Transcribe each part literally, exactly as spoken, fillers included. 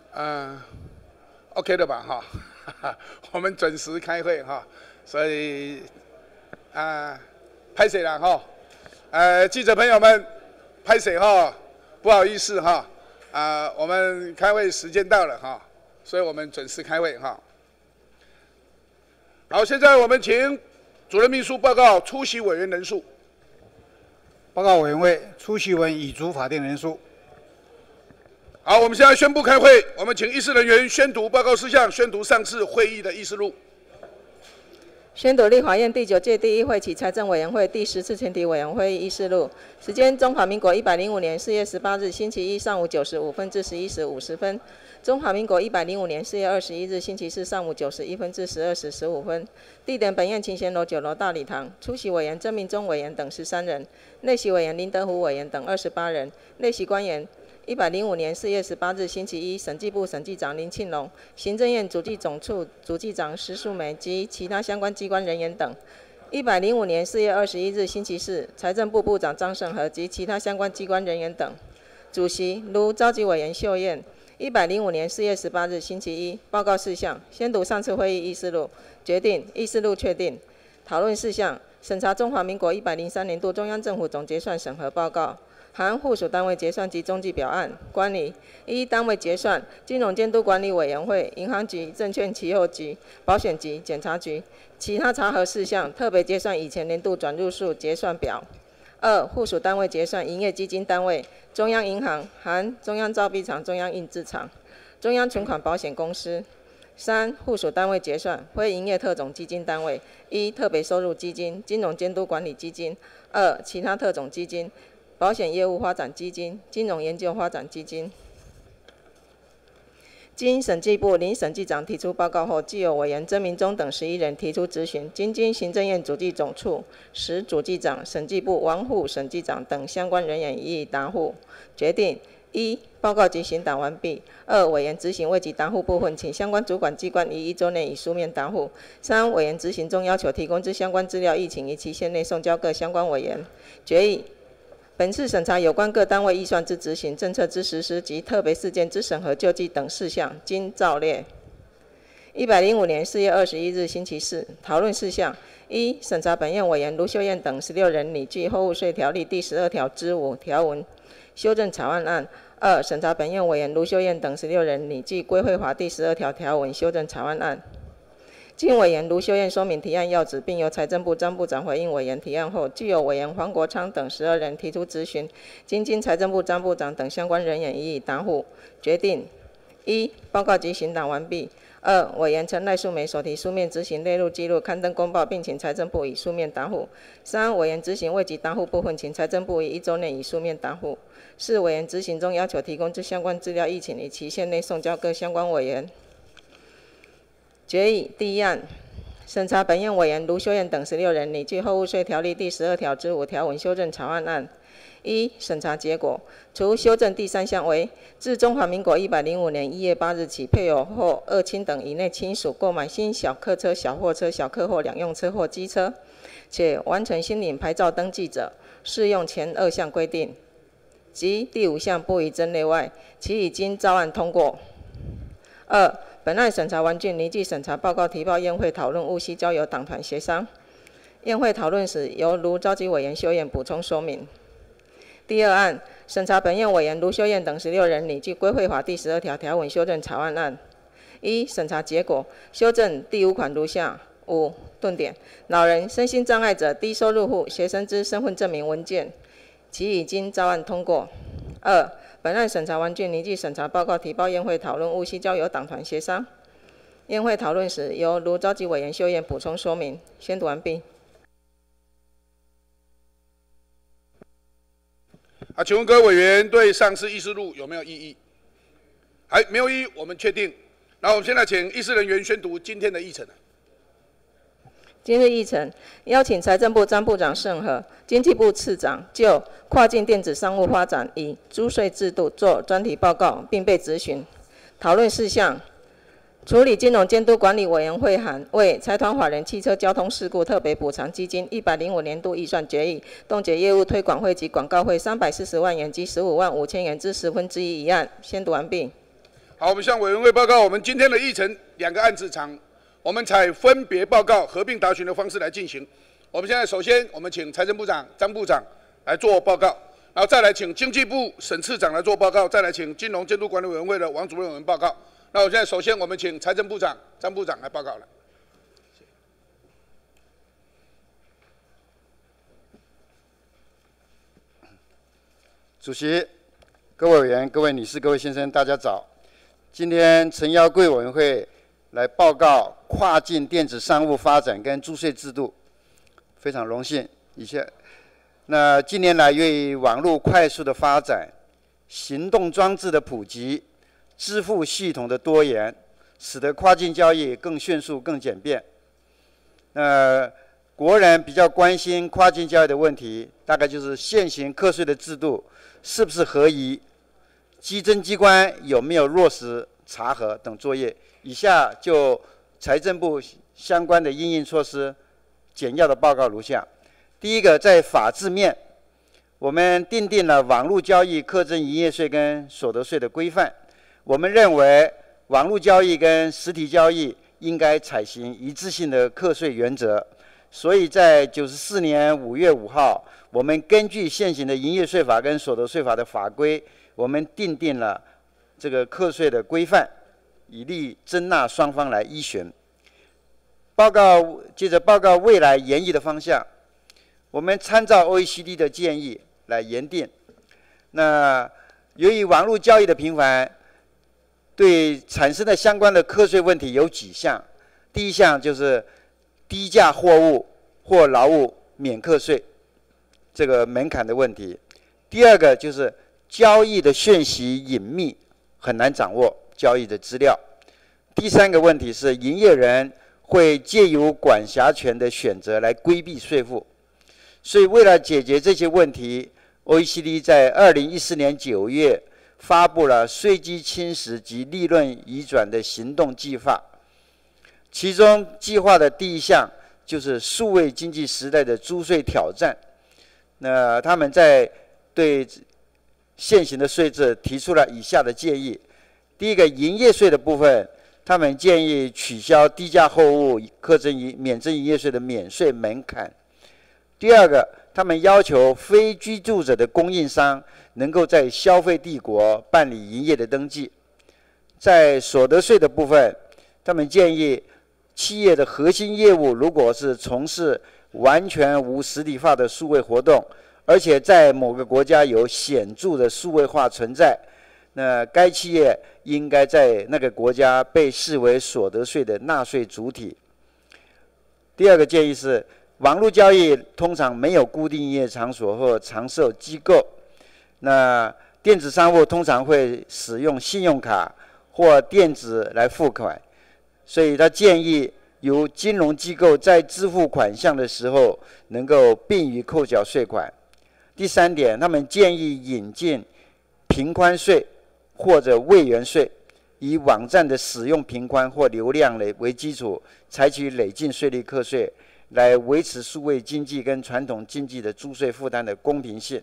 嗯 ，OK 的吧？哈，我们准时开会哈，所以啊，拍谁了哈？呃，记者朋友们，拍谁哈？不好意思哈，啊，我们开会时间到了哈，所以我们准时开会哈。好，现在我们请主任秘书报告出席委员人数。 报告委员会，出席委员已足法定人数。 好，我们现在宣布开会。我们请议事人员宣读报告事项，宣读上次会议的议事录。 宣读立法院第九届第一会期财政委员会第十次全体委员会议议事录。时间：中华民国一百零五年四月十八日星期一上午九时五分至十一时五十分。中华民国一百零五年四月二十一日星期四上午九时一分至十二时十五分。地点：本院勤贤楼九楼大礼堂。出席委员：郑明忠委员等十三人，内席委员林德虎委员等二十八人，内席官员。一百零五年四月十八日星期一，审计部审计长林庆龙，行政院主计总处主计长石淑梅及其他相关机关人员等。一百零五年四月二十一日星期四，财政部部长张胜和及其他相关机关人员等。主席如召集委员秀燕。一百零五年四月十八日星期一，报告事项：宣读上次会议议事录，决定议事录确定。讨论事项：审查中华民国一百零三年度中央政府总决算审核报告。含附属单位结算及中计表案。管理：一、单位结算，金融监督管理委员会、银行局、证券期货局、保险局、检察局。其他查核事项，特别结算以前年度转入数结算表。二、附属单位结算，营业基金单位，中央银行含中央造币厂、中央印制厂、中央存款保险公司。三、附属单位结算，非营业特种基金单位：一、特别收入基金、金融监督管理基金；二、其他特种基金。保险业务发展基金、金融研究发展基金。经审计部林审计长提出报告后，既有委员曾明忠等十一人提出质询，经经行政院主计总处时主计长、审计部王沪审计长等相关人员予以答复，决定：一、报告及询答完毕；二、委员执行未及答复部分，请相关主管机关于一周内以书面答复；三、委员执行中要求提供之相关资料，亦请于期限内送交各相关委员。决议：本次审查有关各单位预算之执行、政策之实施及特别事件之审核救济等事项，经照列。一百零五年四月二十一日星期四，讨论事项：一、审查本院委员卢秀燕等十六人拟具货物税条例第十二条之五条文修正草案案；二、审查本院委员卢秀燕等十六人拟具规费法第十二条条文修正草案案。经委员卢秀燕说明提案要旨，并由财政部张部长回应委员提案后，具有委员黄国昌等十二人提出质询，经经财政部张部长等相关人员予以答复，决定：一、报告及询答完毕；二、委员陈赖素梅所提书面质询列入记录，刊登公报，并请财政部以书面答复；三、委员质询未及答复部分，请财政部于一周内以书面答复；四、委员质询中要求提供之相关资料，亦请于期限内送交各相关委员。决议：第一案，审查本院委员卢秀燕等十六人拟具货物税条例第十二条之五条文修正草案案。一、审查结果，除修正第三项为，自中华民国一百零五年一月八日起，配偶或二亲等以内亲属购买新小客车、小货车、小客货两用车或机车，且完成新领牌照登记者，适用前二项规定，及第五项不予增列外，其已经照案通过。二、本案审查完竣，拟具审查报告提报院会讨论，务须交由党团协商。院会讨论时，由卢召集委员秀燕补充说明。第二案，审查本院委员卢秀燕等十六人拟具规费法第十二条条文修正草案案。一、审查结果，修正第五款如下：五、顿点，老人、身心障碍者、低收入户、学生之身份证明文件，其已经照案通过。二、本案审查完竣，拟具审查报告提报院会讨论，务须交由党团协商。院会讨论时，由卢召集委员秀燕补充说明。宣读完毕。 啊，请问各位委员对上次议事录有没有异议？还没有异议，我们确定。那我们现在请议事人员宣读今天的议程。 今日议程，邀请财政部张部长审核，经济部次长就跨境电子商务发展以租税制度做专题报告，并被质询。讨论事项：处理金融监督管理委员会函为财团法人汽车交通事故特别补偿基金一百零五年度预算决议，冻结业务推广费及广告费三百四十万元及十五万五千元之十分之一一案。宣读完毕。 好，我们向委员会报告，我们今天的议程两个案子场，我们采分别报告合并答询的方式来进行。我们现在首先，我们请财政部长张部长来做报告，然后再来请经济部沈次长来做报告，再来请金融监督管理委员会的王主任委员报告。那我现在首先，我们请财政部长张部长来报告了。 主席、各位委员、各位女士、各位先生，大家早。今天陈邀贵委员会来报告跨境电子商务发展跟租税制度，非常荣幸。以下，那近年来，由于网络快速的发展、行动装置的普及、支付系统的多元，使得跨境交易更迅速、更简便。呃，国人比较关心跨境交易的问题，大概就是现行课税的制度是不是合宜，稽征机关有没有落实查核等作业。以下就财政部相关的因应措施简要的报告如下。第一个，在法制面，我们订定了网络交易课征营业税跟所得税的规范。我们认为，网络交易跟实体交易应该采行一致性的课税原则。所以在九十四年五月五号，我们根据现行的营业税法跟所得税法的法规，我们订定了这个课税的规范，以利征纳双方来依循。报告接着报告未来研议的方向，我们参照 O E C D 的建议来研定。那由于网络交易的频繁，对产生的相关的课税问题有几项。第一项就是低价货物或劳务免课税这个门槛的问题。第二个就是交易的讯息隐秘，很难掌握交易的资料。第三个问题是营业人会借由管辖权的选择来规避税负。所以为了解决这些问题， O E C D 在二零一四年九月发布了税基侵蚀及利润移转的行动计划。其中计划的第一项就是数位经济时代的租税挑战。那他们在对现行的税制提出了以下的建议。第一个，营业税的部分，他们建议取消低价货物课征免征营业税的免税门槛。第二个，他们要求非居住者的供应商能够在消费帝国办理营业的登记。在所得税的部分，他们建议企业的核心业务如果是从事完全无实体化的数位活动，而且在某个国家有显著的数位化存在，那该企业应该在那个国家被视为所得税的纳税主体。第二个建议是，网络交易通常没有固定营业场所或常设机构，那电子商务通常会使用信用卡或电子来付款，所以他建议由金融机构在支付款项的时候能够便于扣缴税款。第三点，他们建议引进频宽税或者位元税，以网站的使用频宽或流量为基础，采取累进税率课税，来维持数位经济跟传统经济的租税负担的公平性。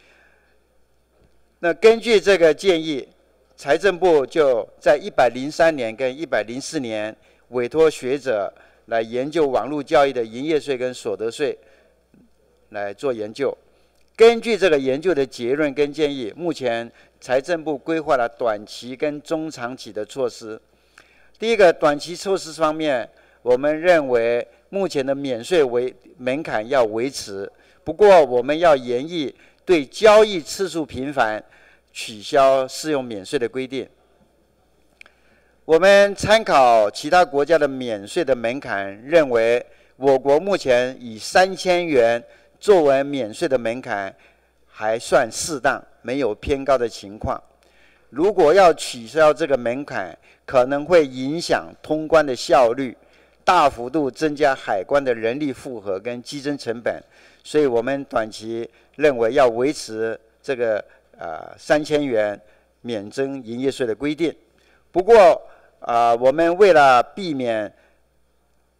那根据这个建议，财政部就在一百零三年跟一百零四年委托学者来研究网络交易的营业税跟所得税来做研究。根据这个研究的结论跟建议，目前财政部规划了短期跟中长期的措施。第一个，短期措施方面，我们认为目前的免税为门槛要维持，不过我们要研议对交易次数频繁取消适用免税的规定。我们参考其他国家的免税的门槛，认为我国目前以三千元作为免税的门槛还算适当，没有偏高的情况。如果要取消这个门槛，可能会影响通关的效率，大幅度增加海关的人力负荷跟稽征成本，所以我们短期认为要维持这个呃三千元免征营业税的规定。不过啊、呃，我们为了避免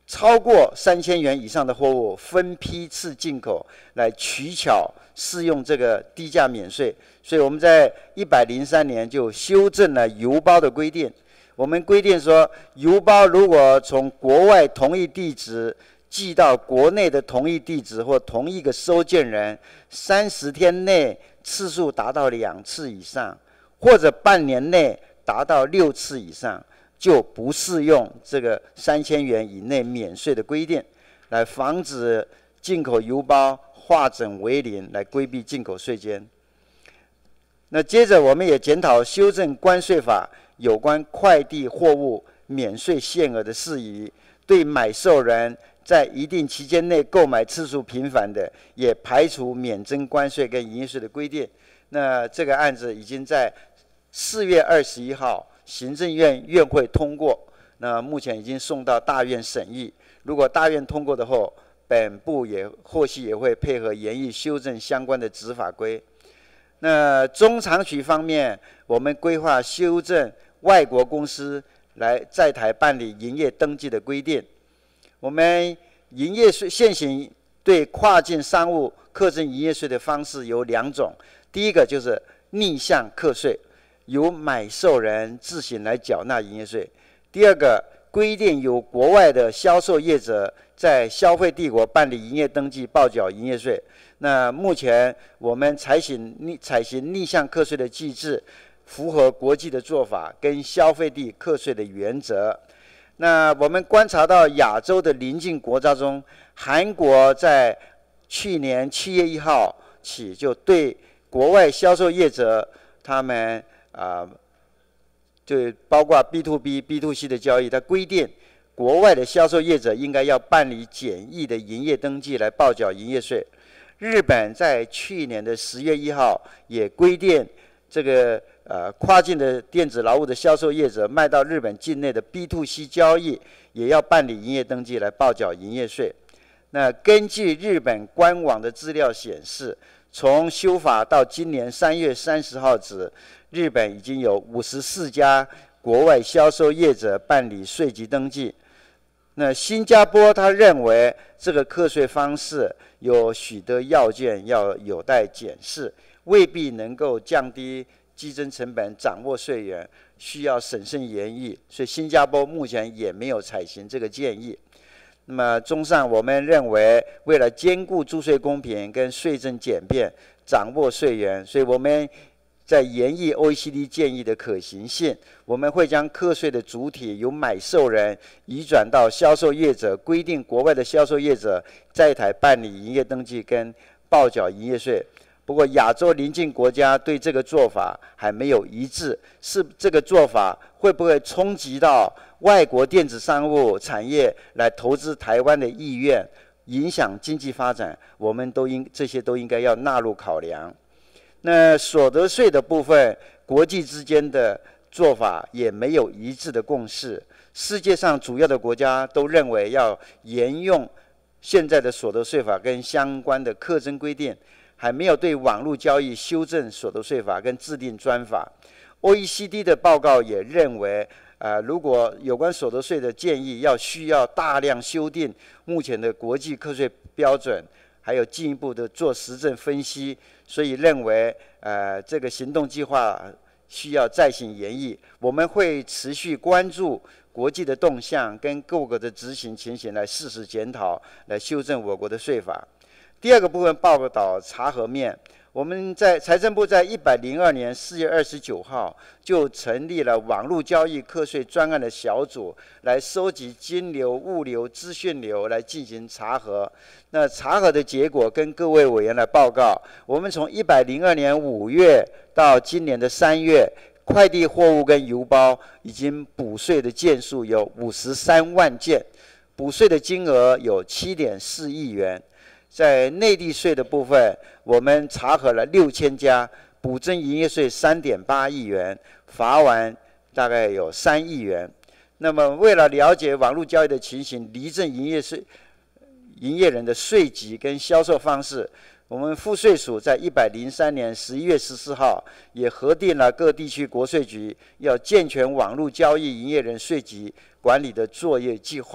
超过三千元以上的货物分批次进口，来取巧适用这个低价免税。所以我们在一百零三年就修正了邮包的规定。我们规定说，邮包如果从国外同一地址寄到国内的同一地址或同一个收件人，三十天内次数达到两次以上，或者半年内达到六次以上，就不适用这个三千元以内免税的规定，来防止进口邮包化整为零，来规避进口税捐。那接着我们也检讨修正关税法有关快递货物免税限额的事宜，对买受人在一定期间内购买次数频繁的，也排除免征关税跟营业税的规定。那这个案子已经在四月二十一号行政院院会通过，那目前已经送到大院审议。如果大院通过的后，本部也后续也会配合研议修正相关的执法规。那中长期方面，我们规划修正外国公司来在台办理营业登记的规定。我们营业税现行对跨境商务课征营业税的方式有两种，第一个就是逆向课税，由买受人自行来缴纳营业税；第二个，规定由国外的销售业者在消费帝国办理营业登记报缴营业税。那目前我们采行逆采行逆向课税的机制，符合国际的做法跟消费地课税的原则。那我们观察到亚洲的邻近国家中，韩国在去年七月一号起就对国外销售业者他们啊、呃，就包括 B to B、B to C 的交易，它规定国外的销售业者应该要办理简易的营业登记来报缴营业税。日本在去年的十月一号也规定，这个呃跨境的电子劳务的销售业者卖到日本境内的 B to C 交易，也要办理营业登记来报缴营业税。那根据日本官网的资料显示，从修法到今年三月三十号止，日本已经有五十四家国外销售业者办理税籍登记。那新加坡他认为这个课税方式有许多要件要有待检视，未必能够降低稽征成本、掌握税源，需要审慎研议。所以新加坡目前也没有采行这个建议。那么综上，我们认为为了兼顾注税公平跟税政简便，掌握税源，所以我们在研议 O E C D 建议的可行性，我们会将课税的主体由买受人移转到销售业者，规定国外的销售业者在台办理营业登记跟报缴营业税。不过亚洲邻近国家对这个做法还没有一致，是这个做法会不会冲击到外国电子商务产业来投资台湾的意愿，影响经济发展，我们都应这些都应该要纳入考量。那所得税的部分，国际之间的做法也没有一致的共识。世界上主要的国家都认为要沿用现在的所得税法跟相关的课征规定，还没有对网络交易修正所得税法跟制定专法。O E C D 的报告也认为，呃，如果有关所得税的建议要需要大量修订目前的国际课税标准，还有进一步的做实证分析，所以认为呃这个行动计划需要再行研议。我们会持续关注国际的动向跟各国的执行情形，来适时检讨，来修正我国的税法。第二个部分报道查核面，我们在财政部在一百零二年四月二十九号就成立了网络交易课税专案的小组，来收集金流、物流、资讯流来进行查核。那查核的结果跟各位委员来报告，我们从一百零二年五月到今年的三月，快递货物跟邮包已经补税的件数有五十三万件，补税的金额有七点四亿元。在内地税的部分，我们查核了六千家，补征营业税三点八亿元，罚锾大概有三亿元。那么，为了了解网络交易的情形，厘正营业税营业人的税级跟销售方式，我们赋税署在一百零三年十一月十四号也核定了各地区国税局要健全网络交易营业人税级管理的作业计划。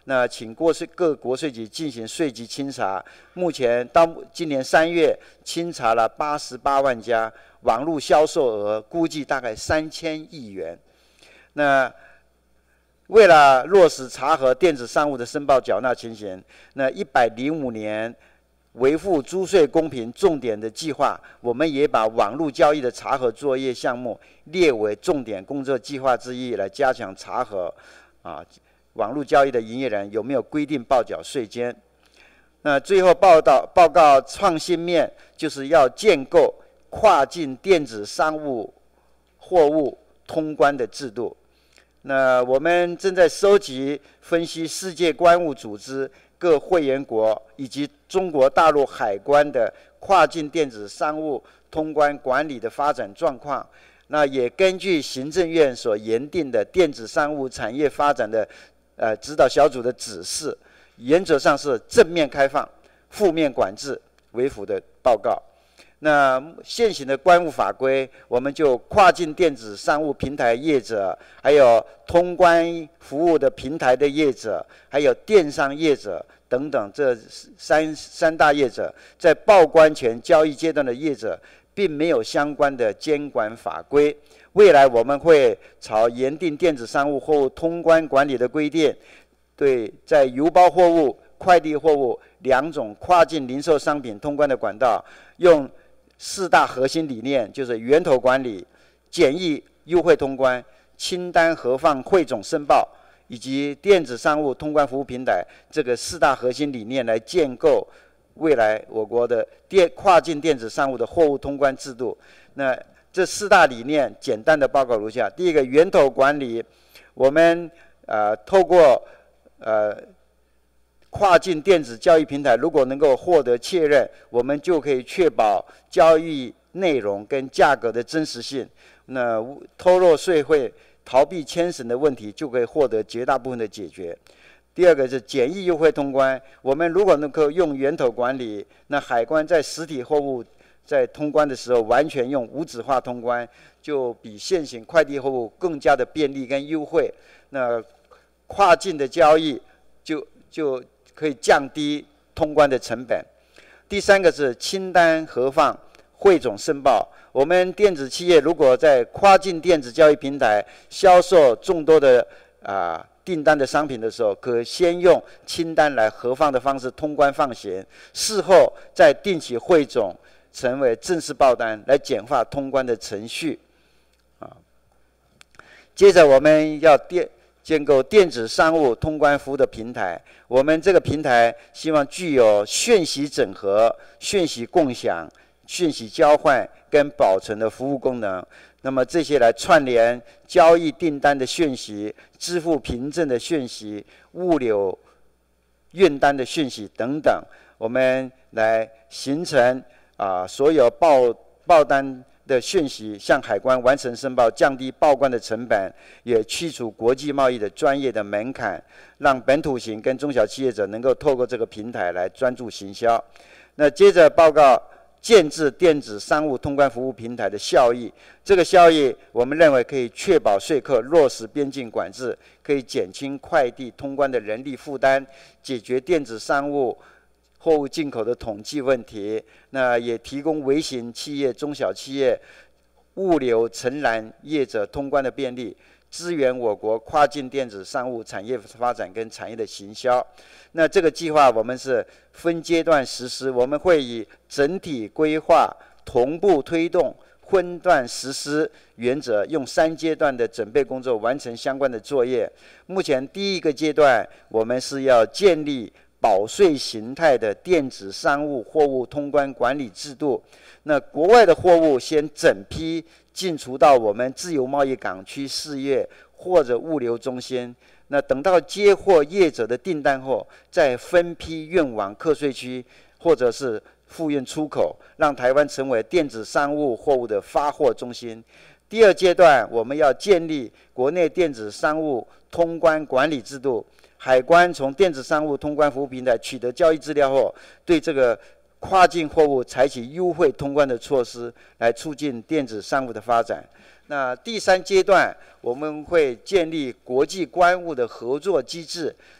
那请国税各国税局进行税籍清查。目前到今年三月，清查了八十八万家，网络销售额估计大概三千亿元。那为了落实查核电子商务的申报缴纳情形，那一百零五年维护租税公平重点的计划，我们也把网络交易的查核作业项目列为重点工作计划之一，来加强查核啊网络交易的营业人有没有规定报缴税捐。那最后报道报告创新面，就是要建构跨境电子商务货物通关的制度。那我们正在收集分析世界关务组织各会员国以及中国大陆海关的跨境电子商务通关管理的发展状况。那也根据行政院所研定的电子商务产业发展的呃指导小组的指示，原则上是正面开放、负面管制为辅的报告。那现行的关务法规，我们就跨境电子商务平台业者，还有通关服务的平台的业者，还有电商业者等等这三三大业者，在报关前交易阶段的业者，并没有相关的监管法规。未来我们会朝研定电子商务货物通关管理的规定，对在邮包货物、快递货物两种跨境零售商品通关的管道，用四大核心理念，就是源头管理、简易优惠通关、清单核放汇总申报，以及电子商务通关服务平台这个四大核心理念来建构未来我国的电跨境电子商务的货物通关制度。那这四大理念简单的报告如下：第一个，源头管理，我们呃透过呃跨境电子交易平台，如果能够获得确认，我们就可以确保交易内容跟价格的真实性。那偷漏税汇、逃避牵绳的问题就可以获得绝大部分的解决。第二个是简易优惠通关，我们如果能够用源头管理，那海关在实体货物在通关的时候，完全用无纸化通关，就比现行快递货物更加的便利跟优惠。那跨境的交易就就可以降低通关的成本。第三个是清单核放、汇总申报。我们电子企业如果在跨境电子交易平台销售众多的啊、呃、订单的商品的时候，可先用清单来核放的方式通关放行，事后再定期汇总成为正式报单，来简化通关的程序。啊，接着我们要电建构电子商务通关服务的平台。我们这个平台希望具有讯息整合、讯息共享、讯息交换跟保存的服务功能。那么这些来串联交易订单的讯息、支付凭证的讯息、物流运单的讯息等等，我们来形成啊、呃、所有报报单的讯息向海关完成申报，降低报关的成本，也去除国际贸易的专业的门槛，让本土型跟中小企业者能够透过这个平台来专注行销。那接着报告建制电子商务通关服务平台的效益，这个效益我们认为可以确保说客落实边境管制，可以减轻快递通关的人力负担，解决电子商务货物进口的统计问题，那也提供微型企业、中小企业、物流承揽业者通关的便利，支援我国跨境电子商务产业发展跟产业的行销。那这个计划我们是分阶段实施，我们会以整体规划、同步推动、分段实施原则，用三阶段的准备工作完成相关的作业。目前第一个阶段，我们是要建立保税形态的电子商务货物通关管理制度。那国外的货物先整批进出到我们自由贸易港区事业或者物流中心，那等到接获业者的订单后，再分批运往课税区或者是复运出口，让台湾成为电子商务货物的发货中心。第二阶段，我们要建立国内电子商务通关管理制度。海关从电子商务通关服务平台取得交易资料后，对这个跨境货物采取优惠通关的措施，来促进电子商务的发展。那第三阶段，我们会建立国际关务的合作机制，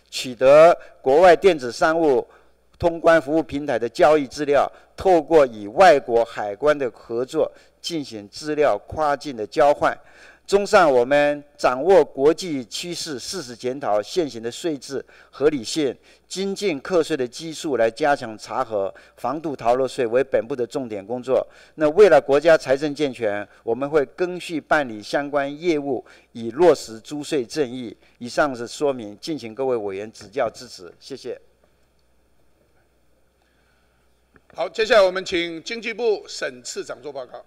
取得国外电子商务通关服务平台的交易资料，透过与外国海关的合作进行资料跨境的交换。综上，我们掌握国际趋势，适时检讨现行的税制合理性，精进课税的基数，来加强查核、防杜逃漏税为本部的重点工作。那为了国家财政健全，我们会更续办理相关业务，以落实租税正义。以上是说明，敬请各位委员指教支持，谢谢。 好，接下来我们请经济部沈次长做报告。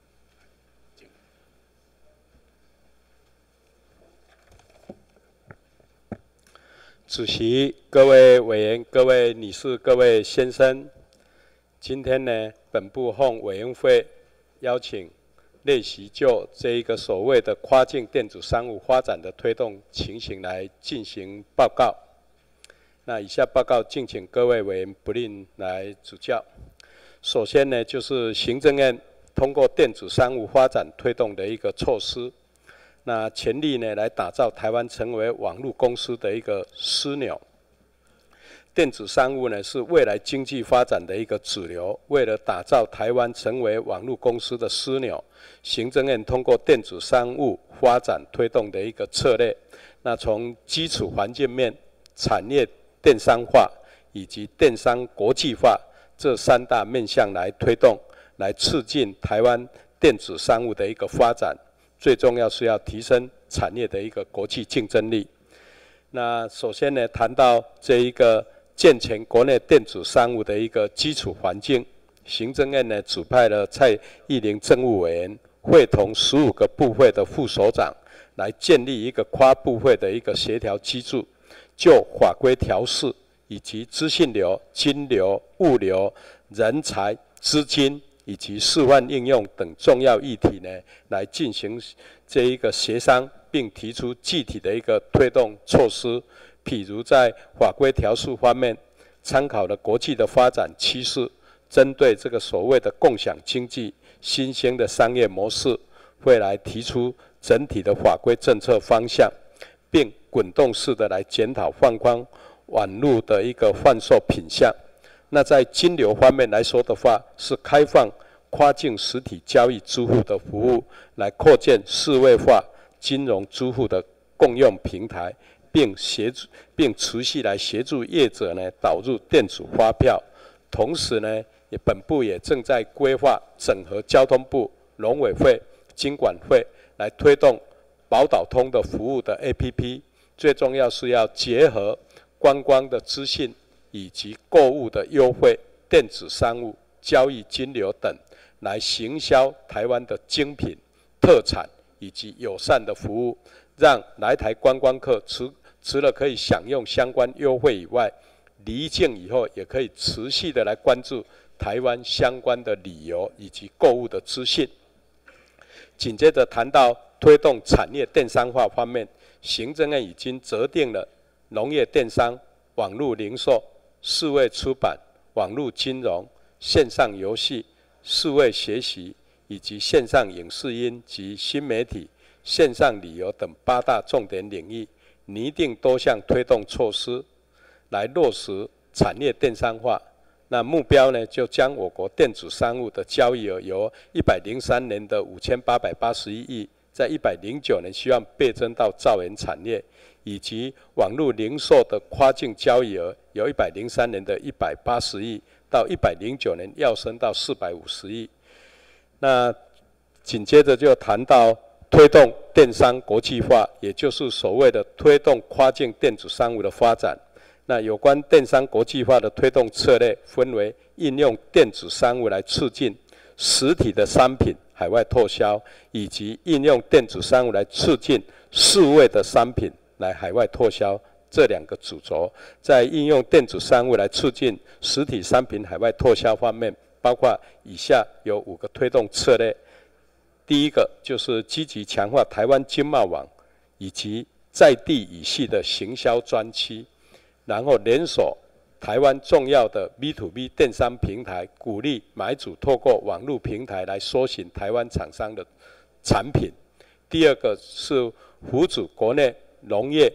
主席、各位委员、各位女士、各位先生，今天呢，本部奉委员会邀请列席就这一个所谓的跨境电子商务发展的推动情形来进行报告。那以下报告敬请各位委员不吝来指教。首先呢，就是行政院通过电子商务发展推动的一个措施。那全力呢来打造台湾成为网络公司的一个枢纽。电子商务呢是未来经济发展的一个主流。为了打造台湾成为网络公司的枢纽，行政院通过电子商务发展推动的一个策略。那从基础环境面、产业电商化以及电商国际化这三大面向来推动，来促进台湾电子商务的一个发展。最重要是要提升产业的一个国际竞争力。那首先呢，谈到这一个健全国内电子商务的一个基础环境，行政院呢指派了蔡依林政务委员，会同十五个部会的副首长，来建立一个跨部会的一个协调机制，就法规调试以及资讯流、金流、物流、人才、资金以及示范应用等重要议题呢，来进行这一个协商，并提出具体的一个推动措施。譬如在法规调试方面，参考了国际的发展趋势，针对这个所谓的共享经济、新兴的商业模式，会来提出整体的法规政策方向，并滚动式的来检讨放宽网络的一个贩售品项。那在金流方面来说的话，是开放跨境实体交易支付的服务，来扩建数位化金融支付的共用平台，并协助并持续来协助业者呢导入电子发票。同时呢，也本部也正在规划整合交通部、农委会、金管会，来推动宝岛通的服务的 A P P。最重要是要结合观光的资讯，以及购物的优惠、电子商务、交易金流等，来行销台湾的精品、特产以及友善的服务，让来台观光客除除了可以享用相关优惠以外，离境以后也可以持续的来关注台湾相关的旅游以及购物的资讯。紧接着谈到推动产业电商化方面，行政院已经责定了农业电商、网络零售、数位出版、网络金融、线上游戏、数位学习以及线上影视音及新媒体、线上旅游等八大重点领域，拟定多项推动措施，来落实产业电商化。那目标呢，就将我国电子商务的交易额由一百零三年的五千八百八十一亿，在一百零九年希望倍增到兆元产业，以及网络零售的跨境交易额由一百零三年的一百八十亿，到一百零九年跃升到四百五十亿。那紧接着就谈到推动电商国际化，也就是所谓的推动跨境电子商务的发展。那有关电商国际化的推动策略，分为应用电子商务来促进实体的商品海外拓销，以及应用电子商务来促进数位的商品来海外拓销这两个主轴。在应用电子商务来促进实体商品海外拓销方面，包括以下有五个推动策略。第一个就是积极强化台湾经贸网以及在地语系的行销专区，然后联手台湾重要的 B to B 电商平台，鼓励买主透过网络平台来搜寻台湾厂商的产品。第二个是辅助国内农业，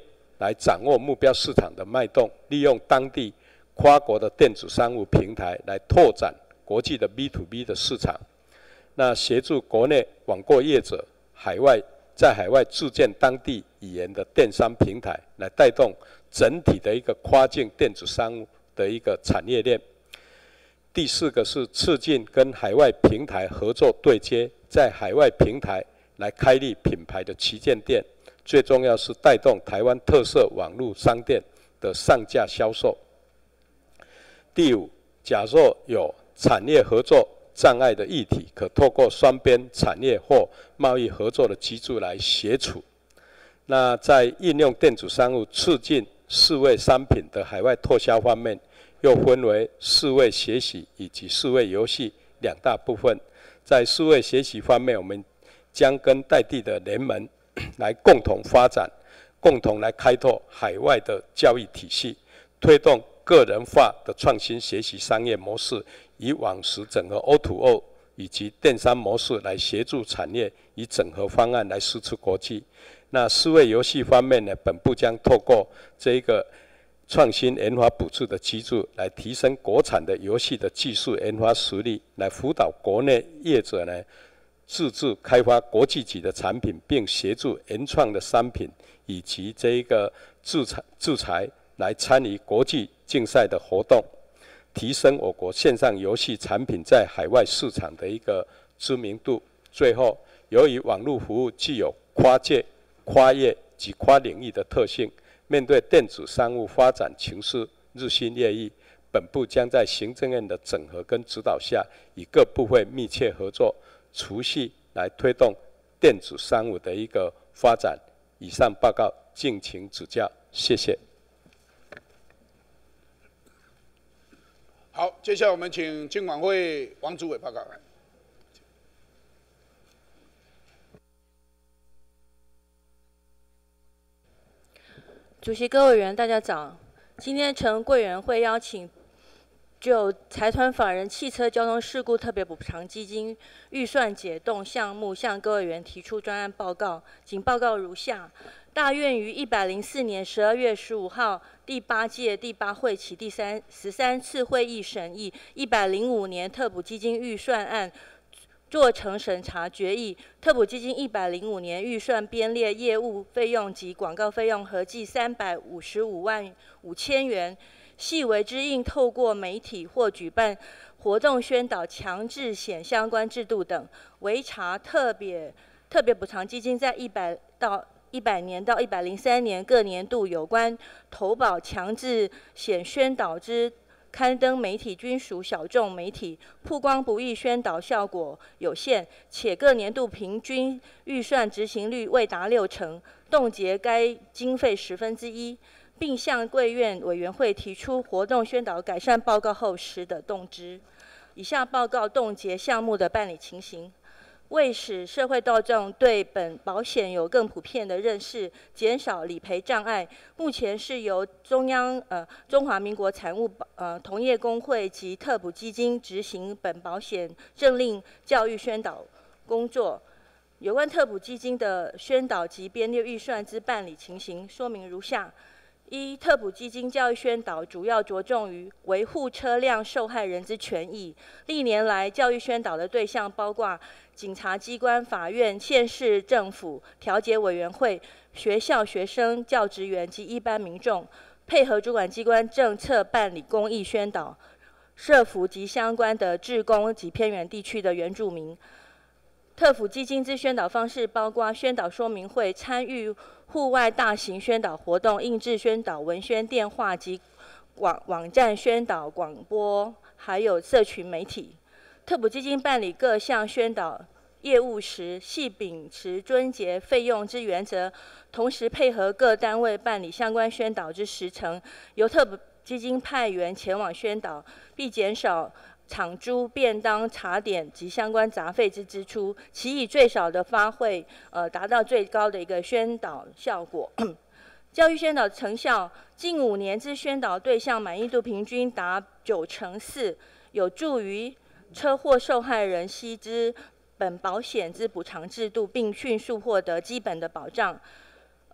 来掌握目标市场的脉动，利用当地跨国的电子商务平台来拓展国际的 B to B 的市场。那协助国内网购业者海外在海外自建当地语言的电商平台，来带动整体的一个跨境电子商务的一个产业链。第四个是促进跟海外平台合作对接，在海外平台来开立品牌的旗舰店，最重要是带动台湾特色网络商店的上架销售。第五，假若有产业合作障碍的议题，可透过双边产业或贸易合作的机制来协处。那在应用电子商务促进数位商品的海外拓销方面，又分为数位学习以及数位游戏两大部分。在数位学习方面，我们将跟在地的联盟来共同发展，共同来开拓海外的教育体系，推动个人化的创新学习商业模式，以网实整合 O to O 以及电商模式来协助产业以整合方案来输出国际。那数位游戏方面呢，本部将透过这一个创新研发补助的机制，来提升国产的游戏的技术研发实力，来辅导国内业者呢自制开发国际级的产品，并协助原创的商品以及这一个制裁制裁来参与国际竞赛的活动，提升我国线上游戏产品在海外市场的一个知名度。最后，由于网络服务具有跨界、跨业及跨领域的特性，面对电子商务发展情势日新月异，本部将在行政院的整合跟指导下，与各部会密切合作，持续来推动电子商务的一个发展。以上报告，敬请指教，谢谢。 好，接下来我们请经管会王主委报告。 主席、各位委员，大家早。今天呈贵委员会邀请，就财团法人汽车交通事故特别补偿基金预算解冻项目，向各位委员提出专案报告。仅报告如下：大院于一百零四年十二月十五号第八届第八会期第三十三次会议审议一百零五年特补基金预算案。做成审查决议，特补基金一百零五年预算编列业务费用及广告费用合计三百五十五万五千元，系为之应透过媒体或举办活动宣导强制险相关制度等，为查特别特别补偿基金在一百到一百年到一百零三年各年度有关投保强制险宣导之刊登媒体均属小众媒体，曝光不易，宣导效果有限，且各年度平均预算执行率未达六成，冻结该经费十分之一，并向贵院委员会提出活动宣导改善报告后实的动之。以下报告冻结项目的办理情形。为使社会大众对本保险有更普遍的认识，减少理赔障碍，目前是由中央呃中华民国财务呃同业公会及特补基金执行本保险政令教育宣导工作。有关特补基金的宣导及编列预算之办理情形，说明如下：一、特补基金教育宣导主要着重于维护车辆受害人之权益。历年来，教育宣导的对象包括警察机关、法院、县市政府、调解委员会、学校学生、教职员及一般民众，配合主管机关政策办理公益宣导，社福及相关的志工及偏远地区的原住民。特辅基金之宣导方式包括宣导说明会、参与户外大型宣导活动、印制宣导文宣、电话及网网站宣导、广播，还有社群媒体。特补基金办理各项宣导业务时，系秉持遵节费用之原则，同时配合各单位办理相关宣导之时程，由特补基金派员前往宣导，并减少场租、便当、茶点及相关杂费之支出，其以最少的发挥，呃，达到最高的一个宣导效果。教育宣导成效，近五年之宣导对象满意度平均达九成四，有助于车祸受害人悉知本保险之补偿制度，并迅速获得基本的保障。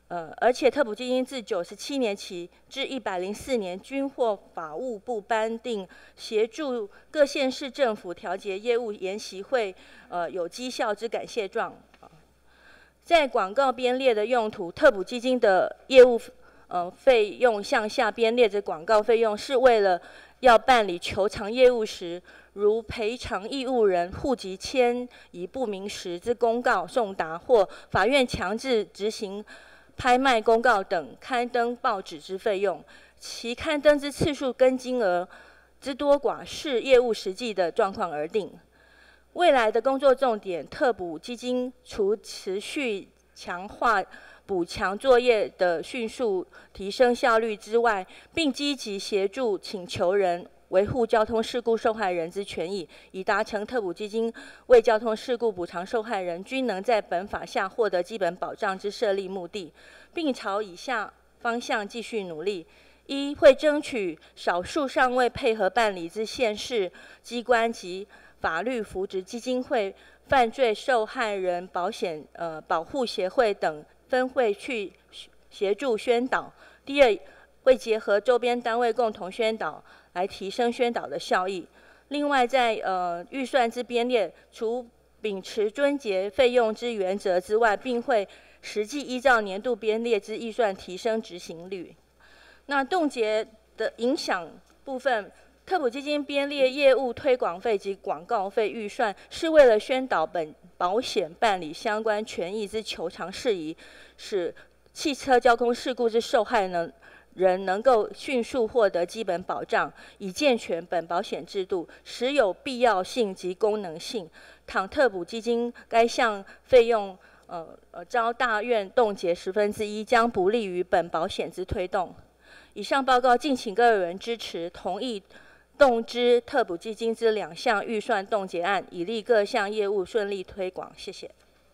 呃，而且特补基金自九十七年起至一百零四年，均获法务部颁定协助各县市政府调节业务研习会呃有绩效之感谢状。在广告编列的用途，特补基金的业务呃费用向下编列之广告费用，是为了要办理求偿业务时，如赔偿义务人户籍迁移不明时之公告送达，或法院强制执行拍卖公告等刊登报纸之费用，其刊登之次数跟金额之多寡视业务实际的状况而定。未来的工作重点，特补基金除持续强化补强作业的迅速提升效率之外，并积极协助请求人维护交通事故受害人之权益，以达成特补基金为交通事故补偿受害人均能在本法下获得基本保障之设立目的，并朝以下方向继续努力：一、会争取少数尚未配合办理之县市机关及法律扶植基金会、犯罪受害人保险呃保护协会等分会去协助宣导；第二，会结合周边单位共同宣导，来提升宣导的效益。另外在，在呃预算之编列，除秉持遵节费用之原则之外，并会实际依照年度编列之预算提升执行率。那冻结的影响部分，特补基金编列业务推广费及广告费预算，是为了宣导本保险办理相关权益之求偿事宜，使汽车交通事故之受害人人能够迅速获得基本保障，以健全本保险制度，实有必要性及功能性。倘特补基金该项费用呃呃遭大院冻结十分之一，将不利于本保险之推动。以上报告，敬请各位委员支持，同意动支特补基金之两项预算冻结案，以利各项业务顺利推广。谢谢。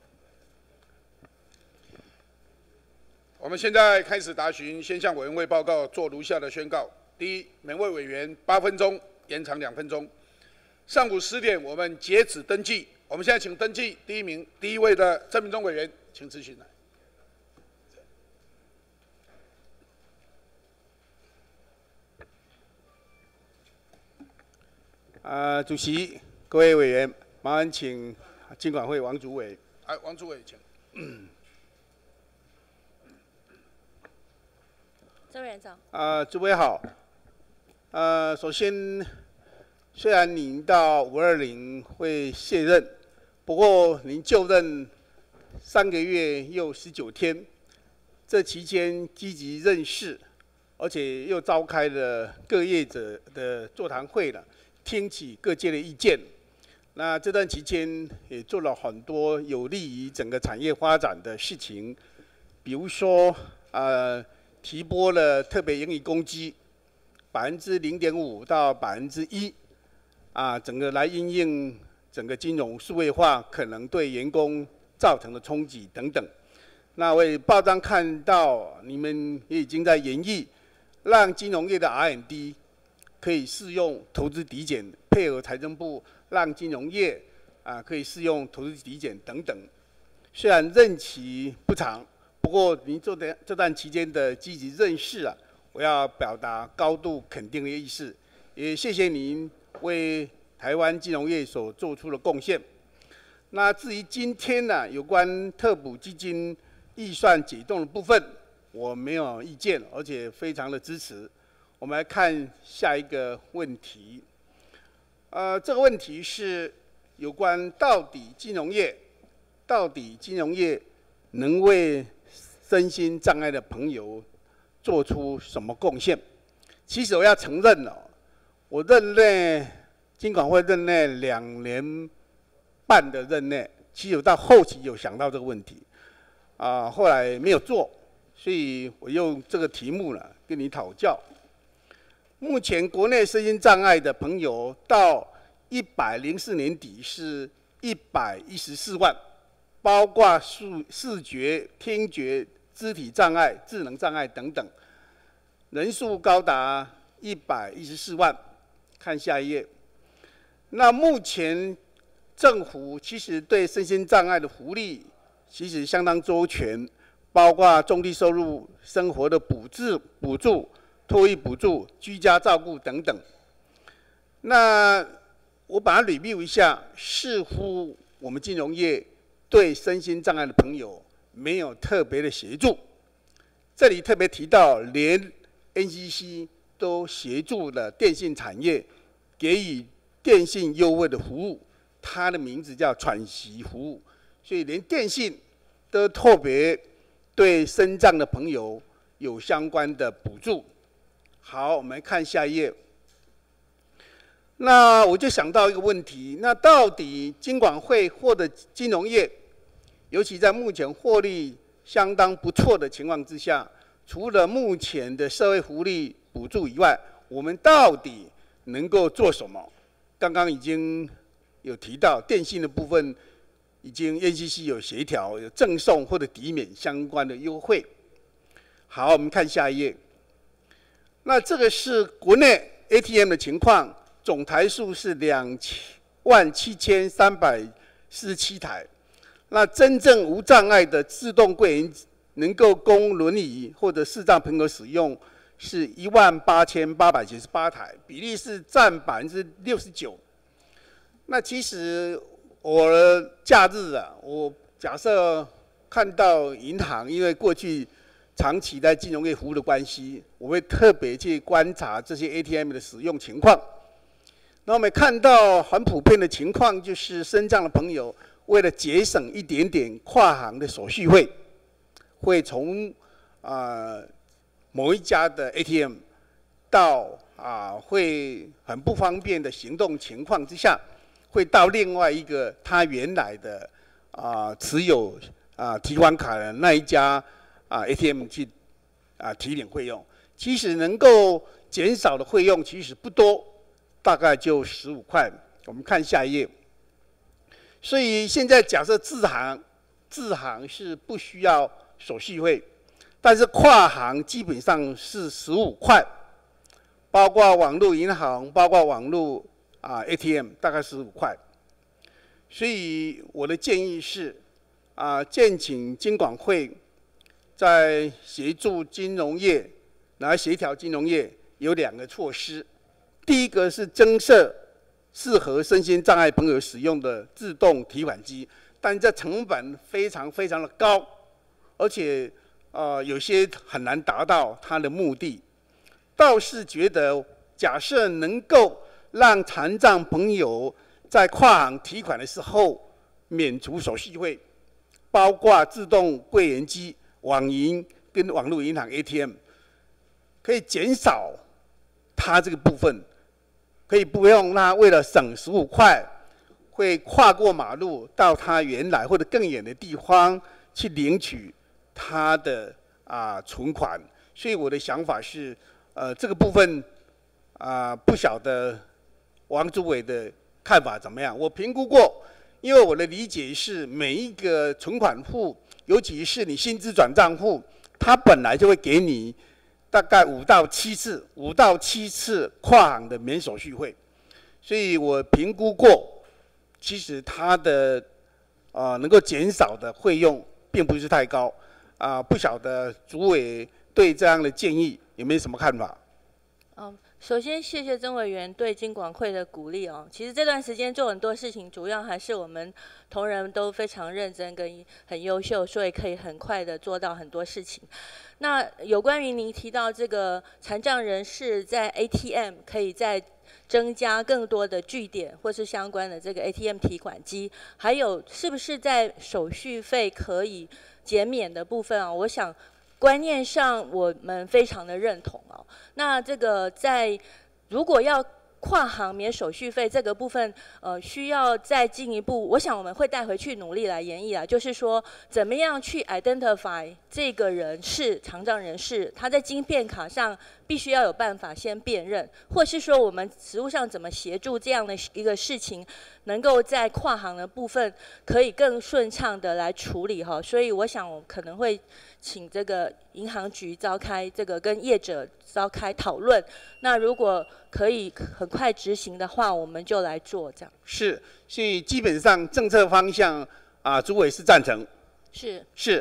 我们现在开始答询，先向委员会报告做如下的宣告：第一，每位委员八分钟，延长两分钟。上午十点，我们截止登记。我们现在请登记第一名、第一位的郑明忠委员，请咨询来。 啊、呃，主席，各位委员，麻烦请金管会王主委。 哎，王主委，请。 周委员长。 啊、呃，主委好。呃，首先，虽然您到五二零会卸任，不过您就任三个月又十九天，这期间积极任事，而且又召开了各业者的座谈会了。听取各界的意见，那这段期间也做了很多有利于整个产业发展的事情，比如说，呃，提拨了特别盈余公积百分之零点五到百分之一，啊，整个来因应整个金融数位化可能对员工造成的冲击等等。那我也报章看到你们也已经在研议，让金融业的 R and D。可以适用投资抵减，配合财政部让金融业啊可以适用投资抵减等等。虽然任期不长，不过您这段这段期间的积极任事啊，我要表达高度肯定的意思。也谢谢您为台湾金融业所做出的贡献。那至于今天呢、啊，有关特补基金预算解冻的部分，我没有意见，而且非常的支持。我们来看下一个问题，呃，这个问题是有关到底金融业，到底金融业能为身心障碍的朋友做出什么贡献？其实我要承认哦，我任内金管会任内两年半的任内，其实我到后期有想到这个问题，啊、呃，后来没有做，所以我用这个题目呢跟你讨教。目前国内身心障碍的朋友到一百零四年底是一百一十四万，包括视视觉、听觉、肢体障碍、智能障碍等等，人数高达一百一十四万。看下一页。那目前政府其实对身心障碍的福利其实相当周全， 包括中低收入生活的补助、补助、托育补助、居家照顾等等。那我把它 review 一下，似乎我们金融业对身心障碍的朋友没有特别的协助。这里特别提到，连 N C C 都协助了电信产业给予电信优惠的服务，它的名字叫喘息服务，所以连电信都特别对身障的朋友有相关的补助。好，我们看下一页。那我就想到一个问题，那到底金管会或者金融业，尤其在目前获利相当不错的情况之下，除了目前的社会福利补助以外，我们到底能够做什么？刚刚已经有提到电信的部分，已经 N C C 有协调，有赠送或者抵免相关的优惠。好，我们看下一页。那这个是国内 A T M 的情况，总台数是两万七千三百四十七台。那真正无障碍的自动柜员能够供轮椅或者视障朋友使用，是一万八千八百九十八台，比例是占百分之六十九。那其实我的假日啊，我假设看到银行，因为过去长期在金融业服务的关系，我会特别去观察这些 A T M 的使用情况。那我们看到很普遍的情况，就是身障的朋友为了节省一点点跨行的手续费，会从啊、呃、某一家的 A T M 到啊、呃、会很不方便的行动情况之下，会到另外一个他原来的啊、呃、持有啊、呃、提款卡的那一家啊 A T M 去啊、呃、提领费用。其实能够减少的费用其实不多，大概就十五块。我们看下一页。所以现在假设自行，自行是不需要手续费，但是跨行基本上是十五块，包括网络银行，包括网络啊 A T M 大概十五块。所以我的建议是，啊，建请金管会在协助金融业来协调金融业有两个措施，第一个是增设适合身心障碍朋友使用的自动提款机，但这成本非常非常的高，而且呃有些很难达到它的目的。倒是觉得，假设能够让残障朋友在跨行提款的时候免除手续费，包括自动柜员机、网银跟网络银行 A T M， 可以减少它这个部分。可以不用他为了省十五块，会跨过马路到他原来或者更远的地方去领取他的啊存款。所以我的想法是，呃，这个部分啊不晓得王主委的看法怎么样？我评估过，因为我的理解是，每一个存款户，尤其是你薪资转账户，他本来就会给你大概五到七次，五到七次跨行的免手续费，所以我评估过，其实它的啊、呃、能够减少的费用并不是太高啊、呃，不晓得主委对这样的建议有没有什么看法？ 嗯，首先谢谢曾委员对金管会的鼓励哦。其实这段时间做很多事情，主要还是我们同仁都非常认真跟很优秀，所以可以很快的做到很多事情。那有关于您提到这个残障人士在 A T M 可以再增加更多的据点或是相关的这个 A T M 提款机，还有是不是在手续费可以减免的部分啊？我想观念上我们非常的认同哦。那这个在如果要跨行免手续费这个部分，呃，需要再进一步，我想我们会带回去努力来研议啊，就是说怎么样去 identify 这个人是残障人士，他在晶片卡上必须要有办法先辨认，或是说我们实务上怎么协助这样的一个事情，能够在跨行的部分可以更顺畅的来处理哈。所以我想我可能会请这个银行局召开这个跟业者召开讨论，那如果可以很快执行的话，我们就来做这样。 是，所以基本上政策方向啊，主委是赞成。 是是，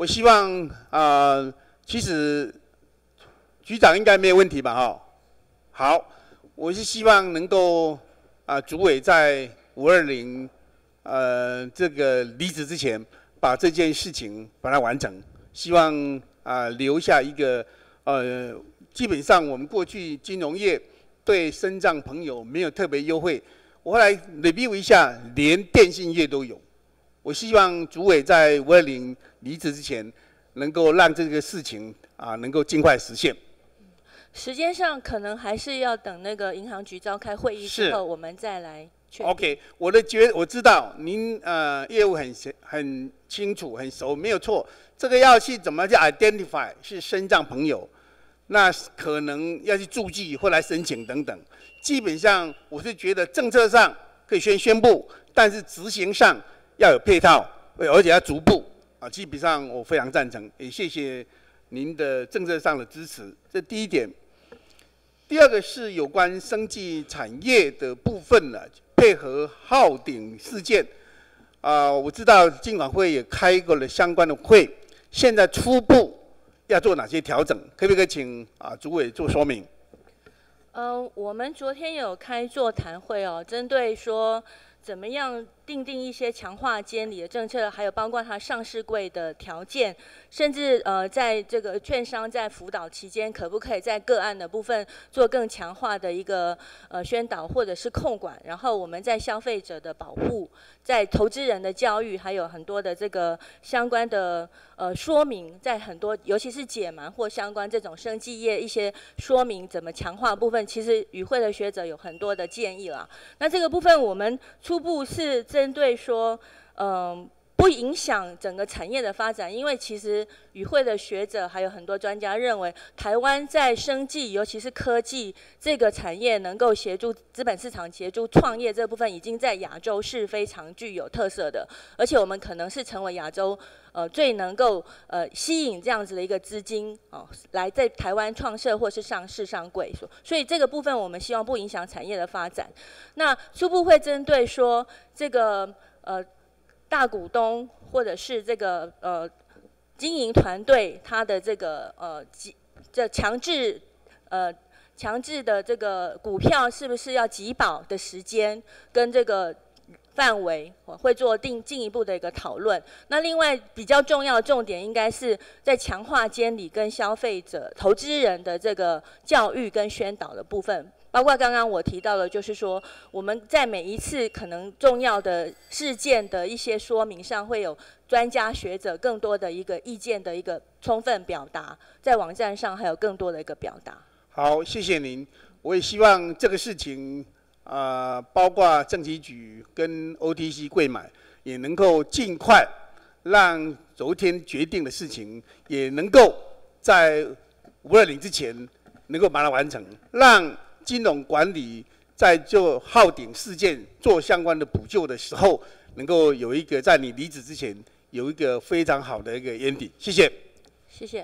我希望啊、呃，其实局长应该没有问题吧？哈，好，我是希望能够啊、呃，主委在五二零呃这个离职之前，把这件事情把它完成。希望啊、呃、留下一个呃，基本上我们过去金融业对身障朋友没有特别优惠，我后来 review 一下，连电信业都有。我希望主委在五二零离职之前，能够让这个事情啊能够尽快实现。 时间上可能还是要等那个银行局召开会议之后，我们再来确定。 OK， 我的觉我知道您呃业务很很清楚很熟，没有错。这个要去怎么去 identify 是身障朋友，那可能要去注记或来申请等等。基本上我是觉得政策上可以先宣布，但是执行上要有配套，而且要逐步啊。基本上我非常赞成，也谢谢您的政策上的支持。这第一点。第二个是有关生技产业的部分呢，配合浩鼎事件，啊、呃，我知道金管会也开过了相关的会，现在初步要做哪些调整？可不可以请啊主委做说明？ 嗯、呃，我们昨天有开座谈会哦，针对说怎么样订定一些强化监理的政策，还有包括它上市柜的条件，甚至呃，在这个券商在辅导期间，可不可以在个案的部分做更强化的一个呃宣导或者是控管？然后我们在消费者的保护，在投资人的教育，还有很多的这个相关的呃说明，在很多尤其是解盲或相关这种生技业一些说明怎么强化部分，其实与会的学者有很多的建议啦。那这个部分我们初步是针对说，嗯、呃。不影响整个产业的发展，因为其实与会的学者还有很多专家认为，台湾在生技，尤其是科技这个产业，能够协助资本市场协助创业这部分，已经在亚洲是非常具有特色的，而且我们可能是成为亚洲呃最能够呃吸引这样子的一个资金哦，来在台湾创设或是上市上柜，所以这个部分我们希望不影响产业的发展。那初步会针对说这个呃。大股东或者是这个呃经营团队，他的这个呃这强制呃强制的这个股票是不是要集保的时间跟这个范围，会做定进一步的一个讨论。那另外比较重要的重点，应该是在强化监理跟消费者、投资人的这个教育跟宣导的部分。包括刚刚我提到的，就是说我们在每一次可能重要的事件的一些说明上，会有专家学者更多的一个意见的一个充分表达，在网站上还有更多的一个表达。 好，谢谢您。我也希望这个事情，啊、呃，包括政企局跟 O T C 柜买，也能够尽快让昨天决定的事情，也能够在五二零之前能够把它完成，让金融管理在就浩鼎事件做相关的补救的时候，能够有一个在你离职之前有一个非常好的一个 ending。谢谢。 谢谢。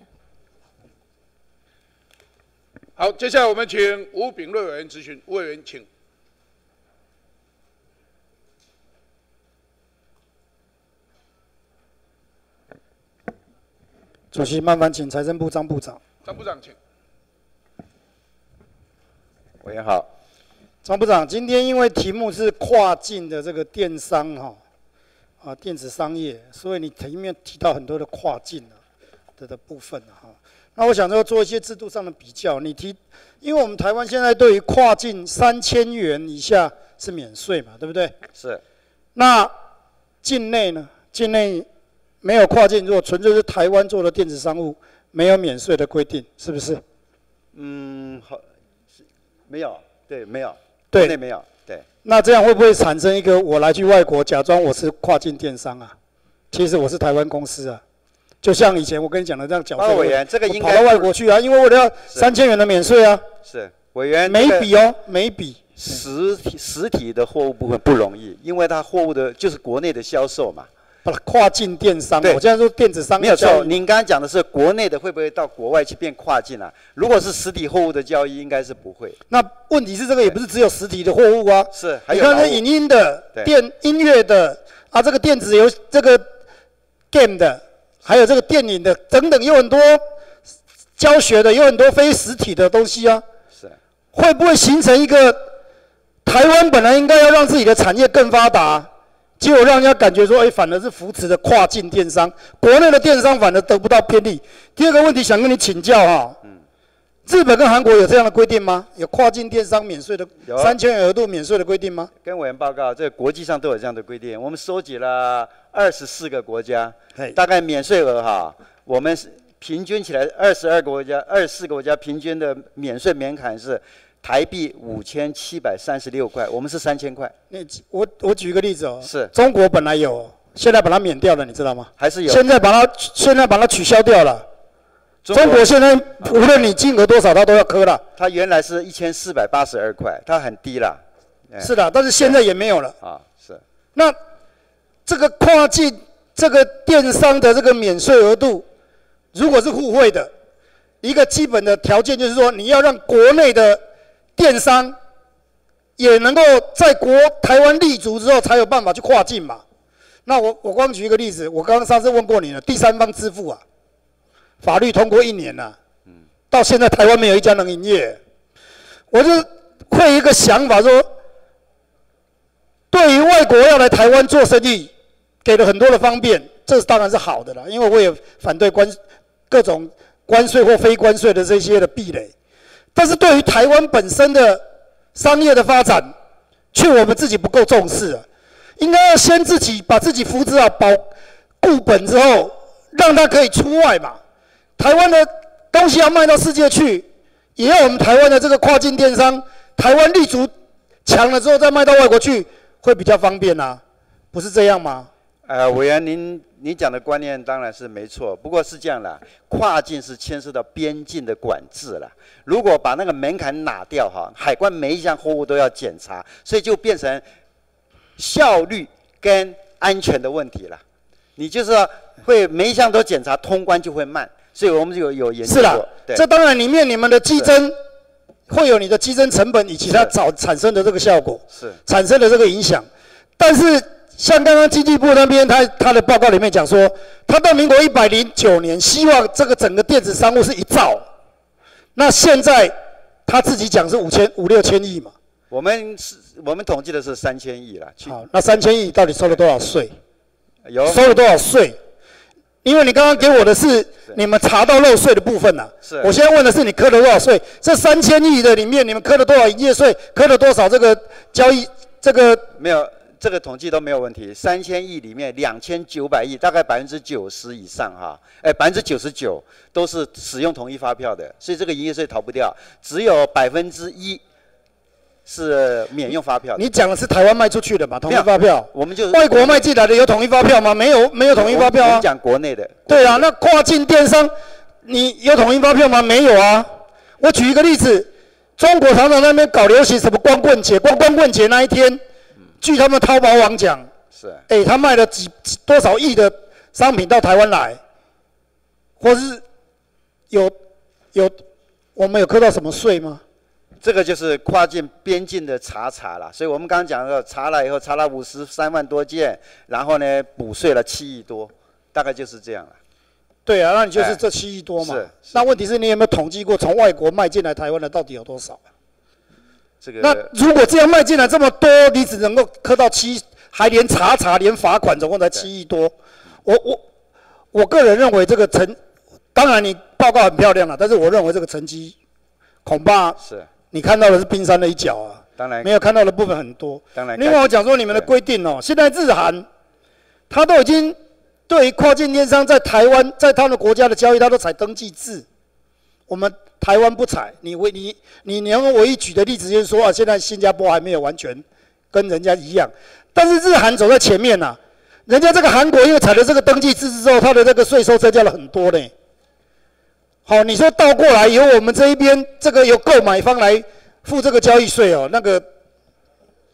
好，接下来我们请吴秉瑞委员质询。吴委员，请。 主席，麻烦请财政部张部长。 张部长，请。 委员好， 张部长，今天因为题目是跨境的这个电商哈，啊电子商业，所以你题面提到很多的跨境啊的的部分哈。那我想要做一些制度上的比较。你提，因为我们台湾现在对于跨境三千元以下是免税嘛，对不对？ 是。 那境内呢？境内没有跨境，如果纯粹是台湾做的电子商务，没有免税的规定，是不是？ 嗯，好。没有，对，没有， 对， 国内没有，对。 那这样会不会产生一个我来去外国假装我是跨境电商啊？其实我是台湾公司啊，就像以前我跟你讲的这样缴税。 委员，这个应该跑到外国去啊，因为为了要三千元的免税啊。 是委员。 每一笔哦，每一笔。 实体实体的货物部分不容易，因为它货物的就是国内的销售嘛。 跨境电商，我现在说电子商没有错。您刚刚讲的是国内的会不会到国外去变跨境啊？如果是实体货物的交易，应该是不会。 那问题是这个也不是只有实体的货物啊。 是，还有你看那影音的、电音乐的啊，这个电子游这个 game 的还有这个电影的等等，有很多教学的，有很多非实体的东西啊。 是。 会不会形成一个台湾本来应该要让自己的产业更发达，结果让人家感觉说，哎，反而是扶持的跨境电商，国内的电商反而得不到便利。第二个问题想跟你请教哈，嗯，日本跟韩国有这样的规定吗？有跨境电商免税的三千元额度免税的规定吗？ 跟委员报告，这国际上都有这样的规定。我们收集了二十四个国家，大概免税额哈，我们平均起来二十二个国家、二十四个国家平均的免税门槛是台币五千七百三十六块，我们是三千块。 那我我举一个例子哦， 是中国本来有，现在把它免掉了，你知道吗？ 还是有？ 现在把它现在把它取消掉了。 中国, 中国现在无论你金额多少，它都要扣了。 它原来是一千四百八十二块，它很低了。 是的，但是现在也没有了。 啊，是。 那这个跨境这个电商的这个免税额度，如果是互惠的，一个基本的条件就是说，你要让国内的电商也能够在国台湾立足之后，才有办法去跨境嘛。那我我光举一个例子，我刚刚上次问过你了，第三方支付啊，法律通过一年了、啊，到现在台湾没有一家能营业。我就会一个想法说，对于外国要来台湾做生意，给了很多的方便，这当然是好的啦，因为我也反对关各种关税或非关税的这些的壁垒。但是对于台湾本身的商业的发展，却我们自己不够重视啊。应该要先自己把自己扶持好、保固本之后，让它可以出外嘛。台湾的东西要卖到世界去，也要我们台湾的这个跨境电商，台湾立足强了之后再卖到外国去，会比较方便啊，不是这样吗？ 呃，委员您您讲的观念当然是没错，不过是这样啦，跨境是牵涉到边境的管制啦。如果把那个门槛拿掉哈，海关每一项货物都要检查，所以就变成效率跟安全的问题了。你就是说会每一项都检查，通关就会慢，所以我们就有有研究过。 是啦，这当然里面你们的激增会有你的激增成本以及它早产生的这个效果， 是产生的这个影响，但是。像刚刚经济部那边，他他的报告里面讲说，他到民国一百零九年，希望这个整个电子商务是一兆，那现在他自己讲是五千五六千亿嘛。 我们是，我们统计的是三千亿啦。 好，那三千亿到底收了多少税？ 有收了多少税？因为你刚刚给我的是你们查到漏税的部分呐、啊。 是。 我现在问的是你扣了多少税？这三千亿的里面，你们扣了多少营业税？扣了多少这个交易？这个没有。这个统计都没有问题，三千亿里面两千九百亿，大概百分之九十以上哈，哎，百分之九十九都是使用统一发票的，所以这个营业税逃不掉，只有百分之一是免用发票的。 你讲的是台湾卖出去的嘛？统一发票， 我们就外国卖进来的有统一发票吗？没有，没有统一发票啊。 我们讲国内的。 对啊，那跨境电商，你有统一发票吗？没有啊。我举一个例子，中国常常那边搞流行什么光棍节，光光棍节那一天。据他们淘宝网讲， 是， 哎、欸，他卖了几多少亿的商品到台湾来，或是有有我们有扣到什么税吗？ 这个就是跨境边境的查查啦，所以我们刚刚讲的查了以后，查了五十三万多件，然后呢补税了七亿多，大概就是这样了。 对啊，那你就是这七亿多嘛。 是。 那问题是你有没有统计过从外国卖进来台湾的到底有多少？ 这个、 那如果这样卖进来这么多，你只能够扣到七，还连查查连罚款，总共才七亿多。我我我个人认为这个成，当然你报告很漂亮了，但是我认为这个成绩恐怕是你看到的是冰山的一角啊， 当然没有看到的部分很多。 当然， 另外我讲说你们的规定哦，现在日韩，他都已经对于跨境电商在台湾在他们国家的交易，他都采登记制，我们。台湾不采，你唯你你你能唯一举的例子就是说啊，现在新加坡还没有完全跟人家一样，但是日韩走在前面呐、啊，人家这个韩国因为采了这个登记制之后，它的这个税收增加了很多呢。好，你说倒过来由我们这一边这个由购买方来付这个交易税哦，那个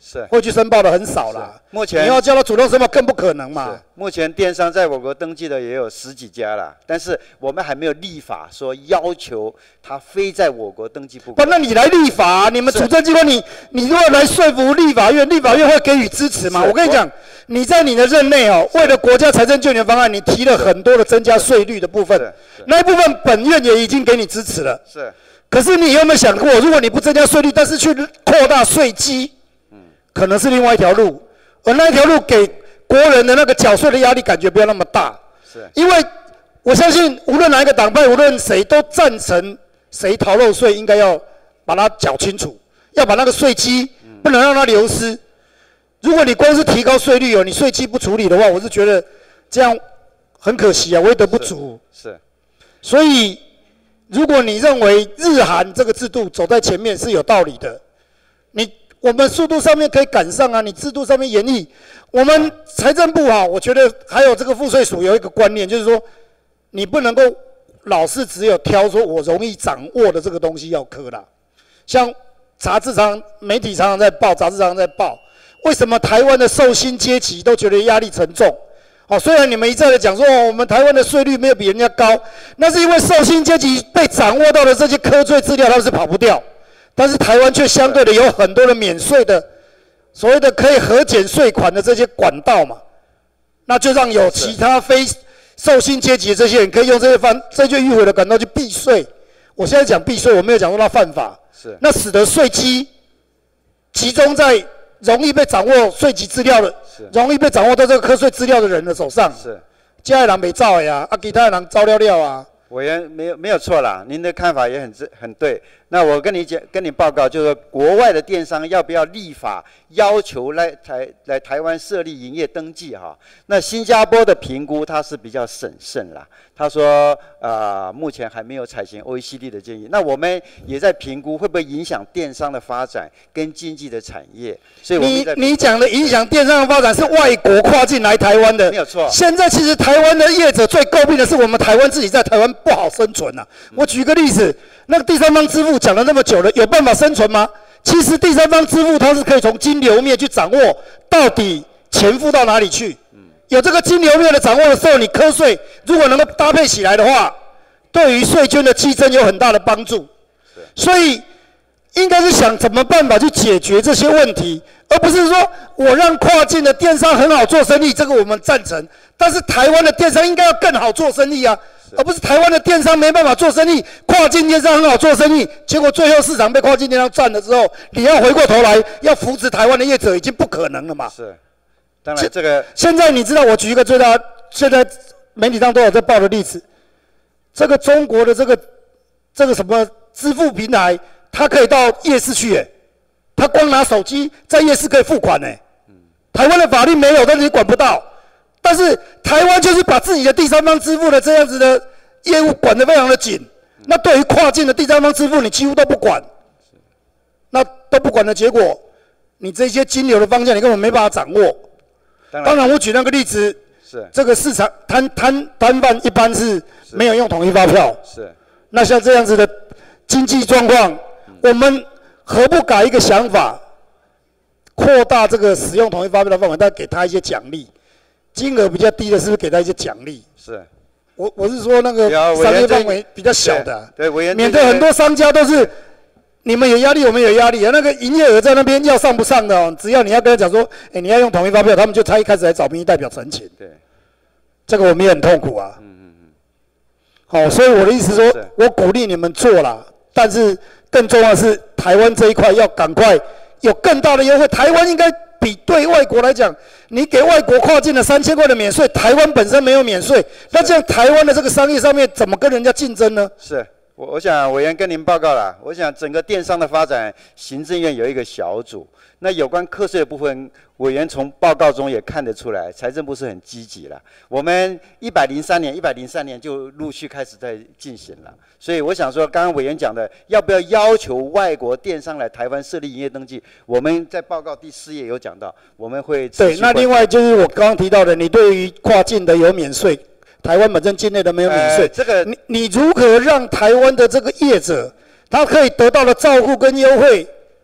是会去申报的很少啦。 目前你要叫他主动申报更不可能嘛。 目前电商在我国登记的也有十几家啦，但是我们还没有立法说要求他非在我国登记不可。 不，那你来立法、啊，你们主政机关，你你如果来说服立法院，立法院会给予支持吗？我跟你讲，你在你的任内哦，为了国家财政救援方案，你提了很多的增加税率的部分，那一部分本院也已经给你支持了。 是。 可是你有没有想过，如果你不增加税率，但是去扩大税基，嗯，可能是另外一条路，而那一条路给国人的那个缴税的压力感觉不要那么大。 是。 因为我相信，无论哪一个党派，无论谁都赞成谁逃漏税，应该要把它缴清楚，要把那个税基不能让它流失。如果你光是提高税率哦，你税基不处理的话，我是觉得这样很可惜啊，为德不足。 是。是所以。如果你认为日韩这个制度走在前面是有道理的，你我们速度上面可以赶上啊，你制度上面研议，我们财政部啊，我觉得还有这个赋税署有一个观念，就是说你不能够老是只有挑说我容易掌握的这个东西要科啦。像杂志常媒体常常在报，杂志常常在报，为什么台湾的受薪阶级都觉得压力沉重？哦，虽然你们一再的讲说、哦、我们台湾的税率没有比人家高，那是因为受薪阶级被掌握到的这些科税资料，他们是跑不掉。但是台湾却相对的有很多的免税的，所谓的可以核减税款的这些管道嘛，那就让有其他非受薪阶级的这些人可以用这些方这些迂回的管道去避税。我现在讲避税，我没有讲说他犯法， 是那使得税基集中在容易被掌握税籍资料的。容易被掌握到这个课税资料的人的手上， 是， 家的人没照呀，啊，其他的人照料料啊。 委员没有没有错啦，您的看法也很很对。那我跟你讲，跟你报告，就是国外的电商要不要立法要求来台来台湾设立营业登记哈？那新加坡的评估它是比较审慎啦，他说呃目前还没有采行 O E C D 的建议。那我们也在评估会不会影响电商的发展跟经济的产业。所以我们你你讲的影响电商的发展是外国跨境来台湾的， 没有错。 现在其实台湾的业者最诟病的是我们台湾自己在台湾不好生存啊。嗯、我举个例子，那个第三方支付讲了那么久了，有办法生存吗？其实第三方支付它是可以从金流面去掌握到底钱付到哪里去。嗯、有这个金流面的掌握的时候，你课税如果能够搭配起来的话，对于税捐的激增有很大的帮助。所以应该是想怎么办法去解决这些问题，而不是说我让跨境的电商很好做生意，这个我们赞成。但是台湾的电商应该要更好做生意啊，而不是台湾的电商没办法做生意，跨境电商很好做生意，结果最后市场被跨境电商占了之后，你要回过头来要扶持台湾的业者已经不可能了嘛。 是，当然这个现在你知道，我举一个最大，现在媒体上都有在报的例子，这个中国的这个这个什么支付平台。他可以到夜市去，哎，他光拿手机在夜市可以付款，哎，台湾的法律没有，但是你管不到。但是台湾就是把自己的第三方支付的这样子的业务管得非常的紧，那对于跨境的第三方支付，你几乎都不管。那都不管的结果，你这些金流的方向你根本没办法掌握。当然，我举那个例子， 是这个市场摊摊摊贩一般是没有用统一发票， 是。 那像这样子的经济状况。我们何不改一个想法，扩大这个使用统一发票的范围，但给他一些奖励，金额比较低的，是不是给他一些奖励？ 是， 我我是说那个商业范围比较小的， 对，对免得很多商家都是你们有压力，我们有压力，那个营业额在那边要上不上的哦，只要你要跟他讲说，哎，你要用统一发票，他们就他一开始来找民意代表陈情， 对， 这个我们也很痛苦啊。嗯嗯嗯。好、哦，所以我的意思说，我鼓励你们做啦，但是。更重要的是，台湾这一块要赶快有更大的优惠。台湾应该比对外国来讲，你给外国跨境的三千块的免税，台湾本身没有免税，那这样台湾的这个商业上面怎么跟人家竞争呢？ 是，我我想委员跟您报告了，我想整个电商的发展，行政院有一个小组。那有关课税的部分，委员从报告中也看得出来，财政部是很积极了。我们一百零三年、一百零三年就陆续开始在进行了。所以我想说，刚刚委员讲的，要不要要求外国电商来台湾设立营业登记？我们在报告第四页有讲到，我们会对。那另外就是我刚刚提到的，你对于跨境的有免税，台湾本身境内的没有免税，呃、 这个你你如何让台湾的这个业者，他可以得到的照顾跟优惠？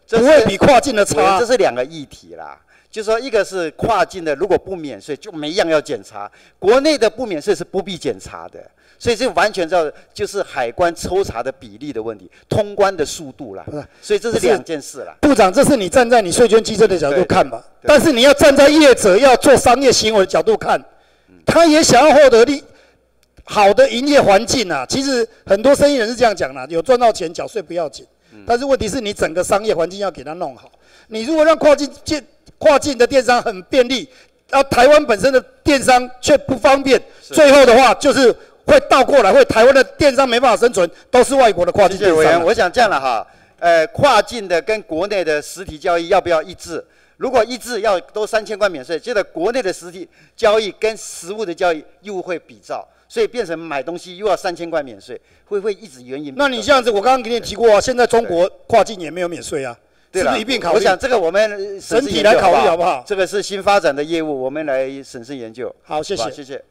不会比跨境的差。 这是两个议题啦。就说一个是跨境的，如果不免税，就每样要检查；国内的不免税是不必检查的，所以这完全照就是海关抽查的比例的问题，通关的速度啦。所以这是两件事啦。 部长，这是你站在你税捐稽征的角度看吧，但是你要站在业者要做商业行为的角度看，他也想要获得利好的营业环境啊。其实很多生意人是这样讲的，有赚到钱缴税不要紧，但是问题是你整个商业环境要给他弄好。你如果让跨境建跨境的电商很便利，然后台湾本身的电商却不方便，最后的话就是会倒过来，会台湾的电商没办法生存，都是外国的跨境电商。 谢谢委员，我想这样了哈，呃，跨境的跟国内的实体交易要不要一致？如果一致，要都三千块免税，接着国内的实体交易跟实物的交易又会比照，所以变成买东西又要三千块免税，会会一直援引。 那你这样子，我刚刚给你提过啊，现在中国跨境也没有免税啊。 对了， 是不是一并考虑？ 我想这个我们整体来考虑好不好？ 这个是新发展的业务，我们来审慎研究。 好，谢谢， 谢谢。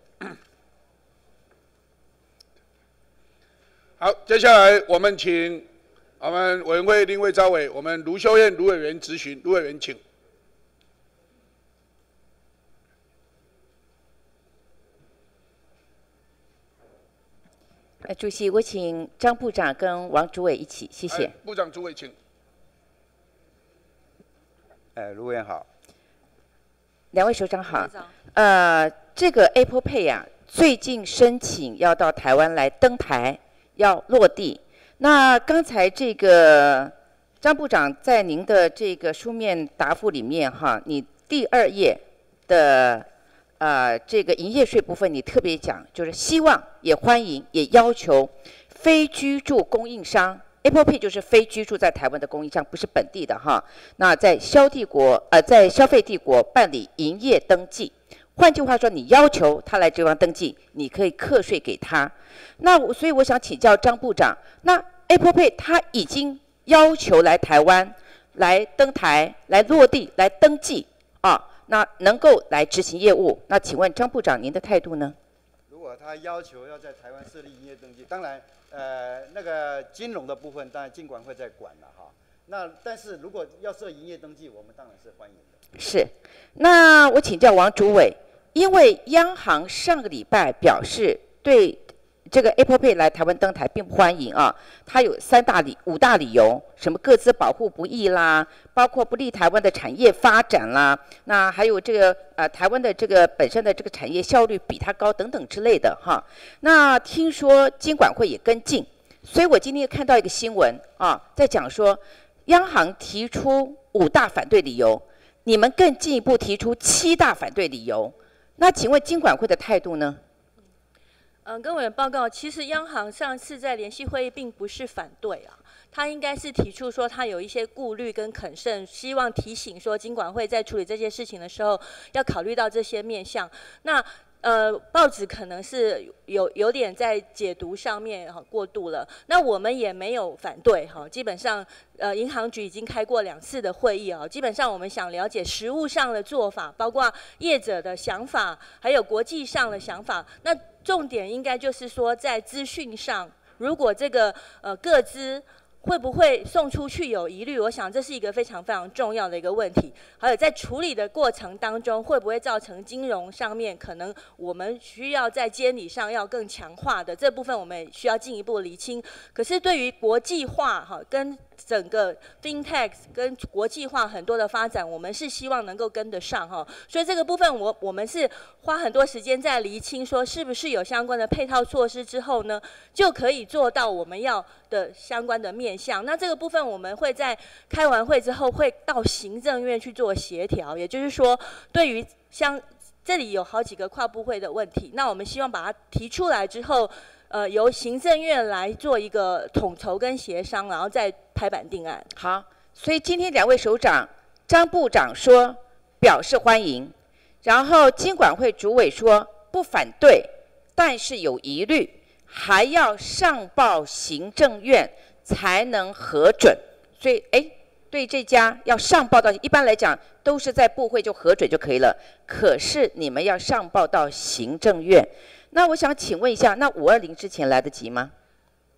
好，接下来我们请我们委员会另一位召委，我们卢秀燕卢委员质询，卢委员请。 呃，主席，我请张部长跟王主委一起，谢谢。 部长、主委请。 哎，卢委员好。 两位首长好。呃，这个 Apple Pay 啊，最近申請要到台灣來登台，要落地。那剛才這個張部長在您的這個書面答覆裡面哈，你第二頁的呃這個營業稅部分，你特別講，就是希望也歡迎也要求非居住供應商。Apple Pay 就是非居住在台灣的供應商，不是本地的哈。那在消帝國，呃，在消費帝國辦理營業登記。換句話說，你要求他來這地方登記，你可以課稅給他。那所以我想請教張部長，那 Apple Pay 他已經要求來台灣來登台、來落地、來登記啊，那能夠來執行業務。那請問張部長您的態度呢？ 如果他要求要在台灣設立營業登記，當然。呃，那個金融的部分，當然金管會在管了哈。那但是如果要設營業登記，我們當然是歡迎的。 是，那我請教王主委，因為央行上個禮拜表示對這個 Apple Pay 來台灣登台並不歡迎啊，它有三大理五大理由，什麼個資保護不義啦，包括不利台灣的產業發展啦，那還有這個呃台灣的這個本身的這個產業效率比它高等等之類的哈。那聽說金管會也跟進，所以我今天看到一個新聞啊，在講說央行提出五大反對理由，你們更進一步提出七大反對理由，那請問金管會的態度呢？ 嗯，跟委員報告，其實央行上次在聯席會議並不是反對啊，他應該是提出說他有一些顧慮跟謹慎，希望提醒說金管會在處理這些事情的時候要考慮到這些面向。那呃，報紙可能是有有點在解讀上面哈過度了，那我們也沒有反對哈，基本上呃銀行局已經開過兩次的會議啊，基本上我們想了解實務上的做法，包括業者的想法，還有國際上的想法，那重點應該就是說在資訊上，如果這個呃個資會不會送出去有疑慮？我想這是一個非常非常重要的一個問題。還有在處理的過程當中，會不會造成金融上面可能我們需要在監理上要更強化的這部分，我們也需要進一步釐清。可是對於國際化哈跟整個 FinTech 跟國際化很多的發展，我們是希望能夠跟得上哈。所以這個部分我我們是花很多時間在釐清，說是不是有相關的配套措施之後呢，就可以做到我們要的相關的面向。那這個部分我們會在開完會之後會到行政院去做協調，也就是說對於像這裡有好幾個跨部會的問題，那我們希望把它提出來之後，呃，由行政院來做一個統籌跟協商，然後再拍板定案。 好，所以今天兩位首長，張部長說表示歡迎，然後金管會主委說不反對，但是有疑慮，還要上報行政院才能核准。所以，哎，對這家要上報到，一般來講都是在部會就核准就可以了，可是你們要上報到行政院。那我想請問一下，那五二零之前來得及嗎？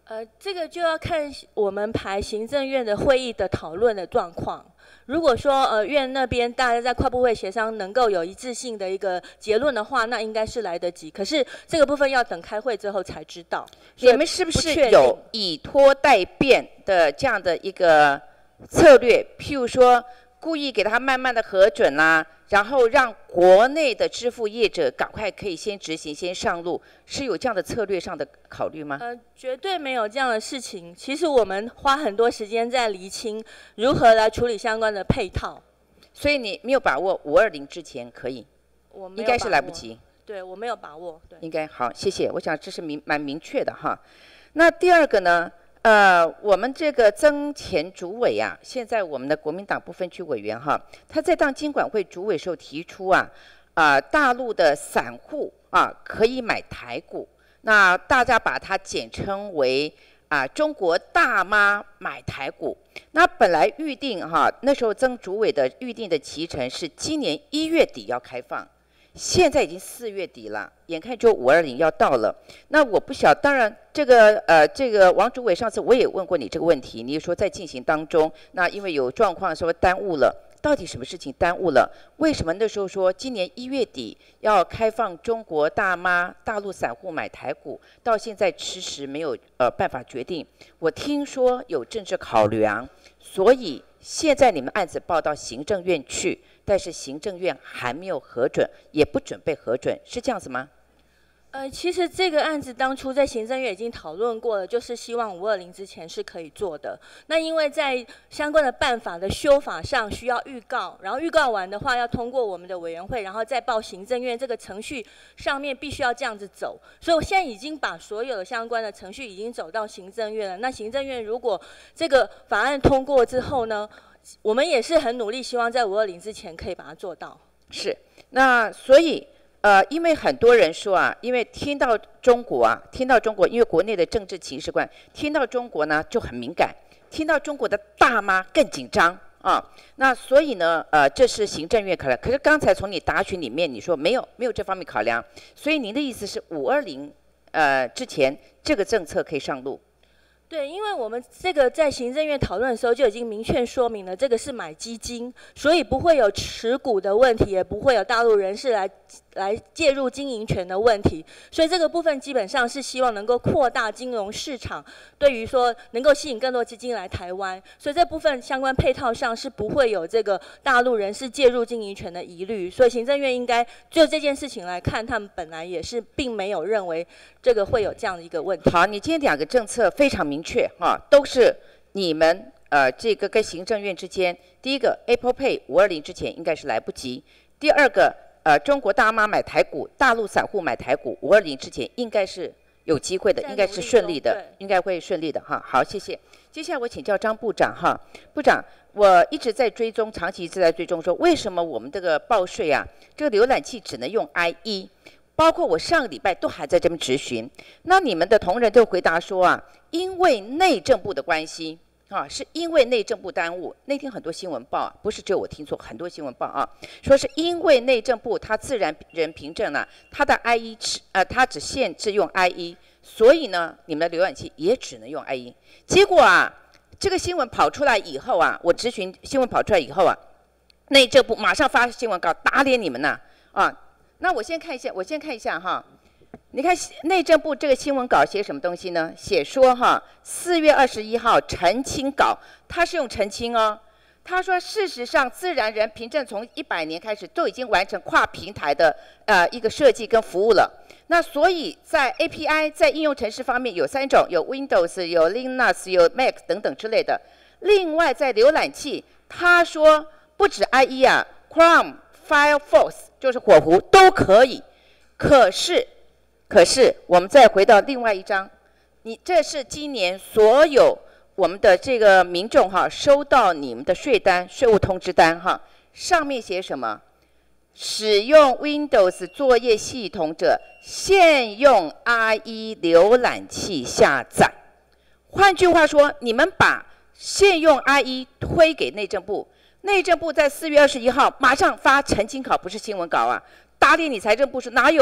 呃，这个就要看我们排行政院的会议的讨论的状况。如果说呃院那边大家在跨部会协商能够有一致性的一个结论的话，那应该是来得及。可是这个部分要等开会之后才知道。 你们是不是有以拖代变的这样的一个策略？譬如说，故意给他慢慢的核准啦、啊，然后让国内的支付业者赶快可以先执行、先上路，是有这样的策略上的考虑吗？ 呃，绝对没有这样的事情。其实我们花很多时间在厘清如何来处理相关的配套。 所以你没有把握五二零之前可以？ 我没有应该是来不及。 对，我没有把握。对， 应该好，谢谢。我想这是明蛮明确的哈。那第二个呢？呃，我们这个曾前主委啊，现在我们的国民党不分区委员哈，他在当金管会主委时候提出啊，啊、呃，大陆的散户啊可以买台股，那大家把它简称为啊、呃、中国大妈买台股。那本来预定哈，那时候曾主委的预定的期程是今年一月底要开放。现在已经四月底了，眼看就五二零要到了。那我不晓，当然这个呃，这个王主委上次我也问过你这个问题，你说在进行当中，那因为有状况说耽误了，到底什么事情耽误了？为什么那时候说今年一月底要开放中国大妈、大陆散户买台股，到现在迟迟没有呃办法决定？我听说有政治考量，所以现在你们案子报到行政院去。但是行政院还没有核准，也不准备核准，是这样子吗？ 呃，其实这个案子当初在行政院已经讨论过了，就是希望五二零之前是可以做的。那因为在相关的办法的修法上需要预告，然后预告完的话要通过我们的委员会，然后再报行政院，这个程序上面必须要这样子走。所以我现在已经把所有的相关的程序已经走到行政院了。那行政院如果这个法案通过之后呢？我们也是很努力，希望在五二零之前可以把它做到。 是，那所以呃，因为很多人说啊，因为听到中国啊，听到中国，因为国内的政治情势观，听到中国呢就很敏感，听到中国的大妈更紧张啊。那所以呢，呃，这是行政院考量。可是刚才从你答询里面你说没有没有这方面考量，所以您的意思是五二零呃之前这个政策可以上路？ 对，因为我们这个在行政院讨论的时候就已经明确说明了，这个是买基金，所以不会有持股的问题，也不会有大陆人士来来介入经营权的问题。所以这个部分基本上是希望能够扩大金融市场，对于说能够吸引更多基金来台湾。所以这部分相关配套上是不会有这个大陆人士介入经营权的疑虑。所以行政院应该就这件事情来看，他们本来也是并没有认为这个会有这样的一个问题。 好，你今天两个政策非常明确哈，都是你们呃这个跟行政院之间，第一个 Apple Pay 五二零之前应该是来不及，第二个呃中国大妈买台股，大陆散户买台股五二零之前应该是有机会的，应该是顺利的，应该会顺利的哈。好，谢谢。接下来我请教张部长哈，部长，我一直在追踪，长期一直在追踪说，为什么我们这个报税啊，这个浏览器只能用 I E？包括我上个礼拜都还在这边质询，那你们的同仁都回答说啊，因为内政部的关系啊，是因为内政部耽误。那天很多新闻报啊，不是只有我听错，很多新闻报啊，说是因为内政部它自然人凭证呢，它的 I E 只呃它只限制用 I E， 所以呢，你们的浏览器也只能用 I E。结果啊，这个新闻跑出来以后啊，我质询新闻跑出来以后啊，内政部马上发新闻稿打脸你们呐啊。那我先看一下，我先看一下哈，你看内政部这个新闻稿写什么东西呢？写说哈，四月二十一号澄清稿，他是用澄清哦。他说，事实上，自然人凭证从一百年开始都已经完成跨平台的呃一个设计跟服务了。那所以在 A P I 在应用程式方面有三种，有 Windows、有 Linux、有 Mac 等等之类的。另外在浏览器，他说不止 I E 啊 ，Chrome、Firefox 就是火狐都可以。可是，可是我们再回到另外一张，你这是今年所有我们的这个民众哈收到你们的税单、税务通知单哈，上面写什么？使用 Windows 作业系统者，现用 I E 浏览器下载。换句话说，你们把现用 I E 推给内政部，内政部在四月二十一号马上发澄清稿，不是新闻稿啊，打脸你财政部是哪有？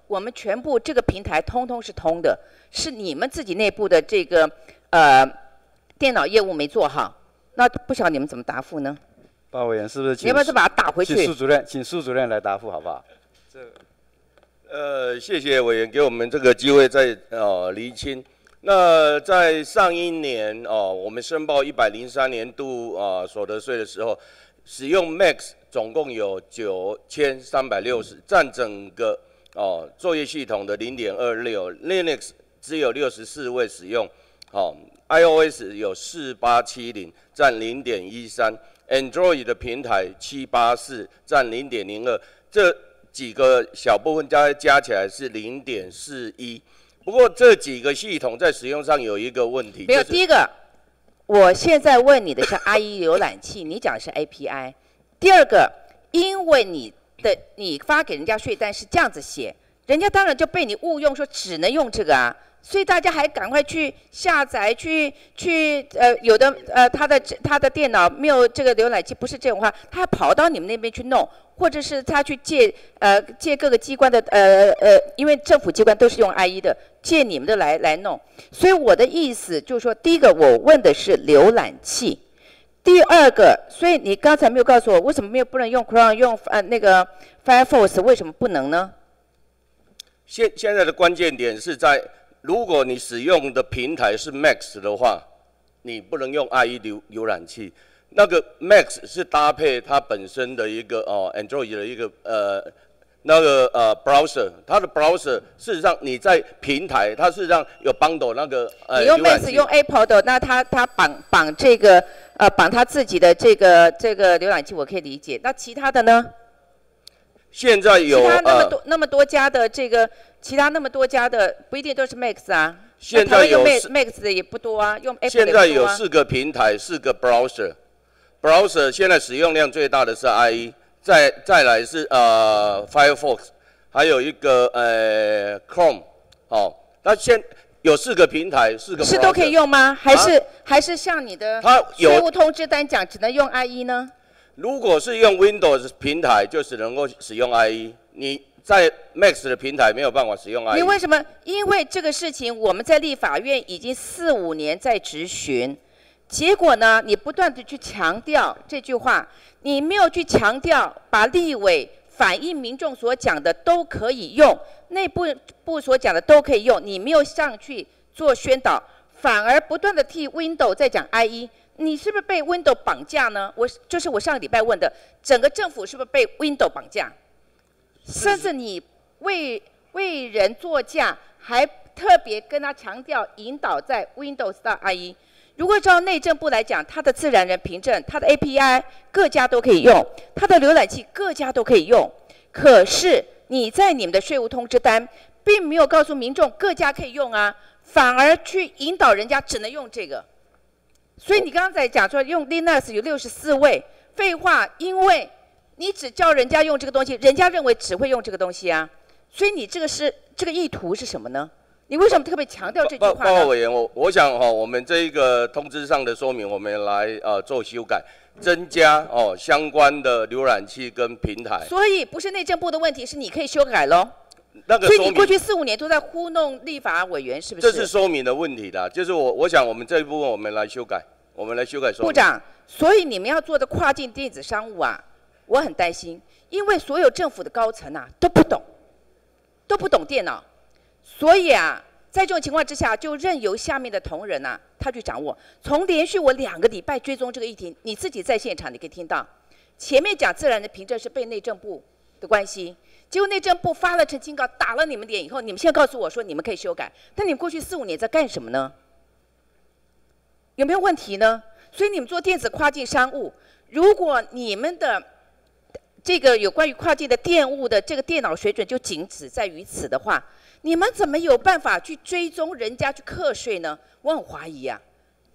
我们全部这个平台通通是通的，是你们自己内部的这个呃电脑业务没做好，那不晓得你们怎么答复呢？ 报告委员是不是请？ 你要不要再把它打回去？ 请苏主任，请苏主任来答复好不好？ 这，呃，谢谢委员给我们这个机会再呃厘清。那在上一年哦，我们申报一百零三年度啊、呃、所得税的时候，使用 Max 总共有九千三百六十，占整个哦作业系统的零点二六 ，Linux 只有六十四位使用，哦 ，iOS 有四八七零，占零点一三 ，Android 的平台七八四，占零点零二，这几个小部分加加起来是零点四一。不过这几个系统在使用上有一个问题， 没有、 就是、 第一个，我现在问你的是 I E 浏览器，你讲的是 A P I。第二个，因为你的你发给人家税单是这样子写，人家当然就被你误用说只能用这个啊，所以大家还赶快去下载，去去呃有的呃他的他的电脑没有这个浏览器，不是这种话，他还跑到你们那边去弄。或者是他去借呃借各个机关的呃呃，因为政府机关都是用 I E 的，借你们的来来弄。所以我的意思就是说，第一个我问的是浏览器，第二个，所以你刚才没有告诉我为什么没有不能用 Chrome 用呃那个 Firefox 为什么不能呢？ 现现在的关键点是在，如果你使用的平台是 Max 的话，你不能用 I E 浏浏览器。那个 Max 是搭配它本身的一个哦 Android 的一个呃那个呃 browser， 它的 browser 事实上你在平台，它事实上有 bundle 那个呃你用 Max 用 Apple 的，那它它绑绑这个呃绑它自己的这个这个浏览器，我可以理解。那其他的呢？ 现在有其他那么多、 呃、 那么多家的这个，其他那么多家的不一定都是 Max 啊。 现在有 Max Max 的也不多啊，用 Apple 的也不多啊。 现在有四个平台，四个 browser。browser 现在使用量最大的是 I E， 再再来是呃 Firefox， 还有一个呃 Chrome， 哦，那现有四个平台，四个 browser， 是都可以用吗？还是、啊、还是像你的税务通知单讲只能用 I E 呢？ 如果是用 Windows 平台，就只能够使用 I E， 你在 Max 的平台没有办法使用 I E。 你为什么？因为这个事情我们在立法院已经四五年在质询。结果呢？你不断的去强调这句话，你没有去强调把立委反映民众所讲的都可以用，内部部所讲的都可以用，你没有上去做宣导，反而不断的替 Windows 在讲 I E， 你是不是被 Windows 绑架呢？我就是我上个礼拜问的，整个政府是不是被 Windows 绑架？甚至你为为人作嫁，还特别跟他强调引导在 Windows 到 I E。如果照内政部来讲，它的自然人凭证、它的 A P I 各家都可以用，它的浏览器各家都可以用。可是你在你们的税务通知单，并没有告诉民众各家可以用啊，反而去引导人家只能用这个。所以你刚才讲说用 Linux 有六十四位，废话，因为你只叫人家用这个东西，人家认为只会用这个东西啊。所以你这个是这个意图是什么呢？你为什么特别强调这句话呢？ 报告委员，我我想哈、哦，我们这一个通知上的说明，我们来呃做修改，增加哦相关的浏览器跟平台。 所以不是内政部的问题，是你可以修改喽。 那个所以你过去四五年都在糊弄立法委员，是不是？ 这是说明的问题啦，就是我我想我们这一部分我们来修改，我们来修改说明。 部长，所以你们要做的跨境电子商务啊，我很担心，因为所有政府的高层啊都不懂，都不懂电脑。所以啊，在这种情况之下，就任由下面的同仁啊，他去掌握。从连续我两个礼拜追踪这个议题，你自己在现场你可以听到，前面讲自然的凭证是被内政部的关系，结果内政部发了澄清稿，打了你们脸以后，你们现在告诉我说你们可以修改，但你们过去四五年在干什么呢？有没有问题呢？所以你们做电子跨境商务，如果你们的这个有关于跨境的电务的这个电脑水准就仅止在于此的话，你们怎么有办法去追踪人家去课税呢？我很怀疑啊。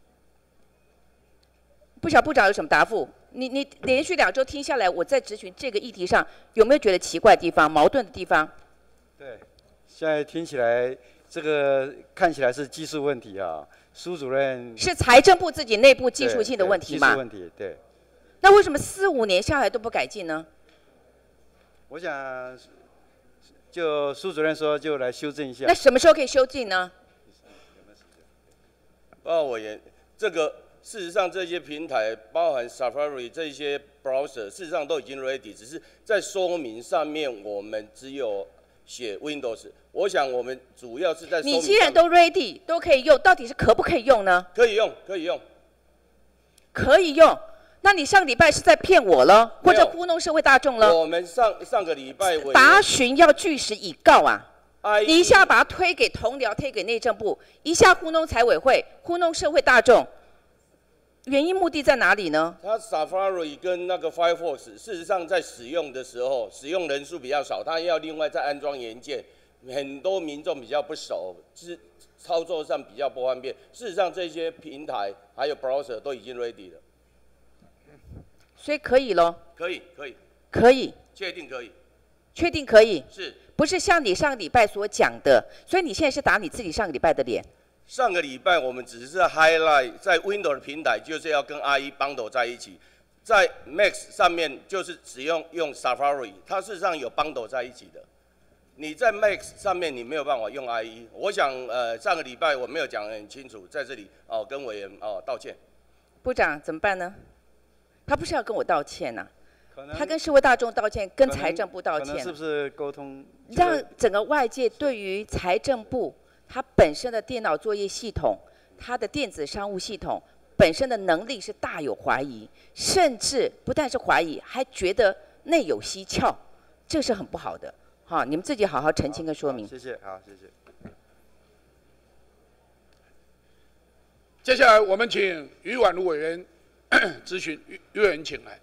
不晓得部长有什么答复？你你连续两周听下来，我在质询这个议题上有没有觉得奇怪的地方、矛盾的地方？ 对，现在听起来这个看起来是技术问题啊。苏主任是财政部自己内部技术性的问题吗？ 技术问题，对。 那为什么四五年下来都不改进呢？ 我想， 就苏主任说就来修正一下。 那什么时候可以修正呢？ 报告委员，这个事实上这些平台，包含 Safari 这些 browser， 事实上都已经 ready， 只是在说明上面我们只有写 Windows。我想我们主要是在说明。 你既然都 ready 都可以用，到底是可不可以用呢？ 可以用，可以用， 可以用。那你上礼拜是在骗我了，或者糊弄社会大众了？ 我们上上个礼拜答询要据实以告啊！ I E 你一下把它推给同僚，推给内政部，一下糊弄财委会，糊弄社会大众，原因目的在哪里呢？ 它 Safari 跟那个 Firefox， 事实上在使用的时候，使用人数比较少，它要另外再安装元件，很多民众比较不熟，是操作上比较不方便。事实上，这些平台还有 browser 都已经 ready 了。 所以可以咯？ 可以，可以， 可以， 确定可以， 确定可以， 是不是像你上个礼拜所讲的？所以你现在是打你自己上个礼拜的脸。 上个礼拜我们只是 highlight 在 Windows 平台就是要跟 I E bundle 在一起，在 Mac 上面就是使用用 Safari， 它事实上有 bundle 在一起的。你在 Mac 上面你没有办法用 I E， 我想呃上个礼拜我没有讲得很清楚，在这里哦跟委员哦道歉。 部长怎么办呢？他不是要跟我道歉呐、啊，他跟社会大众道歉，跟财政部道歉、啊， 是不是沟通？ 让整个外界对于财政部它本身的电脑作业系统、它的电子商务系统本身的能力是大有怀疑，甚至不但是怀疑，还觉得内有蹊跷，这是很不好的。好，你们自己好好澄清跟说明。 谢谢，好，谢谢。 接下来我们请余婉如委员咨询，余余委员请来。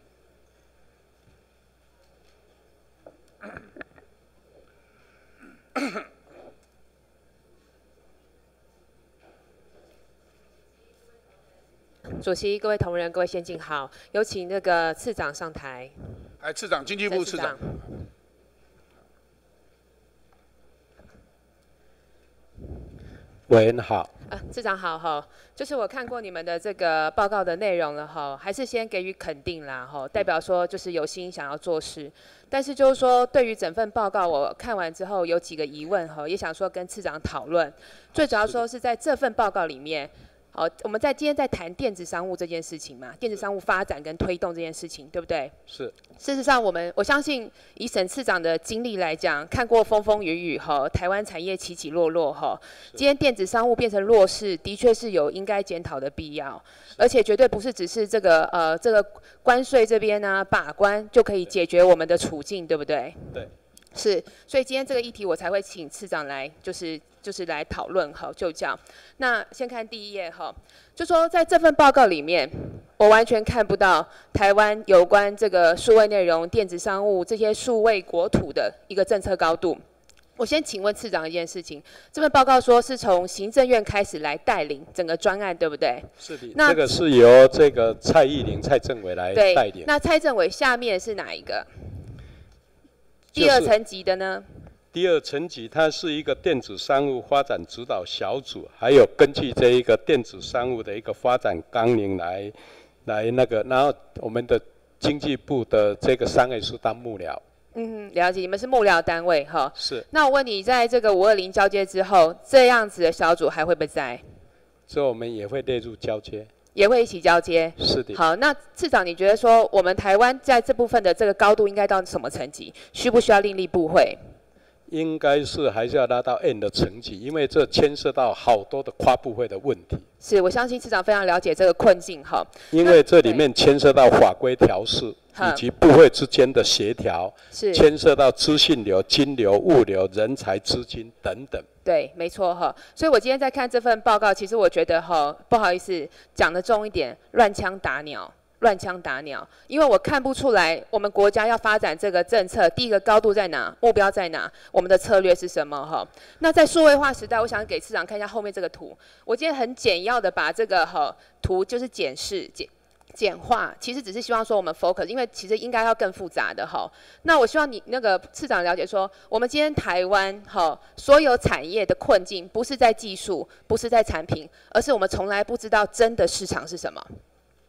主席、各位同仁、各位先进好，有请那个次长上台。 哎，次长，经济部次长。 委员好。 啊，次长好哈，就是我看过你们的这个报告的内容了哈，还是先给予肯定啦哈，代表说就是有心想要做事，但是就是说对于整份报告我看完之后有几个疑问哈，也想说跟次长讨论，最主要说是在这份报告里面。好，我们在今天在谈电子商务这件事情嘛，电子商务发展跟推动这件事情，对不对？ 是。 事实上，我们我相信以沈次长的经历来讲，看过风风雨雨哈，台湾产业起起落落哈，今天电子商务变成弱势，的确是有应该检讨的必要，而且绝对不是只是这个呃这个关税这边呢、啊、把关就可以解决我们的处境，对不对？ 对。 是，所以今天这个议题我才会请次长来，就是就是来讨论哈，就这样。那先看第一页哈，就说在这份报告里面，我完全看不到台湾有关这个数位内容、电子商务这些数位国土的一个政策高度。我先请问次长一件事情，这份报告说是从行政院开始来带领整个专案，对不对？ 是的。那这个是由这个蔡依林、蔡政委来带领。 那蔡政委下面是哪一个？第二层级的呢？ 第二层级，它是一个电子商务发展指导小组，还有根据这一个电子商务的一个发展纲领来，来那个，然后我们的经济部的这个商业是当幕僚。 嗯，了解，你们是幕僚单位哈。 是。 那我问你，在这个五二零交接之后，这样子的小组还会不会在？ 这我们也会列入交接。 也会一起交接。 是的。 好，那次长，你觉得说我们台湾在这部分的这个高度应该到什么层级？需不需要另立部会？ 应该是还是要拉到 N 的层级，因为这牵涉到好多的跨部会的问题。 是，我相信次长非常了解这个困境哈。 因为这里面牵涉到法规调试，以及部会之间的协调， 是牵涉到资讯流、金流、物流、人才、资金等等。 对，没错哈。所以我今天在看这份报告，其实我觉得哈，不好意思讲得重一点，乱枪打鸟。乱枪打鸟，因为我看不出来我们国家要发展这个政策，第一个高度在哪，目标在哪，我们的策略是什么哈？那在数位化时代，我想给次长看一下后面这个图。我今天很简要的把这个哈图就是检视简简化，其实只是希望说我们 focus， 因为其实应该要更复杂的哈。那我希望你那个次长了解说，我们今天台湾哈所有产业的困境，不是在技术，不是在产品，而是我们从来不知道真的市场是什么。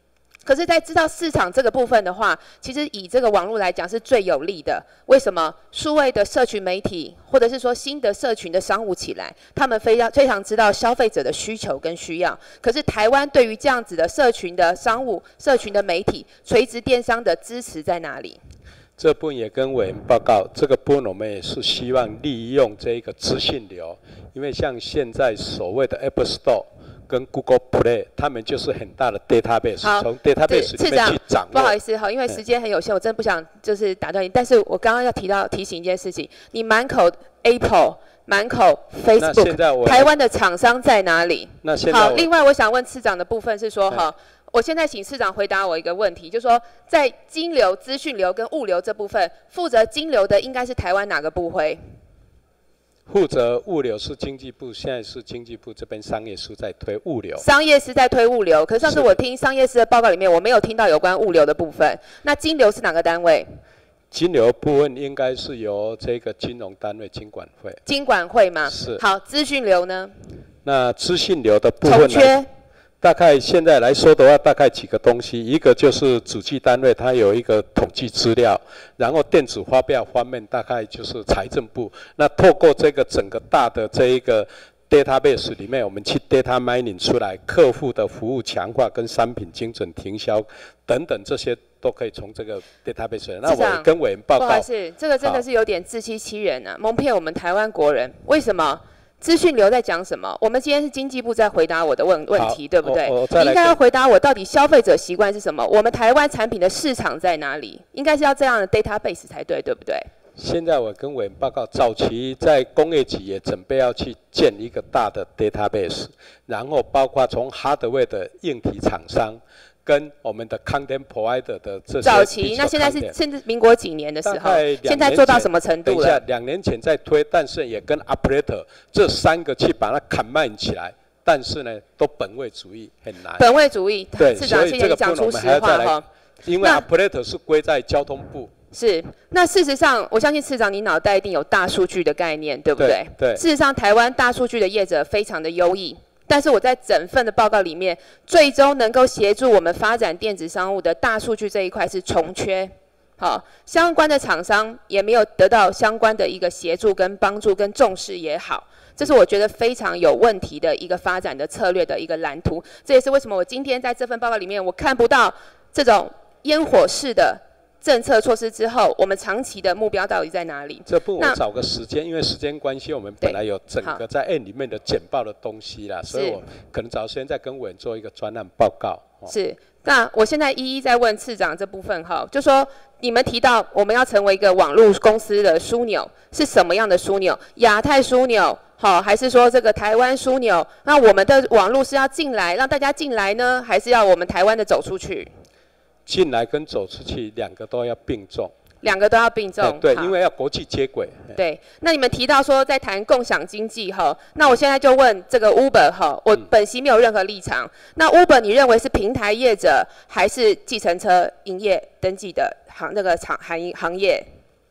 可是，在知道市场这个部分的话，其实以这个网络来讲是最有利的。为什么？数位的社群媒体，或者是说新的社群的商务起来，他们非常非常知道消费者的需求跟需要。可是台湾对于这样子的社群的商务、社群的媒体、垂直电商的支持在哪里？ 这部分也跟委员报告，这个部分我们也是希望利用这一个资讯流，因为像现在所谓的 App Store 跟 Google Play， 他们就是很大的 database， 从 database 里面去掌握。 不好意思哈，因为时间很有限，我真的不想就是打断你，但是我刚刚要提到提醒一件事情，你满口 Apple。满口 Facebook， 台湾的厂商在哪里？ 那现在好，另外我想问次长的部分是说哈，我现在请次长回答我一个问题，就是说在金流、资讯流跟物流这部分，负责金流的应该是台湾哪个部会？ 负责物流是经济部，现在是经济部这边商业司在推物流。 商业司在推物流，可是上次我听商业司的报告里面，我没有听到有关物流的部分。那金流是哪个单位？ 金流部分应该是由这个金融单位金管会。 金管会吗？ 是。 好，资讯流呢？ 那资讯流的部分呢？ 大概现在来说的话，大概几个东西，一个就是主计单位，它有一个统计资料，然后电子发票方面大概就是财政部。那透过这个整个大的这一个 database 里面，我们去 data mining 出来客户的服务强化跟商品精准停销等等这些。都可以从这个 database。那我跟委员报告。 不好意思，这个真的是有点自欺欺人啊，蒙骗我们台湾国人。为什么？资讯流在讲什么？我们今天是经济部在回答我的问问题，对不对？你应该要回答我，到底消费者习惯是什么？我们台湾产品的市场在哪里？应该是要这样的 database 才对，对不对？ 现在我跟委员报告，早期在工业局也准备要去建一个大的 database， 然后包括从 hardware 的硬体厂商。跟我们的 content provider 的这些早期，那现在是甚至民国几年的时候，现在做到什么程度了？ 等一下，两年前在推，但是也跟 operator 这三个去把它combine起来，但是呢，都本位主义很难。 本位主义， 对， 市长，谢谢你讲出实话哈。 因为 operator 是归在交通部。 是，那事实上，我相信市长你脑袋一定有大数据的概念，对不对？ 对。 事实上，台湾大数据的业者非常的优异。但是我在整份的报告里面，最终能够协助我们发展电子商务的大数据这一块是重缺，好，相关的厂商也没有得到相关的一个协助跟帮助跟重视也好，这是我觉得非常有问题的一个发展的策略的一个蓝图。这也是为什么我今天在这份报告里面，我看不到这种烟火式的政策措施之后，我们长期的目标到底在哪里？ 这不，我找个时间，因为时间关系，我们本来有整个在 N 里面的简报的东西啦，所以我可能找时间再跟委员做一个专案报告。 是，那我现在一一在问次长这部分哈，就说你们提到我们要成为一个网络公司的枢纽，是什么样的枢纽？亚太枢纽，好，还是说这个台湾枢纽？那我们的网络是要进来，让大家进来呢，还是要我们台湾的走出去？ 进来跟走出去两个都要并重， 两个都要并重。 对，因为要国际接轨。 对，那你们提到说在谈共享经济哈，那我现在就问这个 Uber 哈，我本席没有任何立场。嗯、那 Uber 你认为是平台业者还是计程车营业登记的行那个厂行行业？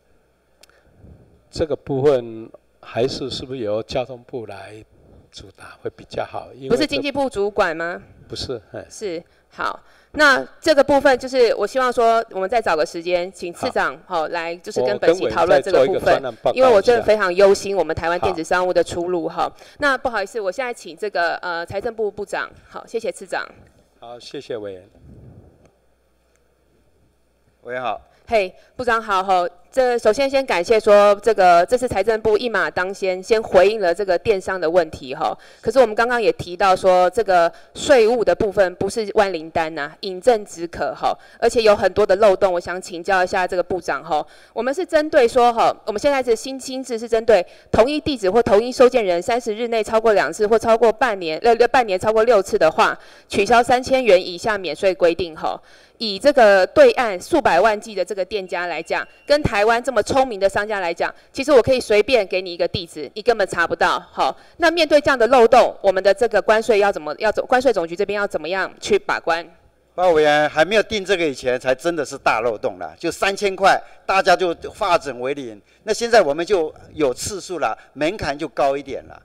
这个部分还是是不是由交通部来主打会比较好？因为不是经济部主管吗？ 不是， 是好。那这个部分就是我希望说，我们再找个时间，请次长好、哦、来，就是跟本席讨论这个部分，因为我真的非常忧心我们台湾电子商务的出路哈。那不好意思，我现在请这个呃财政部部长，好，谢谢次长。 好，谢谢委员。 委员好。 嘿， hey, 部长好吼，这首先先感谢说这个这次财政部一马当先，先回应了这个电商的问题哈。可是我们刚刚也提到说，这个税务的部分不是万灵丹呐、啊，饮鸩止渴哈，而且有很多的漏洞。我想请教一下这个部长哈，我们是针对说哈，我们现在是新新制是针对同一地址或同一收件人三十日内超过两次或超过半年呃半年超过六次的话，取消三千元以下免税规定哈。以这个对岸数百万计的这个店家来讲，跟台湾这么聪明的商家来讲，其实我可以随便给你一个地址，你根本查不到。好，那面对这样的漏洞，我们的这个关税要怎么要怎关税总局这边要怎么样去把关？ 报告委员还没有定这个以前，才真的是大漏洞啦，就三千块，大家就化整为零。那现在我们就有次数了，门槛就高一点了。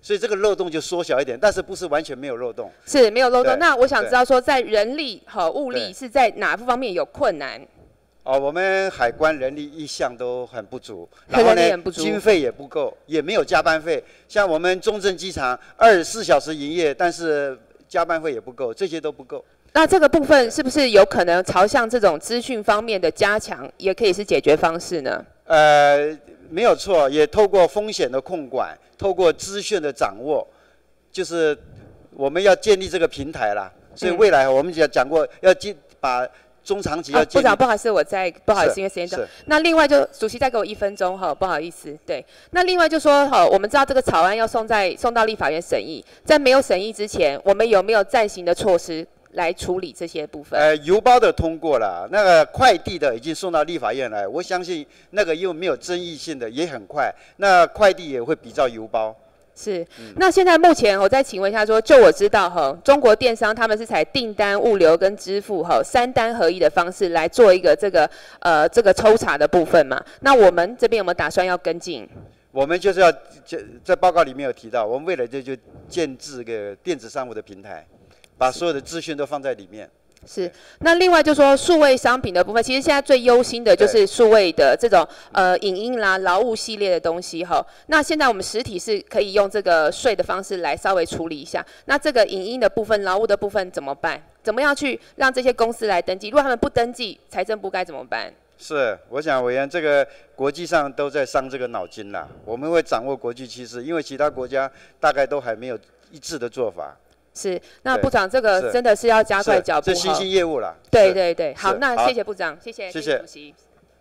所以这个漏洞就缩小一点，但是不是完全没有漏洞？ 是没有漏洞。 对那我想知道说，在人力和物力对是在哪方面有困难？ 哦，我们海关人力一向都很不足，然后呢人力很不，足经费也不够，也没有加班费。像我们中正机场二十四小时营业，但是加班费也不够，这些都不够。 那这个部分是不是有可能朝向这种资讯方面的加强，也可以是解决方式呢？ 呃，没有错，也透过风险的控管，透过资讯的掌握，就是我们要建立这个平台啦。所以未来我们讲讲过，要建把中长期要啊、 建立。 部长，不好意思，我再不好意思， 是因为时间长是。 那另外就主席再给我一分钟哈，不好意思，对。那另外就说哈，我们知道这个草案要送在送到立法院审议，在没有审议之前，我们有没有暂行的措施来处理这些部分？ 呃，邮包的通过了，那个快递的已经送到立法院来，我相信那个又没有争议性的也很快，那快递也会比照邮包。 是，那现在目前我再请问一下说，就我知道哈，中国电商他们是采订单、物流跟支付哈三单合一的方式来做一个这个呃这个抽查的部分嘛？那我们这边有没有打算要跟进？ 我们就是要在报告里面有提到，我们为了这就建制个电子商务的平台，把所有的资讯都放在里面。 是，那另外就说数位商品的部分，其实现在最忧心的就是数位的这种呃影音啦、劳务系列的东西哈。那现在我们实体是可以用这个税的方式来稍微处理一下。那这个影音的部分、劳务的部分怎么办？怎么样去让这些公司来登记？如果他们不登记，财政部该怎么办？ 是，我想委员这个国际上都在伤这个脑筋啦。我们会掌握国际趋势，因为其他国家大概都还没有一致的做法。 是，那部长这个真的是要加快脚步。 这新兴业务了。 对对对，好，那谢谢部长，谢谢， 谢谢主席。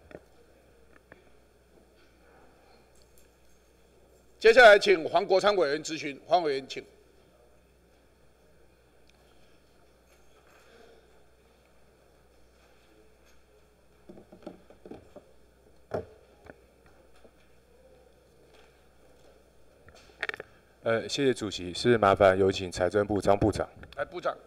接下来请黄国昌委员质询，黄委员请。 呃，谢谢主席，是麻烦有请财政部张部长。 来，部长。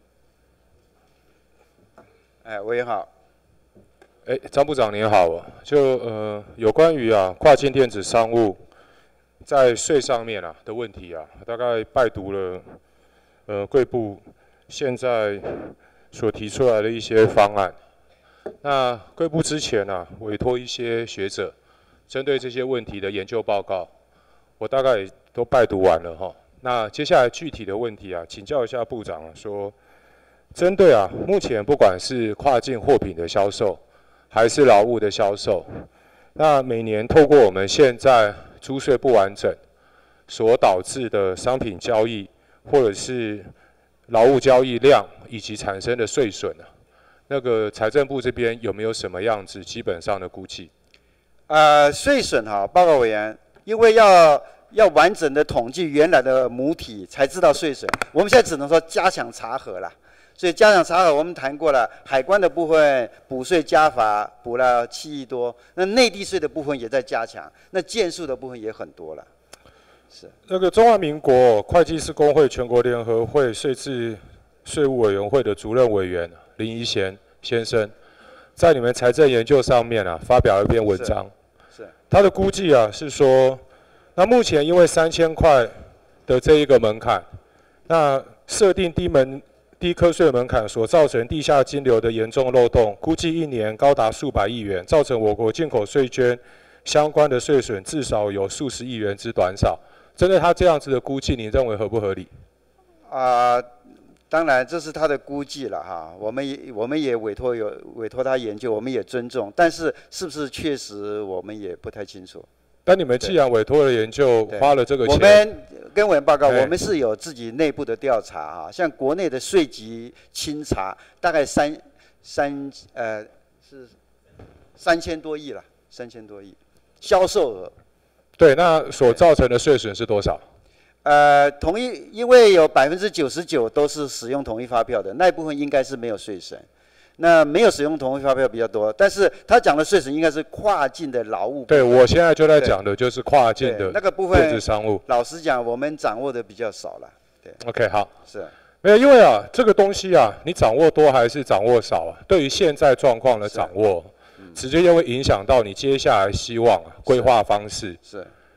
哎，委员好。 哎，张部长您好，就呃有关于啊跨境电子商务在税上面啊的问题啊，大概拜读了呃贵部现在所提出来的一些方案。那贵部之前啊委托一些学者针对这些问题的研究报告，我大概都拜读完了哈。那接下来具体的问题啊，请教一下部长啊，说针对啊目前不管是跨境货品的销售，还是劳务的销售，那每年透过我们现在租税不完整所导致的商品交易，或者是劳务交易量以及产生的税损啊，那个财政部这边有没有什么样子基本上的估计？ 呃，税损哈，报告委员，因为要要完整的统计原来的母体，才知道税损。我们现在只能说加强查核啦。所以加强查核，我们谈过了，海关的部分补税加罚补了七亿多，那内地税的部分也在加强，那件数的部分也很多了。是那个中华民国会计师公会全国联合会税制税务委员会的主任委员林宜贤先生，在你们财政研究上面啊发表了一篇文章， 是, 是他的估计啊是说，那目前因为三千块的这一个门槛，那设定低门。低课税门槛所造成地下金流的严重漏洞，估计一年高达数百亿元，造成我国进口税捐相关的税损至少有数十亿元之短少。针对他这样子的估计，你认为合不合理？ 啊、呃，当然这是他的估计了哈，我们也我们也委托有委托他研究，我们也尊重，但是是不是确实我们也不太清楚。 但你们既然委托了研究，花了这个钱， 我们跟委员报告，我们是有自己内部的调查啊，像国内的税级清查，大概三三呃是三千多亿了，三千多亿销售额。 对，那所造成的税损是多少？ 呃，统一因为有百分之九十九都是使用统一发票的，那一部分应该是没有税损。那没有使用统一发票比较多，但是他讲的税损应该是跨境的劳务。 对，我现在就在讲的就是跨境的那个部分电子商务。 老实讲，我们掌握的比较少了。对 ，OK， 好。 是。 没有，因为啊，这个东西啊，你掌握多还是掌握少啊？对于现在状况的掌握，直接就会影响到你接下来希望啊规划方式。 是。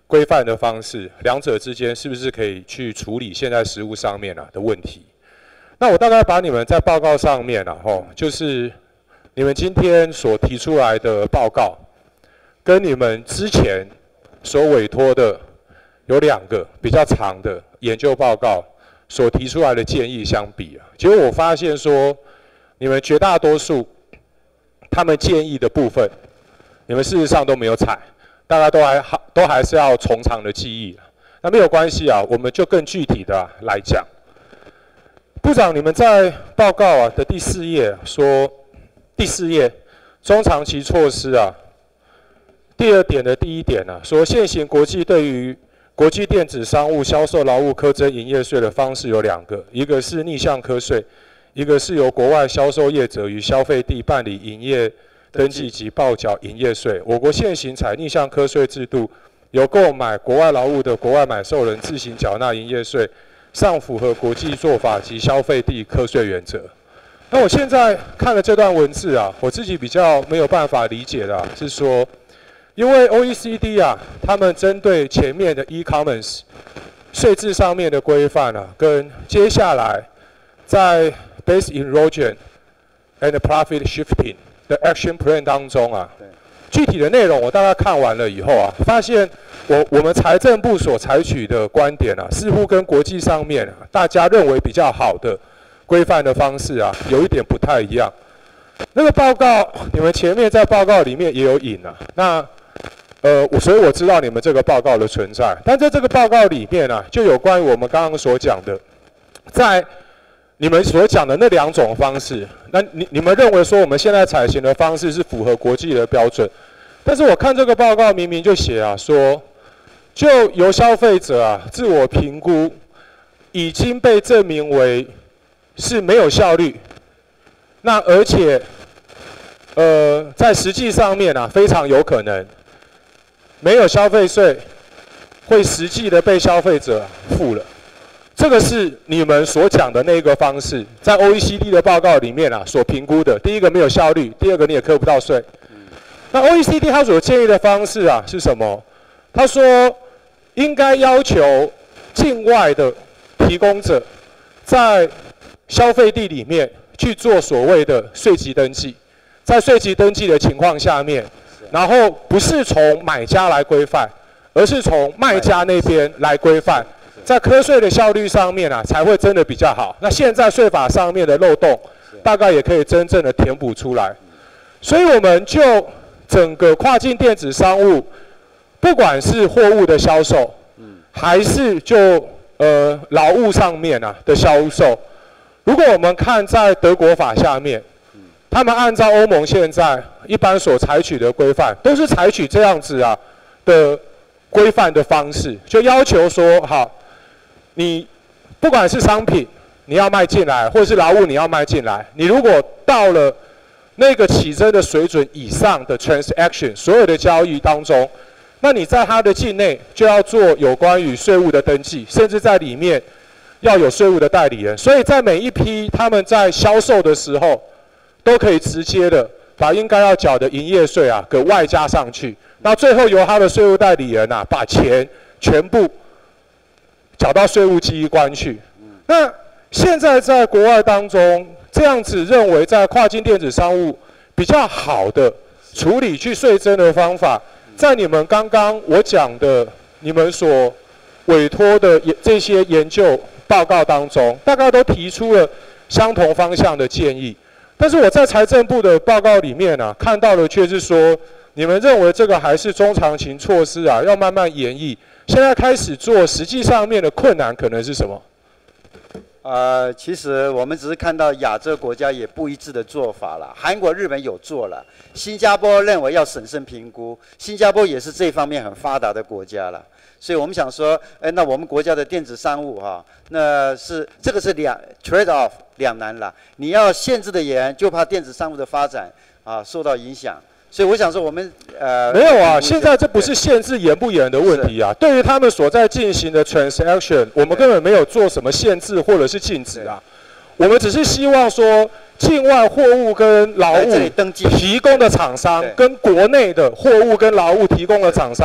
规范的方式，两者之间是不是可以去处理现在实务上面啊的问题？那我大概把你们在报告上面啊，吼，就是你们今天所提出来的报告，跟你们之前所委托的有两个比较长的研究报告所提出来的建议相比啊，结果我发现说，你们绝大多数他们建议的部分，你们事实上都没有采，大概都还好，都还是要从长的记忆。那没有关系啊，我们就更具体的、啊、来讲。部长，你们在报告啊的第四页说，第四页中长期措施啊，第二点的第一点啊，说现行国际对于国际电子商务销售劳务课征营业税的方式有两个，一个是逆向课税，一个是由国外销售业者于消费地办理营业登记及报缴营业税。我国现行采逆向课税制度，由购买国外劳务的国外买受人自行缴纳营业税，尚符合国际做法及消费地课税原则。那我现在看了这段文字啊，我自己比较没有办法理解的、啊、是说，因为 O E C D 啊，他们针对前面的 e-commerce 税制上面的规范啊，跟接下来在 base erosion and profit shifting 的 action plan 当中啊，具体的内容我大概看完了以后啊，发现我我们财政部所采取的观点啊，似乎跟国际上面、啊、大家认为比较好的规范的方式啊，有一点不太一样。那个报告你们前面在报告里面也有引啊，那呃，所以我知道你们这个报告的存在，但在这个报告里面啊，就有关于我们刚刚所讲的，在你们所讲的那两种方式，那你你们认为说我们现在采行的方式是符合国际的标准，但是我看这个报告明明就写啊，说就由消费者啊自我评估已经被证明为是没有效率，那而且呃在实际上面啊非常有可能没有消费税会实际的被消费者付了。这个是你们所讲的那个方式，在 O E C D 的报告里面啊所评估的。第一个没有效率，第二个你也课不到税。那 O E C D 它所建议的方式啊是什么？他说应该要求境外的提供者在消费地里面去做所谓的税籍登记，在税籍登记的情况下面，然后不是从买家来规范，而是从卖家那边来规范。在课税的效率上面啊，才会真的比较好。那现在税法上面的漏洞，大概也可以真正的填补出来。所以我们就整个跨境电子商务，不管是货物的销售，还是就呃劳务上面啊的销售，如果我们看在德国法下面，他们按照欧盟现在一般所采取的规范，都是采取这样子啊的规范的方式，就要求说好。你不管是商品你要卖进来，或者是劳务你要卖进来，你如果到了那个起征的水准以上的 transaction 所有的交易当中，那你在它的境内就要做有关于税务的登记，甚至在里面要有税务的代理人。所以在每一批他们在销售的时候，都可以直接的把应该要缴的营业税啊给外加上去，那最后由他的税务代理人啊把钱全部缴到税务机关去。那现在在国外当中，这样子认为在跨境电子商务比较好的处理去税征的方法，在你们刚刚我讲的你们所委托的这些研究报告当中，大概都提出了相同方向的建议。但是我在财政部的报告里面啊，看到的却是说，你们认为这个还是中长期措施啊，要慢慢研议。现在开始做，实际上面的困难可能是什么？ 呃，其实我们只是看到亚洲国家也不一致的做法了。韩国、日本有做了，新加坡认为要审慎评估，新加坡也是这方面很发达的国家了。所以我们想说，哎，那我们国家的电子商务哈、啊，那是这个是两 trade off 两难了。你要限制的严，就怕电子商务的发展啊受到影响。所以我想说，我们呃没有啊，现在这不是限制严不严的问题啊。对于他们所在进行的 transaction， 我们根本没有做什么限制或者是禁止啊。我们只是希望说，境外货物跟劳务提供的厂商，跟国内的货物跟劳务提供的厂商，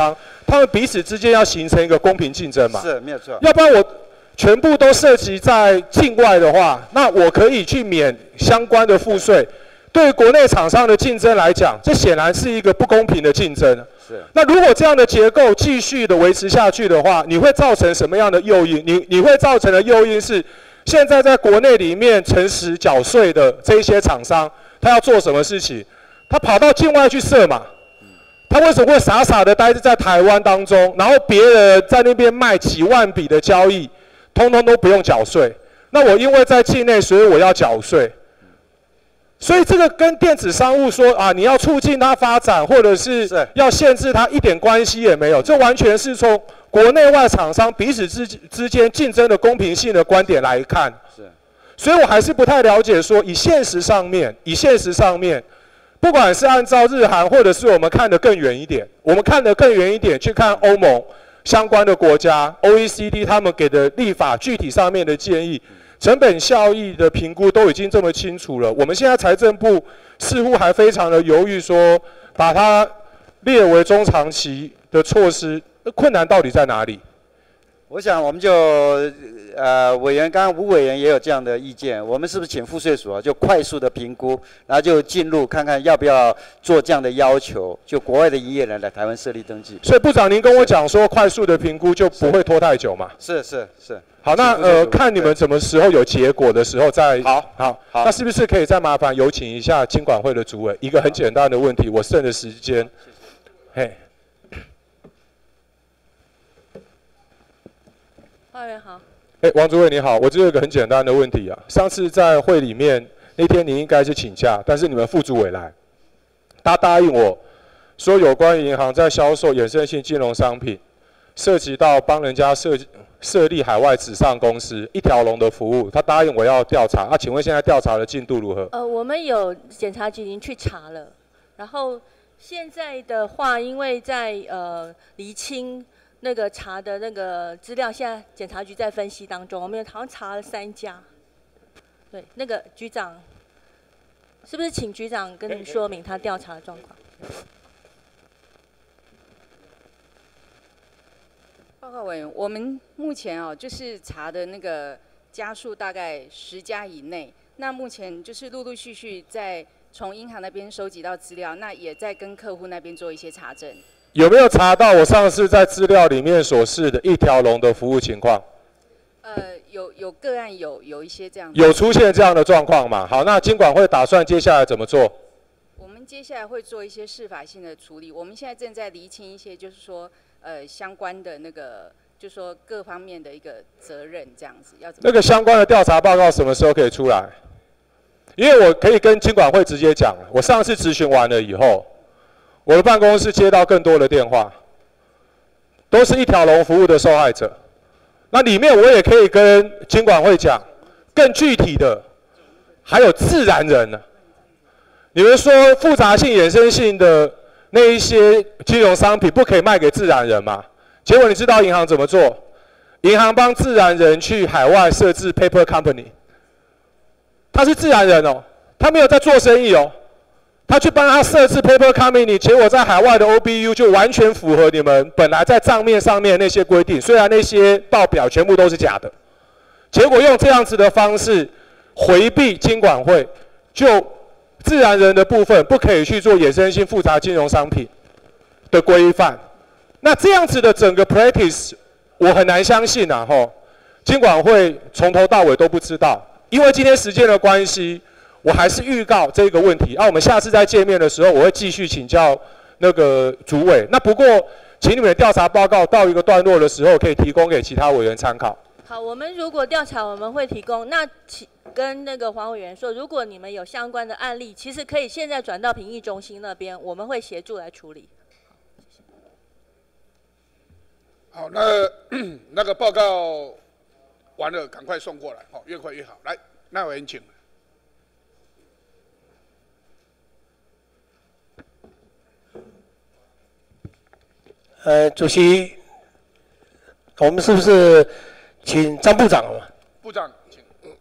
他们彼此之间要形成一个公平竞争嘛。 是，没有错。 要不然我全部都涉及在境外的话，那我可以去免相关的赋税。对于国内厂商的竞争来讲，这显然是一个不公平的竞争。 是。 那如果这样的结构继续的维持下去的话，你会造成什么样的诱因？你你会造成的诱因是，现在在国内里面诚实缴税的这一些厂商，他要做什么事情？他跑到境外去设嘛？他为什么会傻傻的待着在台湾当中，然后别人在那边卖几万笔的交易，通通都不用缴税？那我因为在境内，所以我要缴税。所以这个跟电子商务说啊，你要促进它发展，或者是要限制它，一点关系也没有。这完全是从国内外厂商彼此之之间竞争的公平性的观点来看。 是。 所以我还是不太了解说，以现实上面，以现实上面，不管是按照日韩，或者是我们看得更远一点，我们看得更远一点，去看欧盟相关的国家 O E C D 他们给的立法具体上面的建议。成本效益的评估都已经这么清楚了，我们现在财政部似乎还非常的犹豫，说把它列为中长期的措施，困难到底在哪里？ 我想我们就呃委员，刚刚吴委员也有这样的意见，我们是不是请赋税署啊，就快速的评估，然后就进入看看要不要做这样的要求，就国外的营业人来台湾设立登记。 所以部长您跟我讲说，快速的评估就不会拖太久嘛？ 是是是。 好，那呃，看你们什么时候有结果的时候再好， 好，好，那是不是可以再麻烦有请一下金管会的主委？一个很简单的问题，我剩的时间，嘿。 花园好。 哎，王主委你好，我只有一个很简单的问题啊。上次在会里面那天你应该是请假，但是你们副主委来，他答应我说有关银行在销售衍生性金融商品，涉及到帮人家设设立海外纸上公司一条龙的服务，他答应我要调查。啊，请问现在调查的进度如何？ 呃，我们有检察局已经去查了，然后现在的话，因为在呃厘清那个查的那个资料，现在检察局在分析当中，我们好像查了三家。对，那个局长，是不是请局长跟您说明他调查的状况？ 报告委员，我们目前哦，就是查的那个家数大概十家以内。那目前就是陆陆续续在从银行那边收集到资料，那也在跟客户那边做一些查证。 有没有查到我上次在资料里面所示的一条龙的服务情况？ 呃，有有个案有有一些这样。 有出现这样的状况吗？好，那金管会打算接下来怎么做？ 我们接下来会做一些司法性的处理。我们现在正在厘清一些，就是说。呃，相关的那个，就说各方面的一个责任，这样子要怎么？ 那个相关的调查报告什么时候可以出来？因为我可以跟金管会直接讲，我上次咨询完了以后，我的办公室接到更多的电话，都是一条龙服务的受害者。那里面我也可以跟金管会讲，更具体的，还有自然人呢。你们说复杂性、衍生性的。那一些金融商品不可以卖给自然人嘛？结果你知道银行怎么做？银行帮自然人去海外设置 paper company， 他是自然人哦，他没有在做生意哦，他去帮他设置 paper company， 结果在海外的 O B U 就完全符合你们本来在账面上面那些规定，虽然那些报表全部都是假的，结果用这样子的方式回避金管会，就。自然人的部分不可以去做衍生性复杂金融商品的规范，那这样子的整个 practice， 我很难相信啊吼，金管会从头到尾都不知道。因为今天时间的关系，我还是预告这个问题。啊，我们下次再见面的时候，我会继续请教那个主委。那不过，请你们的调查报告到一个段落的时候，可以提供给其他委员参考。 好，我们如果调查，我们会提供。那请跟那个黄委员说，如果你们有相关的案例，其实可以现在转到评议中心那边，我们会协助来处理。 好，那那个报告完了，赶快送过来，哦，越快越好。来，那委员请。 呃，主席，我们是不是请张部长啊？ 部长，请。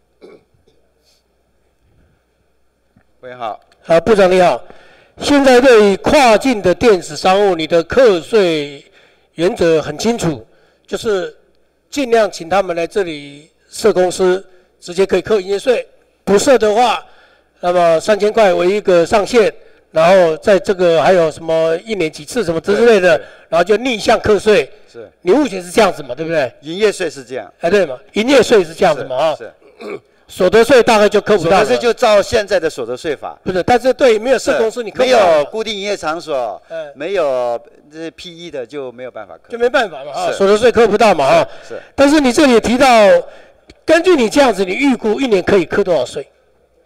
委员好。 啊，部长你好。现在对于跨境的电子商务，你的课税原则很清楚，就是尽量请他们来这里设公司，直接可以扣营业税。不设的话，那么三千块为一个上限，然后在这个还有什么一年几次什么之类的，然后就逆向课税。 是。 你目前是这样子嘛，对不对？ 营业税是这样。 哎，对嘛，营业税是这样子嘛，啊。 是。 所得税大概就扣不到了。 所得税就照现在的所得税法。 不是，但是对没有设公司你扣不到。 没有固定营业场所，没有这 P E 的就没有办法扣。 就没办法嘛，啊，所得税扣不到嘛，啊。 是。 但是你这里提到，根据你这样子，你预估一年可以课多少税？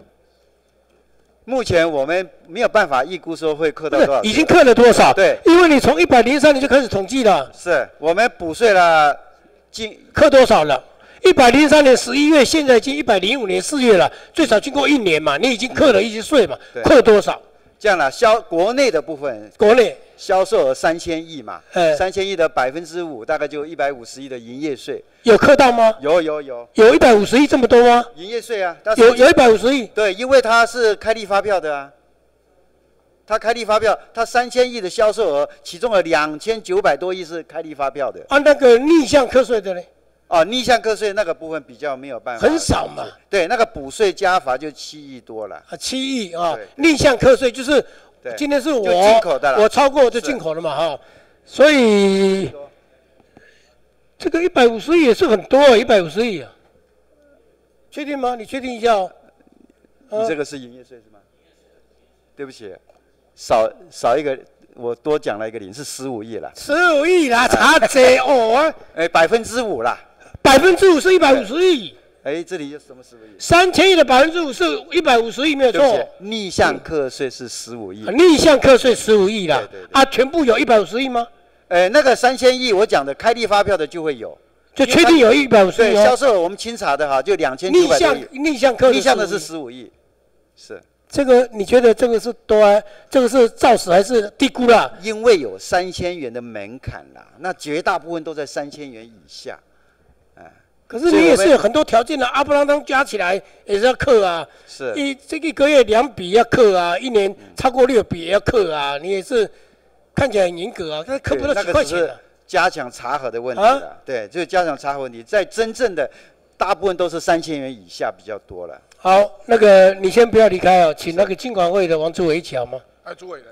目前我们没有办法预估说会课到多少。 已经课了多少？ 对， 因为你从一百零三年就开始统计了。 是我们补税了，进课多少了？一百零三年十一月，现在已经一百零五年四月了，最少经过一年嘛，你已经课了一些税嘛，课多少？ 这样了，销国内的部分， 国内销售额三千亿嘛， 哎， 三千亿的百分之五，大概就一百五十亿的营业税。 有课到吗？ 有有有。 有一百五十亿这么多吗？ 营业税啊， 有有一百五十亿。 对，因为它是开立发票的啊。他开立发票，他三千亿的销售额，其中有两千九百多亿是开立发票的。 按、啊、那个逆向课税的呢？ 哦，逆向课税那个部分比较没有办法。 很少嘛。 对，那个补税加罚就七亿多了。 啊，七亿啊！逆向课税就是，今天是我进口的了， 我超过就进口了嘛哈，所以这个一百五十亿也是很多啊，一百五十亿啊。确定吗？你确定一下哦。 你这个是营业税是吗？对不起。少少一个，我多讲了一个零，是十五亿了。 十五亿啦，差这哦。 哎，百分之五啦。 百分之五是一百五十亿。 哎，这里有什么十五亿？ 三千亿的百分之五是一百五十亿，没有错。 逆向课税是十五亿。 逆向课税十五亿啦。对对对。啊，全部有一百五十亿吗？ 哎，那个三千亿我讲的开立发票的就会有。 就确定有一百五十亿。 对，销售我们清查的哈，就两千九百多亿。 逆向逆向课税。 逆向的是十五亿，是。 这个你觉得这个是多啊？这个是照实还是低估了？ 因为有三千元的门槛啦，那绝大部分都在三千元以下，哎。 可是你也是有很多条件的，阿布朗当加起来也是要课啊。 是。 一这个一个月两笔要课啊，一年超过六笔也要课啊，你也是看起来很严格啊，但是课不到几块钱、啊。 加强查核的问题了，啊、对，就是加强查核问题，在真正的大部分都是三千元以下比较多了。 好，那个你先不要离开哦，请那个金管会的王主委一起好吗？ 啊，主委来。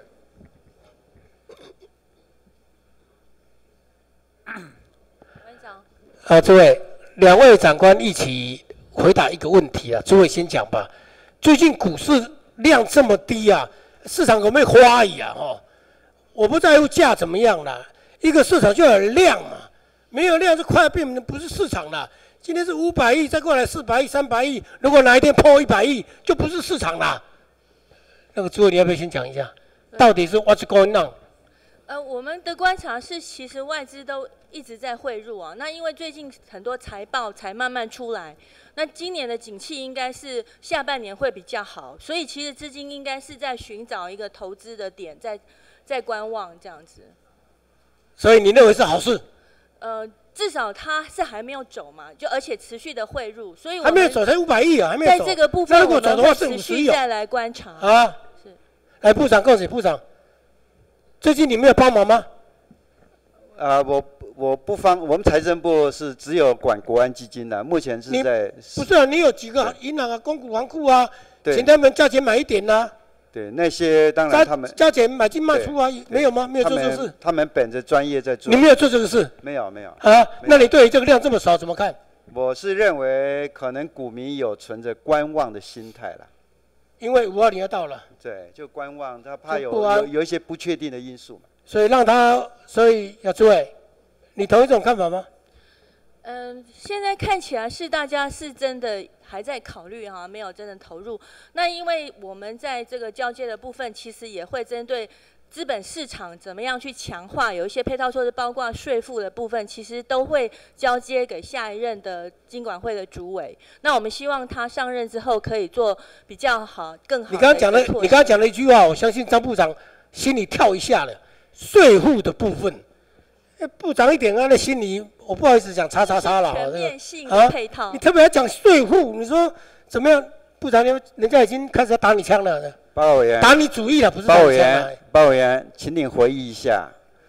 馆长。 啊，诸位，两位长官一起回答一个问题啊，诸位先讲吧。最近股市量这么低啊，市场有没有花意啊？哦，我不在乎价怎么样啦，一个市场就有量嘛，没有量就快要变成不是市场了。今天是五百亿，再过来四百亿、三百亿，如果哪一天破一百亿，就不是市场啦。那个诸位，你要不要先讲一下，到底是 what's going on？ 呃，我们的观察是，其实外资都一直在汇入啊。那因为最近很多财报才慢慢出来，那今年的景气应该是下半年会比较好，所以其实资金应该是在寻找一个投资的点，在在观望这样子。 所以你认为是好事？ 呃。至少它是还没有走嘛，就而且持续的汇入，所以我还没有走才五百亿啊，还没有走。 在这个部分， 如果走的话是持续再来观察。 啊，是。来，部长，恭喜部长。最近你没有帮忙吗？ 啊、呃，我我不方，我们财政部是只有管国安基金的，目前是在。 不是啊，你有几个银行啊、公股行库啊，请他们加钱买一点呐、啊。 对，那些当然他们加减买进卖出啊，没有吗？没有做这个事。 他们本着专业在做。 你没有做这个事？ 没有没有。 啊，那你对于这个量这么少怎么看？ 我是认为可能股民有存着观望的心态啦。 因为五二零要到了。 对，就观望，他怕有有有一些不确定的因素嘛。 所以让他，所以要诸位，你同意这种看法吗？ 嗯，现在看起来是大家是真的还在考虑哈，没有真的投入。那因为我们在这个交接的部分，其实也会针对资本市场怎么样去强化，有一些配套措施，包括税负的部分，其实都会交接给下一任的金管会的主委。那我们希望他上任之后可以做比较好、更好的。 你刚刚讲的，你刚刚讲了一句话，我相信张部长心里跳一下了，税负的部分。部长一点啊，那心里我不好意思讲叉叉叉了， 全面性的配套、 啊。你特别要讲税负，你说怎么样？部长，人家已经开始要打你枪了。 报告委员， 打你主意了，不是打报告委员，报告委员，请你回忆一下，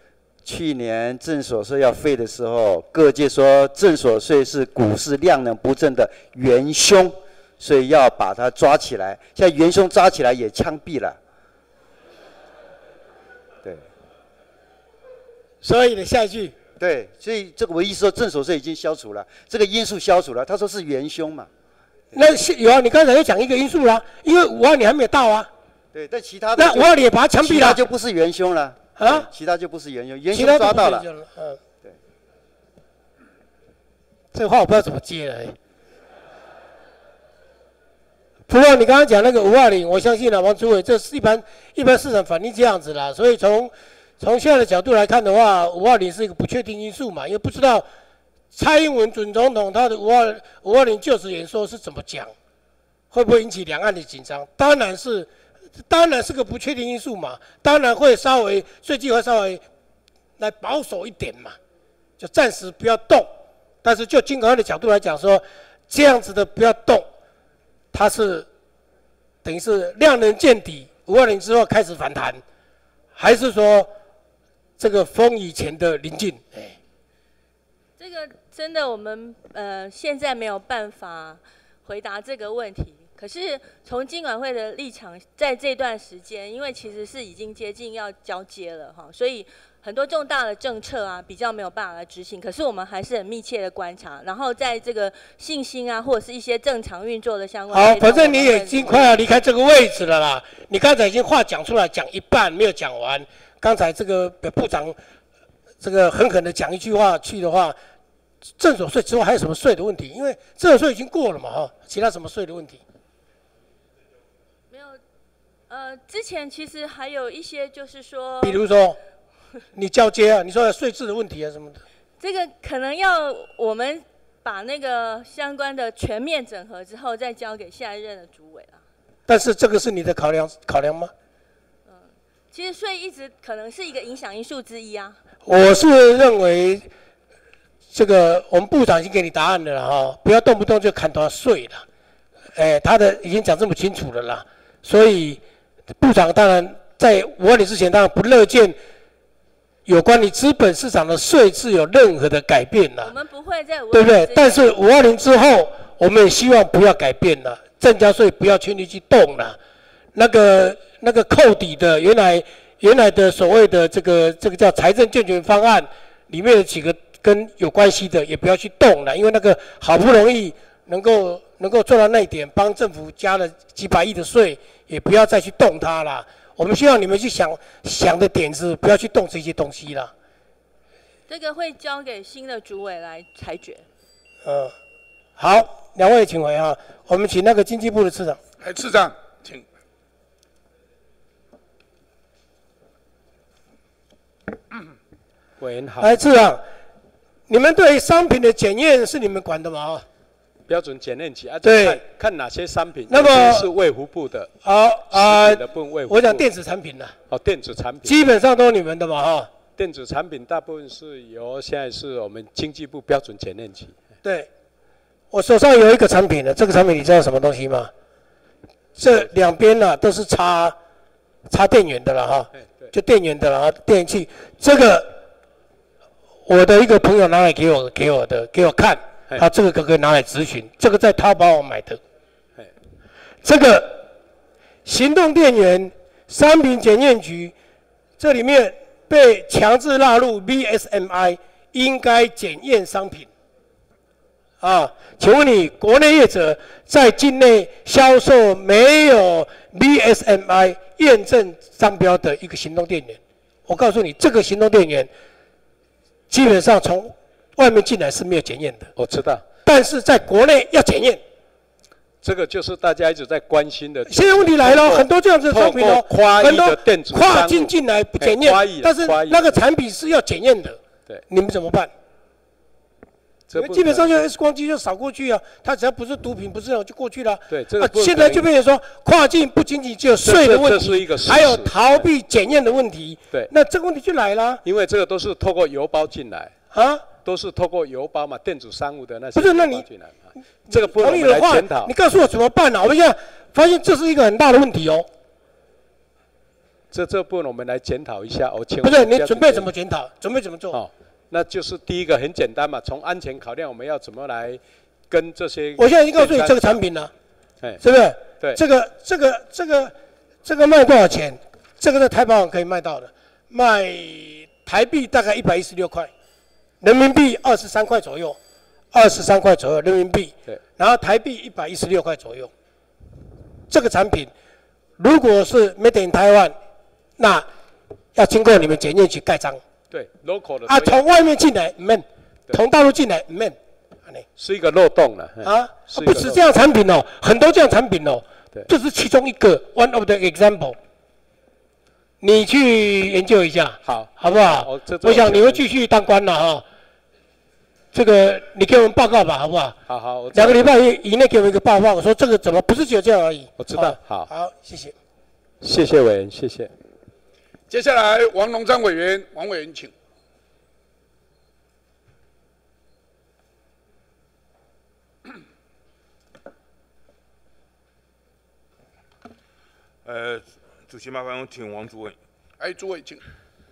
去年证所税要废的时候，各界说证所税是股市量能不振的元凶，所以要把它抓起来。现在元凶抓起来也枪毙了。对。 所以呢，下一句。 对，所以这个我意思说，证所税已经消除了，这个因素消除了。他说是元凶嘛。 那有啊，你刚才又讲一个因素啦，因为五二零还没有到啊。 对，但其他的那五二零也把它枪毙了， 其他就不是元凶了啊， 其他就不是元凶，元凶抓到了。 嗯，对。这话我不知道怎么接了。不过你刚刚讲那个五二零，我相信啊，王主委，这是一般一般市场反应这样子啦，所以从从现在的角度来看的话，五二零是一个不确定因素嘛，因为不知道蔡英文准总统他的五二五二零就职演说是怎么讲，会不会引起两岸的紧张？当然是。当然是个不确定因素嘛，当然会稍微最近会稍微来保守一点嘛，就暂时不要动。但是就金管会的角度来讲说，这样子的不要动，它是等于是量能见底，五二零之后开始反弹，还是说这个风以前的临近？哎， 这个真的我们呃现在没有办法回答这个问题。可是从金管会的立场，在这段时间，因为其实是已经接近要交接了哈，所以很多重大的政策啊，比较没有办法来执行。可是我们还是很密切的观察，然后在这个信心啊，或者是一些正常运作的相关。 好，反正你已经快要离开这个位置了啦。你刚才已经话讲出来，讲一半没有讲完。刚才这个部长这个狠狠的讲一句话去的话，证所税之后还有什么税的问题？因为证所税已经过了嘛哈，其他什么税的问题？ 呃，之前其实还有一些，就是说， 比如说，你交接啊，你说税制的问题啊什么的， 这个可能要我们把那个相关的全面整合之后，再交给下一任的主委啦。 但是这个是你的考量考量吗？ 嗯，其实税一直可能是一个影响因素之一啊。 我是认为，这个我们部长已经给你答案了啦哈，不要动不动就砍多少税了，哎，他的已经讲这么清楚了啦，所以。部长当然在五二零之前，当然不乐见有关于资本市场的税制有任何的改变了。 我们不会在五二零对不对？但是五二零之后，我们也希望不要改变了，证交税不要全力去动了。那个那个扣抵的，原来原来的所谓的这个这个叫财政健全方案里面的几个跟有关系的，也不要去动了，因为那个好不容易能够能够做到那一点，帮政府加了几百亿的税。也不要再去动它啦。我们希望你们去想想的点子，不要去动这些东西啦。 这个会交给新的主委来裁决。 嗯，好，两位请回啊。我们请那个经济部的次长。 哎，次长，请。 委员好。 哎，次长，你们对商品的检验是你们管的吗？ 标准检验局啊， 对， 看看哪些商品， 那么是卫福部的， 好啊，我讲电子产品呢， 哦，电子产品基本上都是你们的嘛哈。 电子产品大部分是由现在是我们经济部标准检验局。 对，我手上有一个产品的，这个产品你知道什么东西吗？这两边呢都是插插电源的了哈，就电源的了啊，电源器。这个我的一个朋友拿来给我给我的给我看。他这个可可以拿来咨询，这个在淘宝买的。这个行动电源商品检验局，这里面被强制纳入 V S M I 应该检验商品。啊，请问你国内业者在境内销售没有 V S M I 验证商标的一个行动电源？我告诉你，这个行动电源基本上从外面进来是没有检验的， 我知道。 但是在国内要检验， 这个就是大家一直在关心的。 现在问题来了，很多这样子的商品哦，很多跨境进来不检验，但是那个产品是要检验的。 对， 你们怎么办？基本上就 X 光机就扫过去啊，它只要不是毒品，不是那种就过去了。 对，这个、啊、 现在就变成说，跨境不仅仅只有税的问题，还有逃避检验的问题。 对， 那这个问题就来了。 因为这个都是透过邮包进来。 啊， 都是透过邮包嘛，电子商务的那些。 不是，那你这个不能来检讨。 你告诉我怎么办呢、啊？我们现在发现这是一个很大的问题哦。 这这部分我们来检讨一下。我请不是你准备怎么检讨？准备怎么做？ 哦，那就是第一个很简单嘛，从安全考量，我们要怎么来跟这些？ 我现在已经告诉你这个产品了， 哎， 是不是？ 对， 这个这个这个这个卖多少钱？这个在台宝可以卖到的，卖台币大概一百一十六块，人民币二十三块左右，二十三块左右人民币。 对， 然后台币一百一十六块左右。这个产品如果是 Made in Taiwan， 那要经过你们检验局盖章。 对 ，local 的。 啊，从外面进来免，从大陆进来免， 是一个漏洞了。 啊，不止这样产品哦，很多这样产品哦。对，这是其中一个 one of the example。你去研究一下， 好， 好不好？ 哦、这我想你会继续当官了哈。这个你给我们报告吧，好不好？ 好好， 两个礼拜以以内给我们一个报告，我说这个怎么不是只有这样而已。 我知道，好， 好，谢谢， 谢谢委员，谢谢。 接下来王龙章委员，王委员请。 呃，主席麻烦我请王主委。 哎，主委请。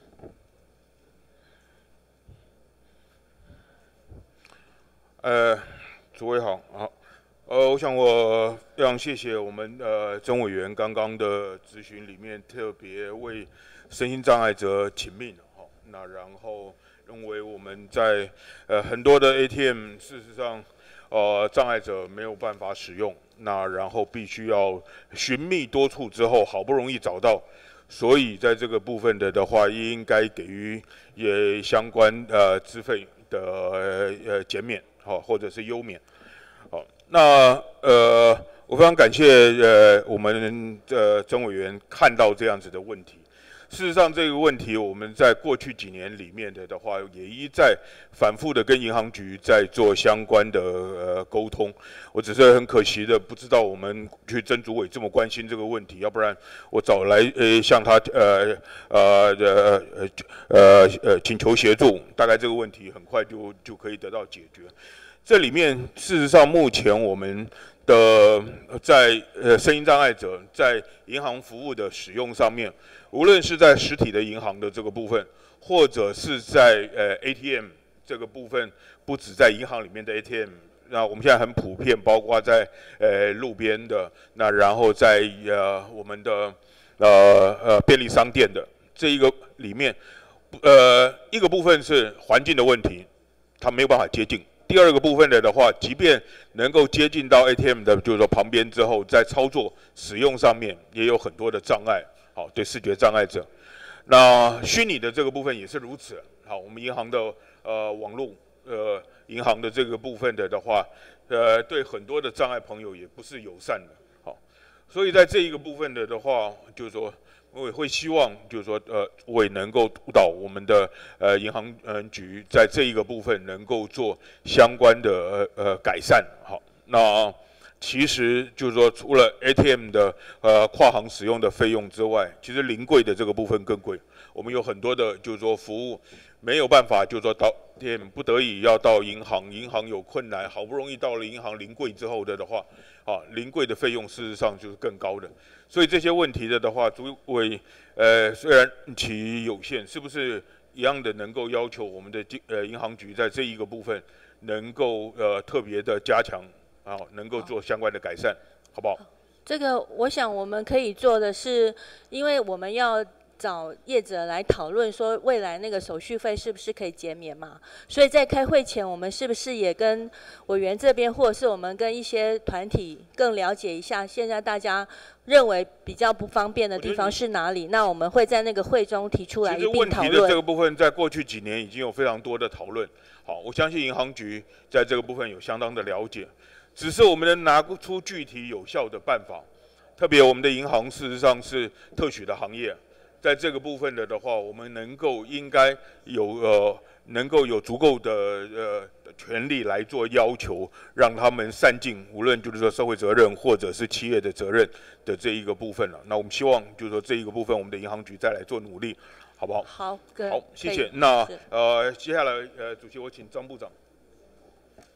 呃，主委好，好，呃，我想我非常谢谢我们呃曾委员刚刚的咨询里面特别为身心障碍者请命，好，那然后认为我们在呃很多的 A T M 事实上呃障碍者没有办法使用，那然后必须要寻觅多处之后好不容易找到，所以在这个部分的的话应该给予也相关呃资费的呃呃减免。好，或者是优免，好，那呃，我非常感谢呃我们的曾委员看到这样子的问题。事实上，这个问题我们在过去几年里面的的话，也一再反复的跟银行局在做相关的呃沟通。我只是很可惜的，不知道我们去曾主委这么关心这个问题，要不然我早来呃向他呃呃呃呃呃呃请求协助，大概这个问题很快就就可以得到解决。这里面事实上，目前我们的在呃身心障碍者在银行服务的使用上面，无论是在实体的银行的这个部分，或者是在呃 A T M 这个部分，不止在银行里面的 A T M， 那我们现在很普遍，包括在呃路边的，那然后在呃我们的呃呃便利商店的这一个里面，呃一个部分是环境的问题，它没有办法接近。第二个部分的的话，即便能够接近到 A T M 的，就是说旁边之后，在操作使用上面也有很多的障碍，好，对视觉障碍者。那虚拟的这个部分也是如此，好，我们银行的呃网络呃银行的这个部分的的话，呃对很多的障碍朋友也不是友善的，好，所以在这一个部分的的话，就是说。我也会希望，就是说，呃，我也能够督导我们的呃银行呃局在这一个部分能够做相关的呃呃改善。好，那其实就是说，除了 A T M 的呃跨行使用的费用之外，其实临柜的这个部分更贵。我们有很多的，就是说服务没有办法，就是说到 A T M 不得已要到银行，银行有困难，好不容易到了银行临柜之后的的话，啊，临柜的费用事实上就是更高的。所以这些问题的的话，主委呃虽然其有限，是不是一样的能够要求我们的金呃银行局在这一个部分能够呃特别的加强啊，能够做相关的改善，好不好？ 这个我想我们可以做的是，因为我们要找业者来讨论说未来那个手续费是不是可以减免嘛，所以在开会前我们是不是也跟委员这边，或者是我们跟一些团体更了解一下现在大家认为比较不方便的地方是哪里，那我们会在那个会中提出来一并讨论。 其实问题的这个部分在过去几年已经有非常多的讨论，好，我相信银行局在这个部分有相当的了解，只是我们能拿不出具体有效的办法，特别我们的银行事实上是特许的行业，在这个部分的的话，我们能够应该有呃能够有足够的呃权利来做要求，让他们善尽无论就是说社会责任或者是企业的责任的这一个部分了。那我们希望就是说这一个部分，我们的银行局再来做努力，好不好？ 好， 好，谢谢。那呃接下来呃主席我请张部长。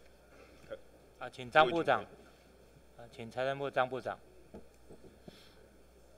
啊，请张部长。啊，请财政部张部长。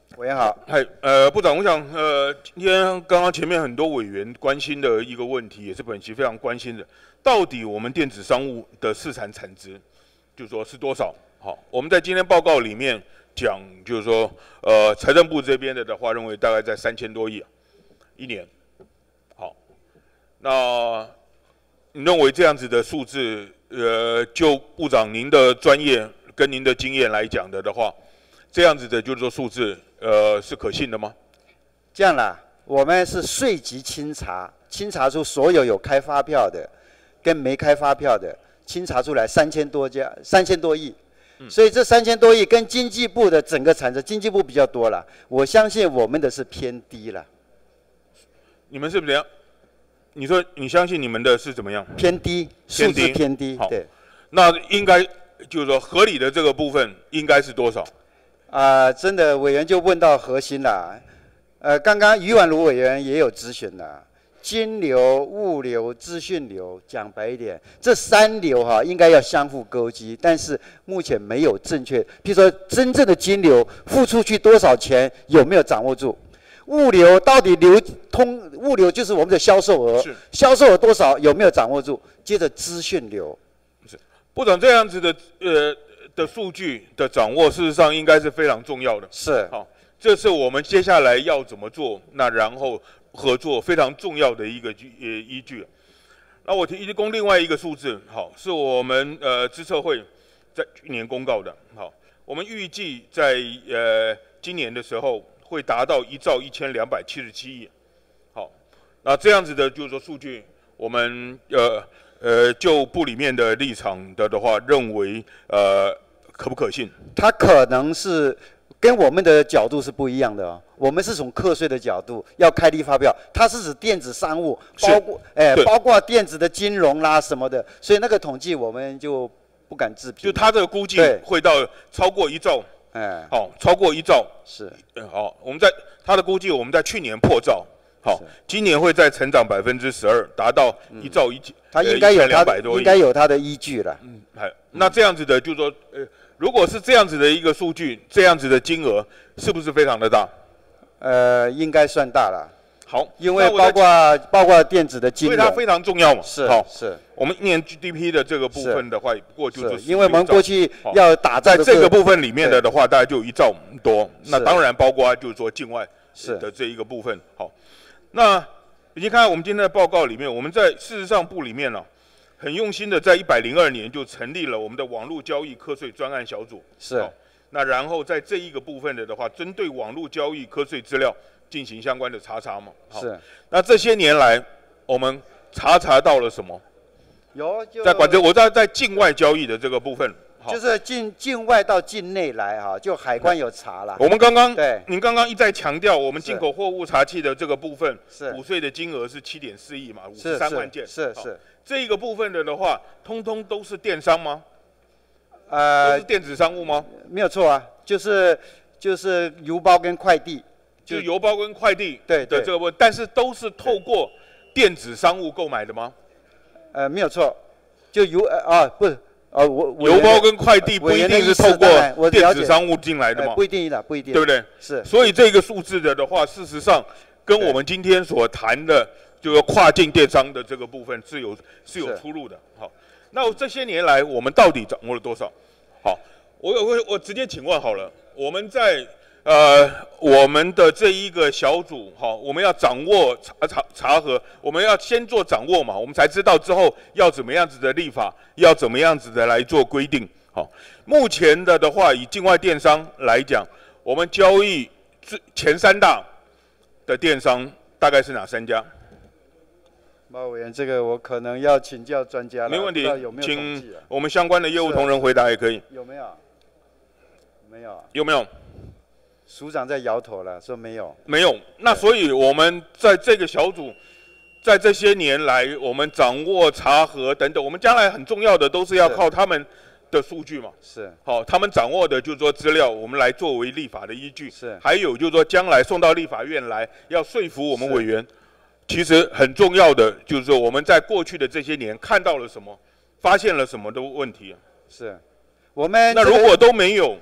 委员好。 嗨，呃，部长，我想，呃，今天刚刚前面很多委员关心的一个问题，也是本席非常关心的，到底我们电子商务的市场产值，就是说是多少？好，我们在今天报告里面讲，就是说，呃，财政部这边的的话，认为大概在三千多亿，一年。好，那你认为这样子的数字，呃，就部长您的专业跟您的经验来讲的的话，这样子的就是说数字，呃，是可信的吗？ 这样啦，我们是税局清查，清查出所有有开发票的跟没开发票的，清查出来三千多家，三千多亿。所以这三千多亿跟经济部的整个产值，经济部比较多了，我相信我们的是偏低了。 你们是不是怎样？你说你相信你们的是怎么样？ 偏低，数字偏低。 好， 对。 那应该就是说合理的这个部分应该是多少？ 啊、呃，真的委员就问到核心了。呃，刚刚于婉如委员也有咨询了。金流、物流、资讯流，讲白一点，这三流哈、啊、应该要相互勾稽，但是目前没有正确。譬如说，真正的金流付出去多少钱，有没有掌握住？物流到底流通，物流就是我们的销售额，销售额多少有没有掌握住？接着资讯流， 是部长这样子的呃的数据的掌握，事实上应该是非常重要的。 是好，这是我们接下来要怎么做，那然后。合作非常重要的一个呃依据。那我提供另外一个数字，好，是我们呃资策会在去年公告的，好，我们预计在呃今年的时候会达到一兆一千两百七十七亿，好，那这样子的就是说数据，我们呃呃就部里面的立场的的话，认为呃可不可信？ 它可能是。跟我们的角度是不一样的哦，我们是从课税的角度要开立发票，它是指电子商务，包括哎、欸、包括电子的金融啦什么的，所以那个统计我们就不敢置评。 就它这个估计会到超过一兆，哎，好，超过一兆是， 好，我们在它的估计我们在去年破兆，好，今年会再成长百分之十二，达到一兆一千， 它应该有它的应该有它的依据了。 嗯，哎，那这样子的，就是说呃。如果是这样子的一个数据，这样子的金额是不是非常的大？ 呃，应该算大了。 好， 因为包括包括电子的金融， 所以它非常重要嘛。 是， 好， 是。 我们一年 G D P 的这个部分的话，不过就是， 因为我们过去要打在这个部分里面的的话，大概就有一兆多。那当然包括就是说境外的这一个部分。好，那已经看到我们今天的报告里面，我们在事实上部里面呢、啊。很用心的，在一百零二年就成立了我们的网络交易课税专案小组。 是。 那然后在这一个部分的的话，针对网络交易课税资料进行相关的查查嘛。 是。 那这些年来，我们查查到了什么？ 有。就在管这，我在在境外交易的这个部分。 就是境境外到境内来哈，就海关有查了。 我们刚刚对， 您刚刚一再强调，我们进口货物查器的这个部分， 是补税的金额是七点四亿嘛，五十三万件。 是是。 这一个部分的的话，通通都是电商吗？ 呃， 都是电子商务吗？ 没有错啊，就是就是邮包跟快递， 就邮包跟快递对的这个部分，但是都是透过电子商务购买的吗？ 呃，没有错，就邮呃啊不是。呃，我邮包跟快递不一定是透过电子商务进来的嘛？ 不一定的，不一定， 对不对？ 是。 所以这个数字的的话，事实上跟我们今天所谈的就是跨境电商的这个部分是有是有出入的。好，那这些年来我们到底掌握了多少？好，我我我直接请问好了，我们在呃我们的这一个小组，好，我们要掌握查查查核，我们要先做掌握嘛，我们才知道之后要怎么样子的立法。要怎么样子的来做规定？好，目前的的话，以境外电商来讲，我们交易最前三大的电商大概是哪三家？ 马委员，这个我可能要请教专家了。 没问题， 有没有请我们相关的业务同仁回答也可以。 有没有？没有。 有没有？ 署长在摇头了，说没有。 没有。那所以我们在这个小组。在这些年来，我们掌握查核等等，我们将来很重要的都是要靠他们的数据嘛。 是。 好，他们掌握的就是说资料，我们来作为立法的依据。 是。 还有就是说，将来送到立法院来，要说服我们委员，其实很重要的就是说，我们在过去的这些年看到了什么，发现了什么的问题。 是。我们、 这个、那如果都没有，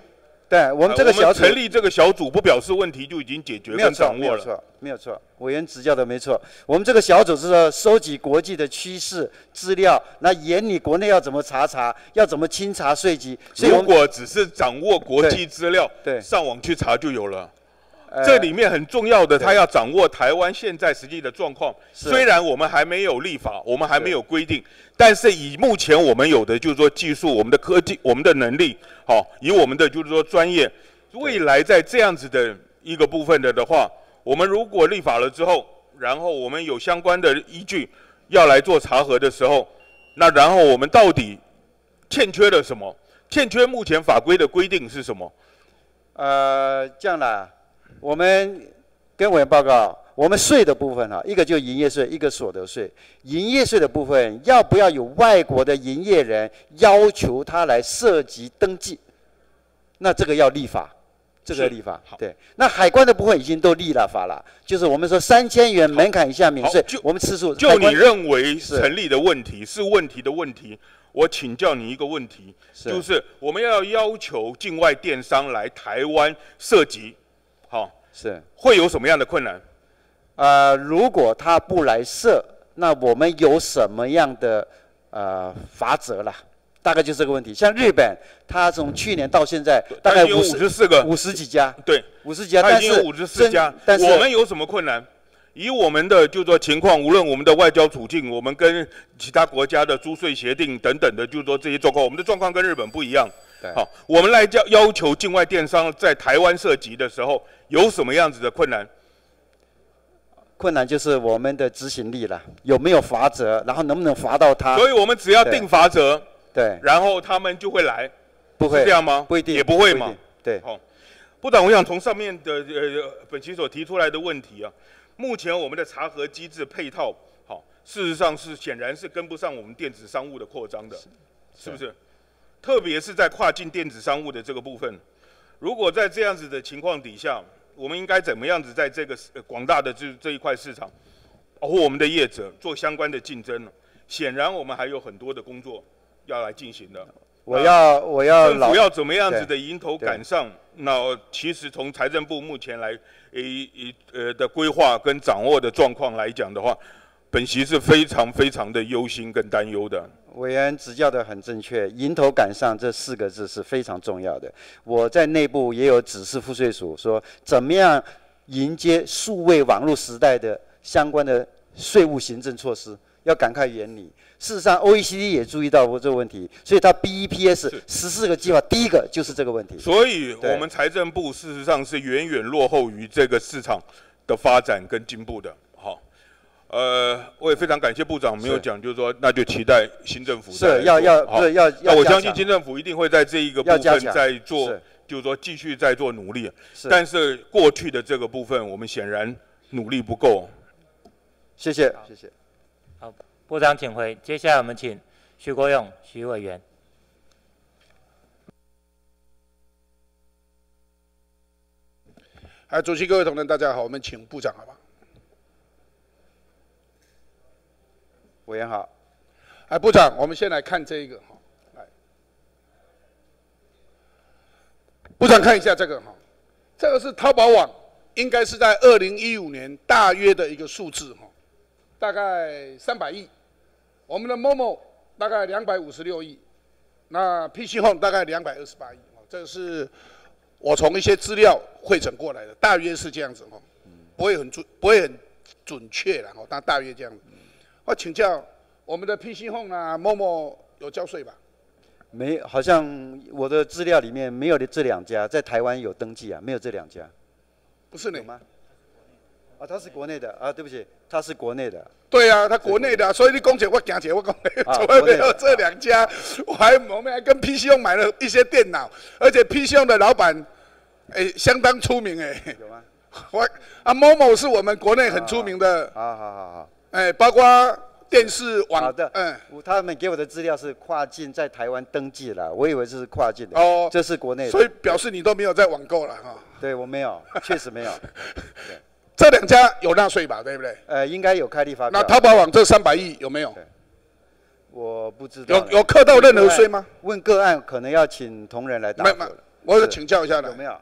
对我们这个小组、 呃、成立这个小组，不表示问题就已经解决跟掌握了。 没有错，没有错，委员指教的没错。我们这个小组是说收集国际的趋势资料，那研拟国内要怎么查查，要怎么清查税籍。所以如果只是掌握国际资料， 对， 上网去查就有了。 呃、 这里面很重要的，他要掌握台湾现在实际的状况。虽然我们还没有立法，我们还没有规定，但是以目前我们有的就是说技术、我们的科技、我们的能力，好、哦，以我们的就是说专业，未来在这样子的一个部分的的话，我们如果立法了之后，然后我们有相关的依据要来做查核的时候，那然后我们到底欠缺了什么？欠缺目前法规的规定是什么？ 呃，这样啦。我们跟委员报告，我们税的部分哈，一个就营业税，一个所得税。营业税的部分，要不要有外国的营业人要求他来涉及登记？那这个要立法，这个立法。对。那海关的部分已经都立了法了，就是我们说三千元门槛以下免税，我们次数。 就你认为成立的问题是问题的问题，我请教你一个问题，是就是我们要要求境外电商来台湾涉及。好， 是会有什么样的困难？ 呃，如果他不来设，那我们有什么样的呃罚则啦？大概就是这个问题。像日本，他从去年到现在大概五十四个、 五十几家， 对， 五十几家， 他已经有五十四家。 但是我们有什么困难？以我们的就说情况，无论我们的外交处境，我们跟其他国家的租税协定等等的，就说这些状况，我们的状况跟日本不一样。好，我们来要要求境外电商在台湾涉及的时候，有什么样子的困难？ 困难就是我们的执行力了，有没有罚则，然后能不能罚到他？ 所以我们只要定罚则， 对， 然后他们就会来， 不会是这样吗？ 不一定， 也不会嘛。 对， 好，部长，我想从上面的呃本期所提出来的问题啊，目前我们的查核机制配套，好，事实上是显然是跟不上我们电子商务的扩张的，是不是？特别是在跨境电子商务的这个部分，如果在这样子的情况底下，我们应该怎么样子在这个广大的这这一块市场，保护我们的业者做相关的竞争呢？显然我们还有很多的工作要来进行的。 我要我要政府要怎么样子的迎头赶上？那其实从财政部目前来一一呃的规划跟掌握的状况来讲的话，本席是非常非常的忧心跟担忧的。 委员指教的很正确，迎头赶上这四个字是非常重要的。我在内部也有指示赋税署说，怎么样迎接数位网络时代的相关的税务行政措施，要赶快研拟。事实上 ，O E C D 也注意到过这个问题，所以它 B E P S 十四个计划，第一个就是这个问题。 所以，我们财政部事实上是远远落后于这个市场的发展跟进步的。好。呃，我也非常感谢部长没有讲，就是说，那就期待新政府是要要不是要要，我相信新政府一定会在这一个部分在做，就是说继续在做努力。但是过去的这个部分，我们显然努力不够。 谢谢，谢谢。 好，部长请回。接下来我们请徐国勇徐委员。 哎，主席各位同仁，大家好，我们请部长好吧。 委员好， 哎，部长，我们先来看这一个哈，来，部长看一下这个哈，这个是淘宝网，应该是在二零一五年大约的一个数字哈，大概三百亿，我们的 Momo 大概两百五十六亿，那 P C Home 大概两百二十八亿，这个是我从一些资料汇整过来的，大约是这样子哈，不会很准，不会很准确啦，但大约这样子。我请教我们的 P C Home 啊 ，Momo 有交税吧？ 没，好像我的资料里面没有的这两家在台湾有登记啊，没有这两家。 不是你吗？啊，他是国内的啊，对不起，他是国内的。 对啊，他国内的、啊，所以你讲起我讲起我讲，怎么没有这两家？我还我们还跟 P C Home 买了一些电脑，而且 P C Home 的老板，哎、欸，相当出名哎、欸。 有吗？ 我啊 ，Momo 是我们国内很出名的。 好好好好。 哎、欸，包括电视网。 好的。嗯，他们给我的资料是跨境在台湾登记了，我以为是跨境的。哦。这是国内的。 所以表示你都没有在网购了哈。 对，我没有，确实没有。 这两家有纳税吧？对不对？ 呃，应该有开立发票。 那淘宝网这三百亿有没有？ 我不知道。 有有课到任何税吗？ 问个案可能要请同仁来答复。 我请教一下了， 有没有？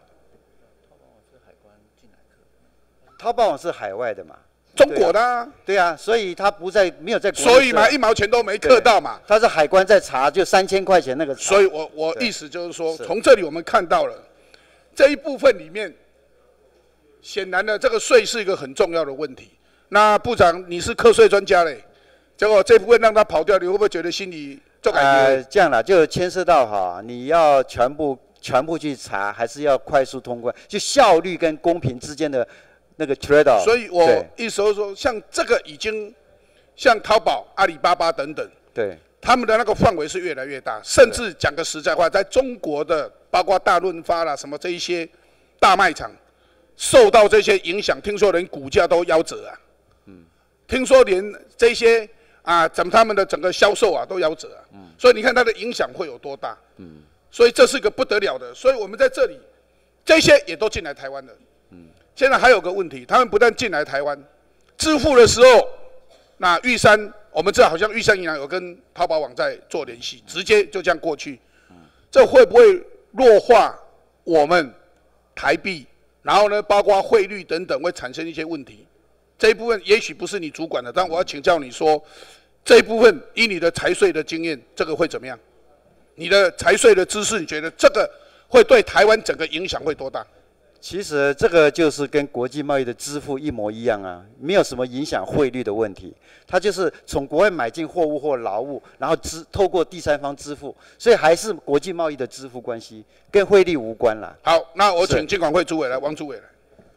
淘宝网是海外的嘛？ 中国的、啊。 对啊，所以它不在没有在国内。 所以嘛，一毛钱都没克到嘛。 它是海关在查，就三千块钱那个查。 所以我我意思就是说，从这里我们看到了这一部分里面，显然呢，这个税是一个很重要的问题。那部长，你是课税专家嘞，结果这部分让他跑掉，你会不会觉得心里就感觉？ 呃，这样啦，就牵涉到哈，你要全部全部去查，还是要快速通关？就效率跟公平之间的那个 trade off。 所以我意思就是说，像这个已经，像淘宝、阿里巴巴等等， 对， 他们的那个范围是越来越大，甚至讲个实在话，在中国的包括大润发啦什么这一些大卖场，受到这些影响，听说连股价都夭折啊。嗯。听说连这些啊，怎么他们的整个销售啊都夭折啊。嗯。所以你看它的影响会有多大？嗯。所以这是个不得了的，所以我们在这里，这些也都进来台湾了。嗯。现在还有个问题，他们不但进来台湾，支付的时候，那玉山，我们这好像玉山银行有跟淘宝网在做联系，直接就这样过去。这会不会弱化我们台币？然后呢，包括汇率等等，会产生一些问题。这一部分也许不是你主管的，但我要请教你说，这一部分以你的财税的经验，这个会怎么样？你的财税的知识，你觉得这个会对台湾整个影响会多大？ 其实这个就是跟国际贸易的支付一模一样啊，没有什么影响汇率的问题。它就是从国外买进货物或劳务，然后支透过第三方支付，所以还是国际贸易的支付关系，跟汇率无关啦。 好，那我请金管会主委来，王主委来。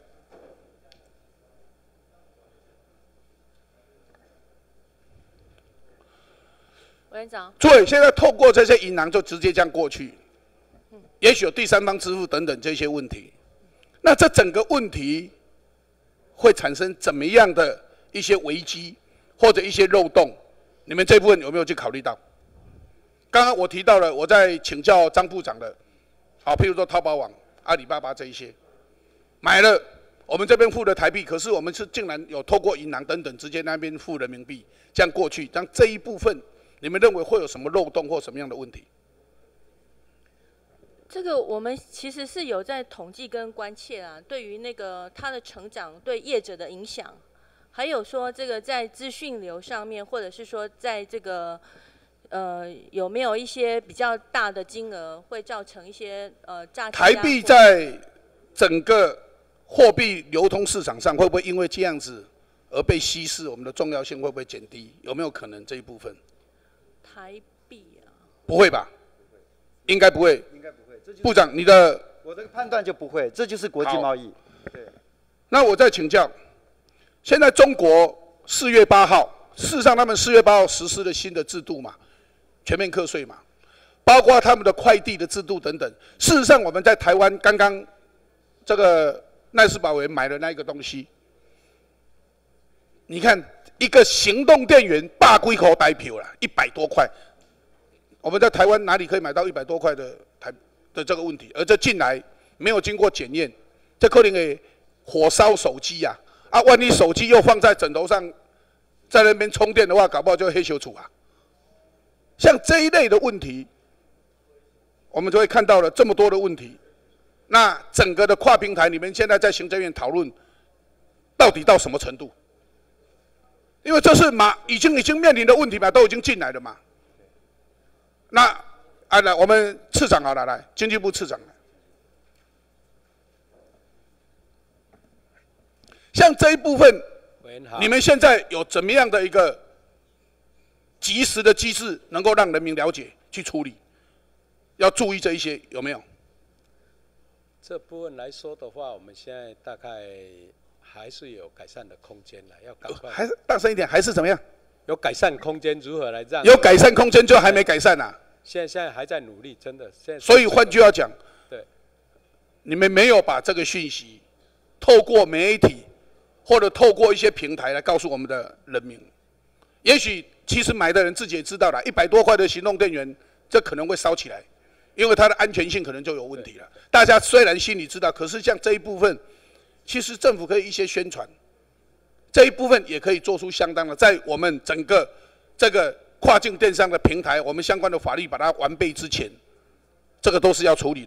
委员长， 诸位，现在透过这些银行就直接这样过去，也许有第三方支付等等这些问题。那这整个问题会产生怎么样的一些危机或者一些漏洞？你们这部分有没有去考虑到？刚刚我提到了，我在请教张部长的，好，譬如说淘宝网、阿里巴巴这一些，买了我们这边付的台币，可是我们是竟然有透过银行等等直接那边付人民币，这样过去，但这一部分你们认为会有什么漏洞或什么样的问题？ 这个我们其实是有在统计跟关切啊，对于那个它的成长对业者的影响，还有说这个在资讯流上面，或者是说在这个呃有没有一些比较大的金额会造成一些呃诈欺？ 台币在整个货币流通市场上会不会因为这样子而被稀释？我们的重要性会不会减低？有没有可能这一部分？ 台币啊？ 不会吧？应该不会。 应该不会。 部长，你的我的判断就不会，这就是国际贸易。对。 那我再请教，现在中国四月八号，事实上他们四月八号实施了新的制度嘛，全面课税嘛，包括他们的快递的制度等等。事实上，我们在台湾刚刚这个赖士宝委员买的那一个东西，你看一个行动电源大龟口代票啦，一百多块。我们在台湾哪里可以买到一百多块的台的这个问题？而这进来没有经过检验，这可能会火烧手机呀！啊，万一手机又放在枕头上，在那边充电的话，搞不好就黑修处啊。像这一类的问题，我们就会看到了这么多的问题。那整个的跨平台，你们现在在行政院讨论，到底到什么程度？因为这是嘛，已经已经面临的问题嘛，都已经进来了嘛。那啊，来，我们次长好了，来，经济部次长。像这一部分，你们现在有怎么样的一个及时的机制，能够让人民了解、去处理？要注意这一些有没有？ 这部分来说的话，我们现在大概还是有改善的空间了，要赶快。 还是大声一点，还是怎么样？ 有改善空间，如何来让？ 有改善空间，就还没改善啊！ 现在现在还在努力，真的。现在所以换句话讲， 对， 你们没有把这个讯息透过媒体或者透过一些平台来告诉我们的人民。也许其实买的人自己也知道了，一百多块的行动电源，这可能会烧起来，因为它的安全性可能就有问题了。大家虽然心里知道，可是像这一部分，其实政府可以一些宣传。这一部分也可以做出相当的，在我们整个这个跨境电商的平台，我们相关的法律把它完备之前，这个都是要处理的。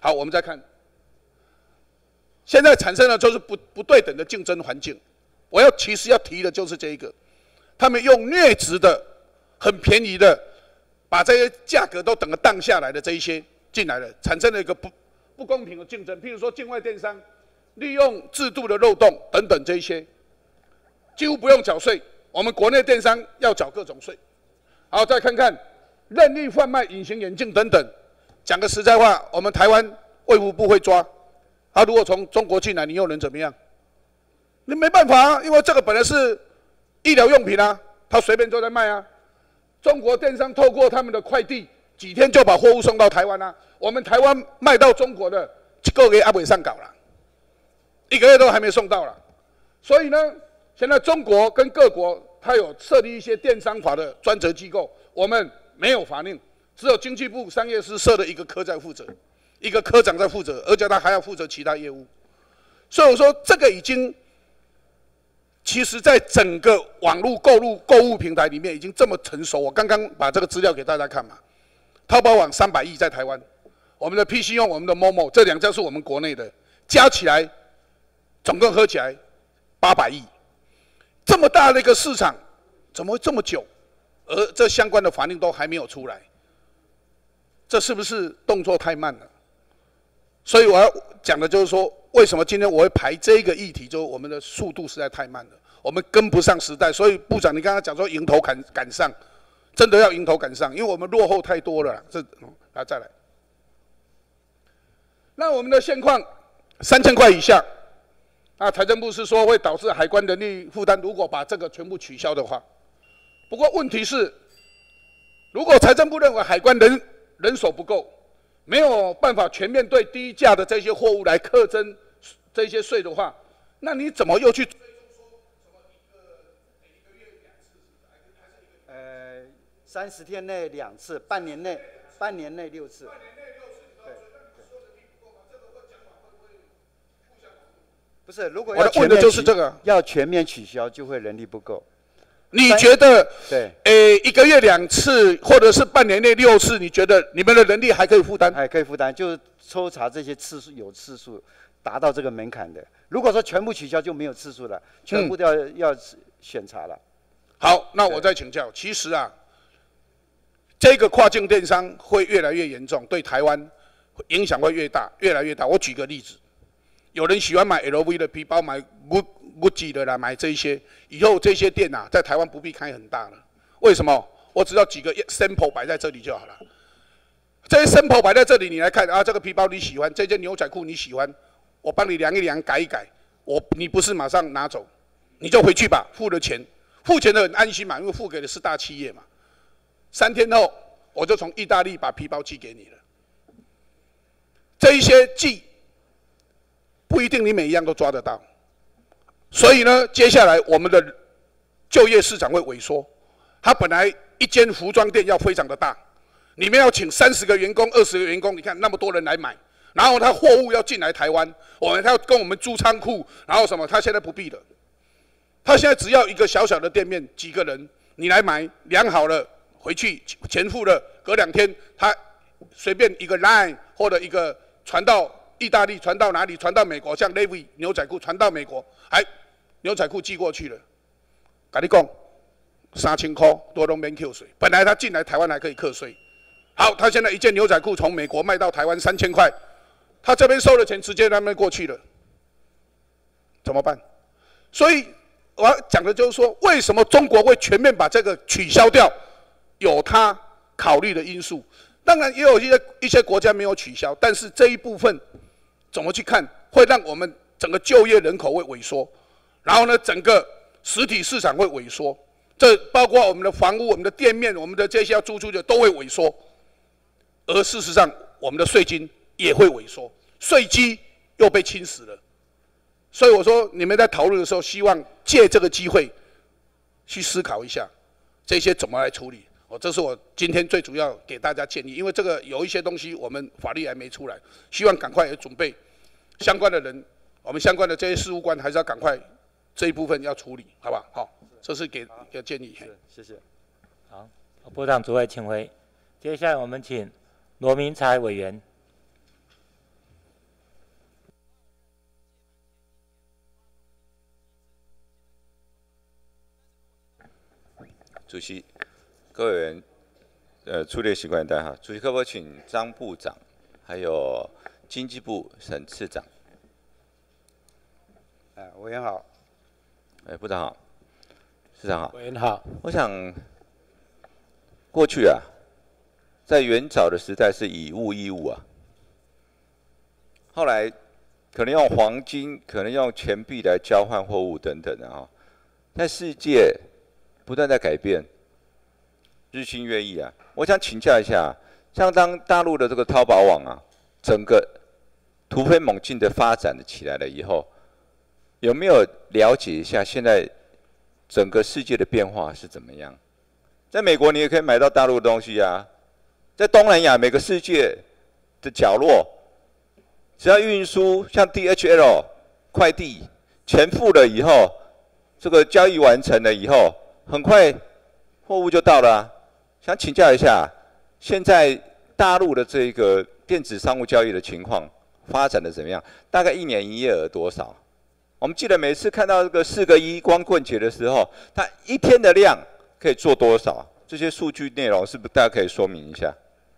好，我们再看，现在产生的就是不不对等的竞争环境。我要其实要提的就是这一个，他们用劣质的、很便宜的，把这些价格都等个荡下来的这一些进来了，产生了一个不不公平的竞争。譬如说，境外电商利用制度的漏洞等等这一些，几乎不用缴税，我们国内电商要缴各种税。好，再看看任意贩卖隐形眼镜等等。讲个实在话，我们台湾卫福部会抓，他如果从中国进来，你又能怎么样？你没办法啊，因为这个本来是医疗用品啊，他随便都在卖啊。中国电商透过他们的快递，几天就把货物送到台湾啊。我们台湾卖到中国的，一个月还没上稿了，一个月都还没送到了。所以呢，现在中国跟各国它有设立一些电商法的专责机构，我们没有法令，只有经济部商业司设了一个科在负责，一个科长在负责，而且他还要负责其他业务。所以我说这个已经。其实，在整个网络购物购物平台里面已经这么成熟。我刚刚把这个资料给大家看嘛，淘宝网三百亿在台湾，我们的 P C 用我们的 Momo 这两家是我们国内的，加起来总共合起来八百亿，这么大的一个市场，怎么会这么久？而这相关的法令都还没有出来，这是不是动作太慢了？所以我要讲的就是说。为什么今天我会排这个议题？就是我们的速度实在太慢了，我们跟不上时代。所以部长，你刚刚讲说迎头赶赶上，真的要迎头赶上，因为我们落后太多了啦。这，来再来。那我们的现况三千块以下，啊，财政部是说会导致海关人力负担，如果把这个全部取消的话。不过问题是，如果财政部认为海关人人手不够，没有办法全面对低价的这些货物来课征这些税的话，那你怎么又去？ 呃，三十天内两次，半年内，半年内六次。对。不是，如果要全面就是这个，要全面取消，就会人力不够。 你觉得？ 对。 诶，一个月两次，或者是半年内六次，你觉得你们的人力还可以负担？ 还可以负担，就是抽查这些次数有次数达到这个门槛的。如果说全部取消，就没有次数了，全部都要、嗯、要选查了。 好，那我再请教，其实啊，这个跨境电商会越来越严重，对台湾影响会越大，越来越大。我举个例子，有人喜欢买 L V 的皮包，买 Gucci 的啦，买这一些，以后这些店啊，在台湾不必开很大了。为什么？我只要几个 sample 摆在这里就好了。这些 sample 摆在这里，你来看啊，这个皮包你喜欢，这件牛仔裤你喜欢，我帮你量一量，改一改。我你不是马上拿走，你就回去吧，付了钱，付钱的很安心嘛，因为付给的是大企业嘛。三天后，我就从意大利把皮包寄给你了。这一些寄不一定你每一样都抓得到。所以呢，接下来我们的就业市场会萎缩。它本来一间服装店要非常的大，里面要请三十个员工、二十个员工，你看那么多人来买，然后他货物要进来台湾，我们他要跟我们租仓库，然后什么？他现在不必了，他现在只要一个小小的店面，几个人你来买，量好了回去钱付了，隔两天他随便一个 line 或者一个传到意大利，传到哪里？传到美国，像 Levi 牛仔裤传到美国，哎。牛仔裤寄过去了，跟你讲，三千块都都免扣税。本来他进来台湾还可以课税，好，他现在一件牛仔裤从美国卖到台湾三千块，他这边收了钱，直接那边过去了，怎么办？所以我要讲的就是说，为什么中国会全面把这个取消掉？有他考虑的因素。当然也有一些一些国家没有取消，但是这一部分怎么去看，会让我们整个就业人口会萎缩。然后呢，整个实体市场会萎缩，这包括我们的房屋、我们的店面、我们的这些要租出去都会萎缩，而事实上，我们的税金也会萎缩，税基又被侵蚀了。所以我说，你们在讨论的时候，希望借这个机会去思考一下，这些怎么来处理。哦，这是我今天最主要给大家建议，因为这个有一些东西我们法律还没出来，希望赶快也准备相关的人，我们相关的这些事务官还是要赶快。这一部分要处理，好不好？好，这是给给建议。 是，谢谢。 好，部长主委请回。接下来我们请罗明才委员。 主席、各位委员，呃，出列习惯带哈。主席，可不可以请张部长，还有经济部沈次长？ 哎，委员好。 哎，部长好，市长好。 委员好。 我想，过去啊，在元早的时代是以物易物啊，后来可能用黄金，可能用钱币来交换货物等等的啊。但世界不断在改变，日新月异啊。我想请教一下，像当大陆的这个淘宝网啊，整个突飞猛进的发展起来了以后，有没有了解一下现在整个世界的变化是怎么样？在美国你也可以买到大陆的东西啊，在东南亚每个世界的角落，只要运输像 D H L 快递钱付了以后，这个交易完成了以后，很快货物就到了啊。想请教一下，现在大陆的这个电子商务交易的情况发展的怎么样？大概一年营业额多少？我们记得每次看到这个四个一光棍节的时候，它一天的量可以做多少？这些数据内容是不是大家可以说明一下？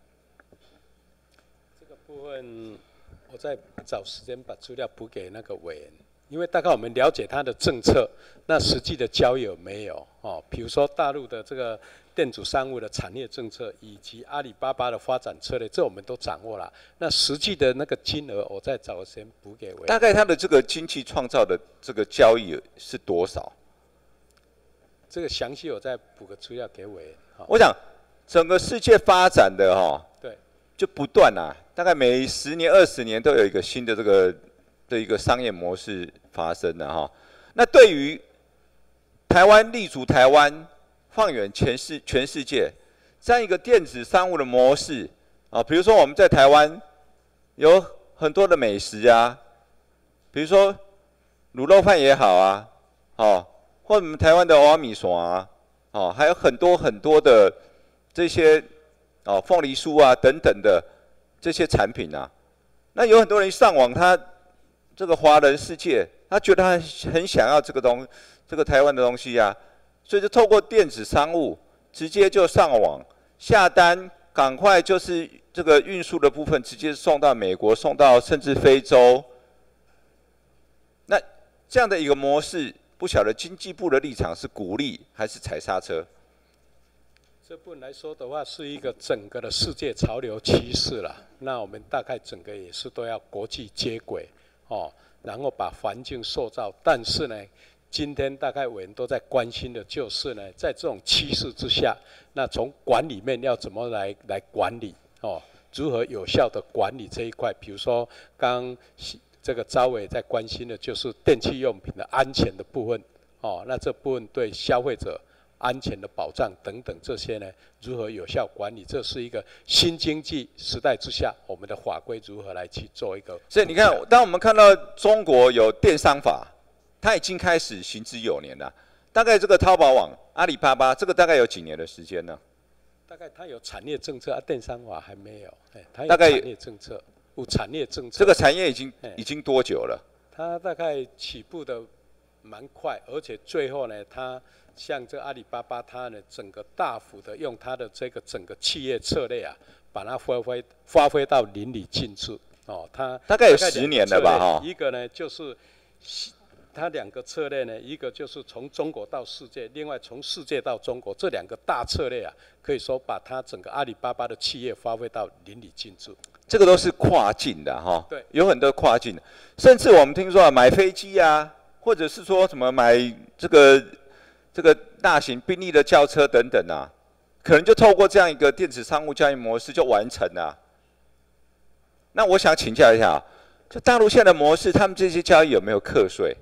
这个部分我再找时间把资料补给那个委员。因为大概我们了解它的政策，那实际的交易有没有？哦，比如说大陆的这个电子商务的产业政策，以及阿里巴巴的发展策略，这我们都掌握了。那实际的那个金额，我再找个时间补给委员。 大概它的这个经济创造的这个交易是多少？ 这个详细我再补个资料给委员。 我想整个世界发展的哈、哦， 对， 就不断啊，大概每十年、二十年都有一个新的这个。的一个商业模式发生的哈，那对于台湾立足台湾，放眼全世全世界，这样一个电子商务的模式啊，比如说我们在台湾有很多的美食啊，比如说卤肉饭也好啊，哦，或者我们台湾的蚵仔米线啊，哦，还有很多很多的这些哦凤梨酥啊等等的这些产品啊，那有很多人上网他。这个华人世界，他觉得他很想要这个东，这个台湾的东西呀、啊，所以就透过电子商务，直接就上网下单，赶快就是这个运输的部分，直接送到美国，送到甚至非洲。那这样的一个模式，不晓得经济部的立场是鼓励还是踩刹车？ 这部分来说的话，是一个整个的世界潮流趋势了。那我们大概整个也是都要国际接轨。哦，然后把环境塑造，但是呢，今天大概委员都在关心的就是呢，在这种趋势之下，那从管理面要怎么来来管理哦，如何有效的管理这一块？比如说，刚这个招委在关心的就是电器用品的安全的部分哦，那这部分对消费者安全的保障等等这些呢，如何有效管理？这是一个新经济时代之下，我们的法规如何来去做一个？ 所以你看，当我们看到中国有电商法，它已经开始行之有年了。大概这个淘宝网、阿里巴巴，这个大概有几年的时间呢？ 大概它有产业政策，啊，电商法还没有。哎，它有大概产业政策，有产业政策。 这个产业已经已经多久了？ 它大概起步的蛮快，而且最后呢，它。像这阿里巴巴，它呢整个大幅的用它的这个整个企业策略啊，把它发挥发挥到淋漓尽致哦。它大概有十年了吧？哈， 一个呢就是它两个策略呢，一个就是从中国到世界，另外从世界到中国，这两个大策略啊，可以说把它整个阿里巴巴的企业发挥到淋漓尽致。 这个都是跨境的哈， 对， 有很多跨境的，甚至我们听说啊，买飞机啊，或者是说什么买这个。这个大型宾利的轿车等等啊，可能就透过这样一个电子商务交易模式就完成了。那我想请教一下，就大陆现在的模式，他们这些交易有没有课税？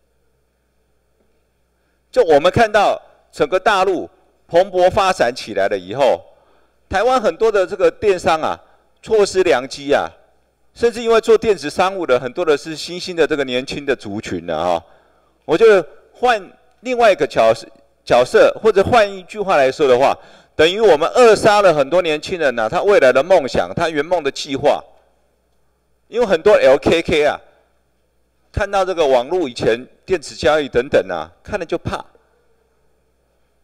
就我们看到整个大陆蓬勃发展起来了以后，台湾很多的这个电商啊，错失良机啊，甚至因为做电子商务的很多的是新兴的这个年轻的族群了啊。我就换。另外一个角色角色，或者换一句话来说的话，等于我们扼杀了很多年轻人呐、啊，他未来的梦想，他圆梦的计划。因为很多 L K K 啊，看到这个网络以前电子交易等等啊，看了就怕。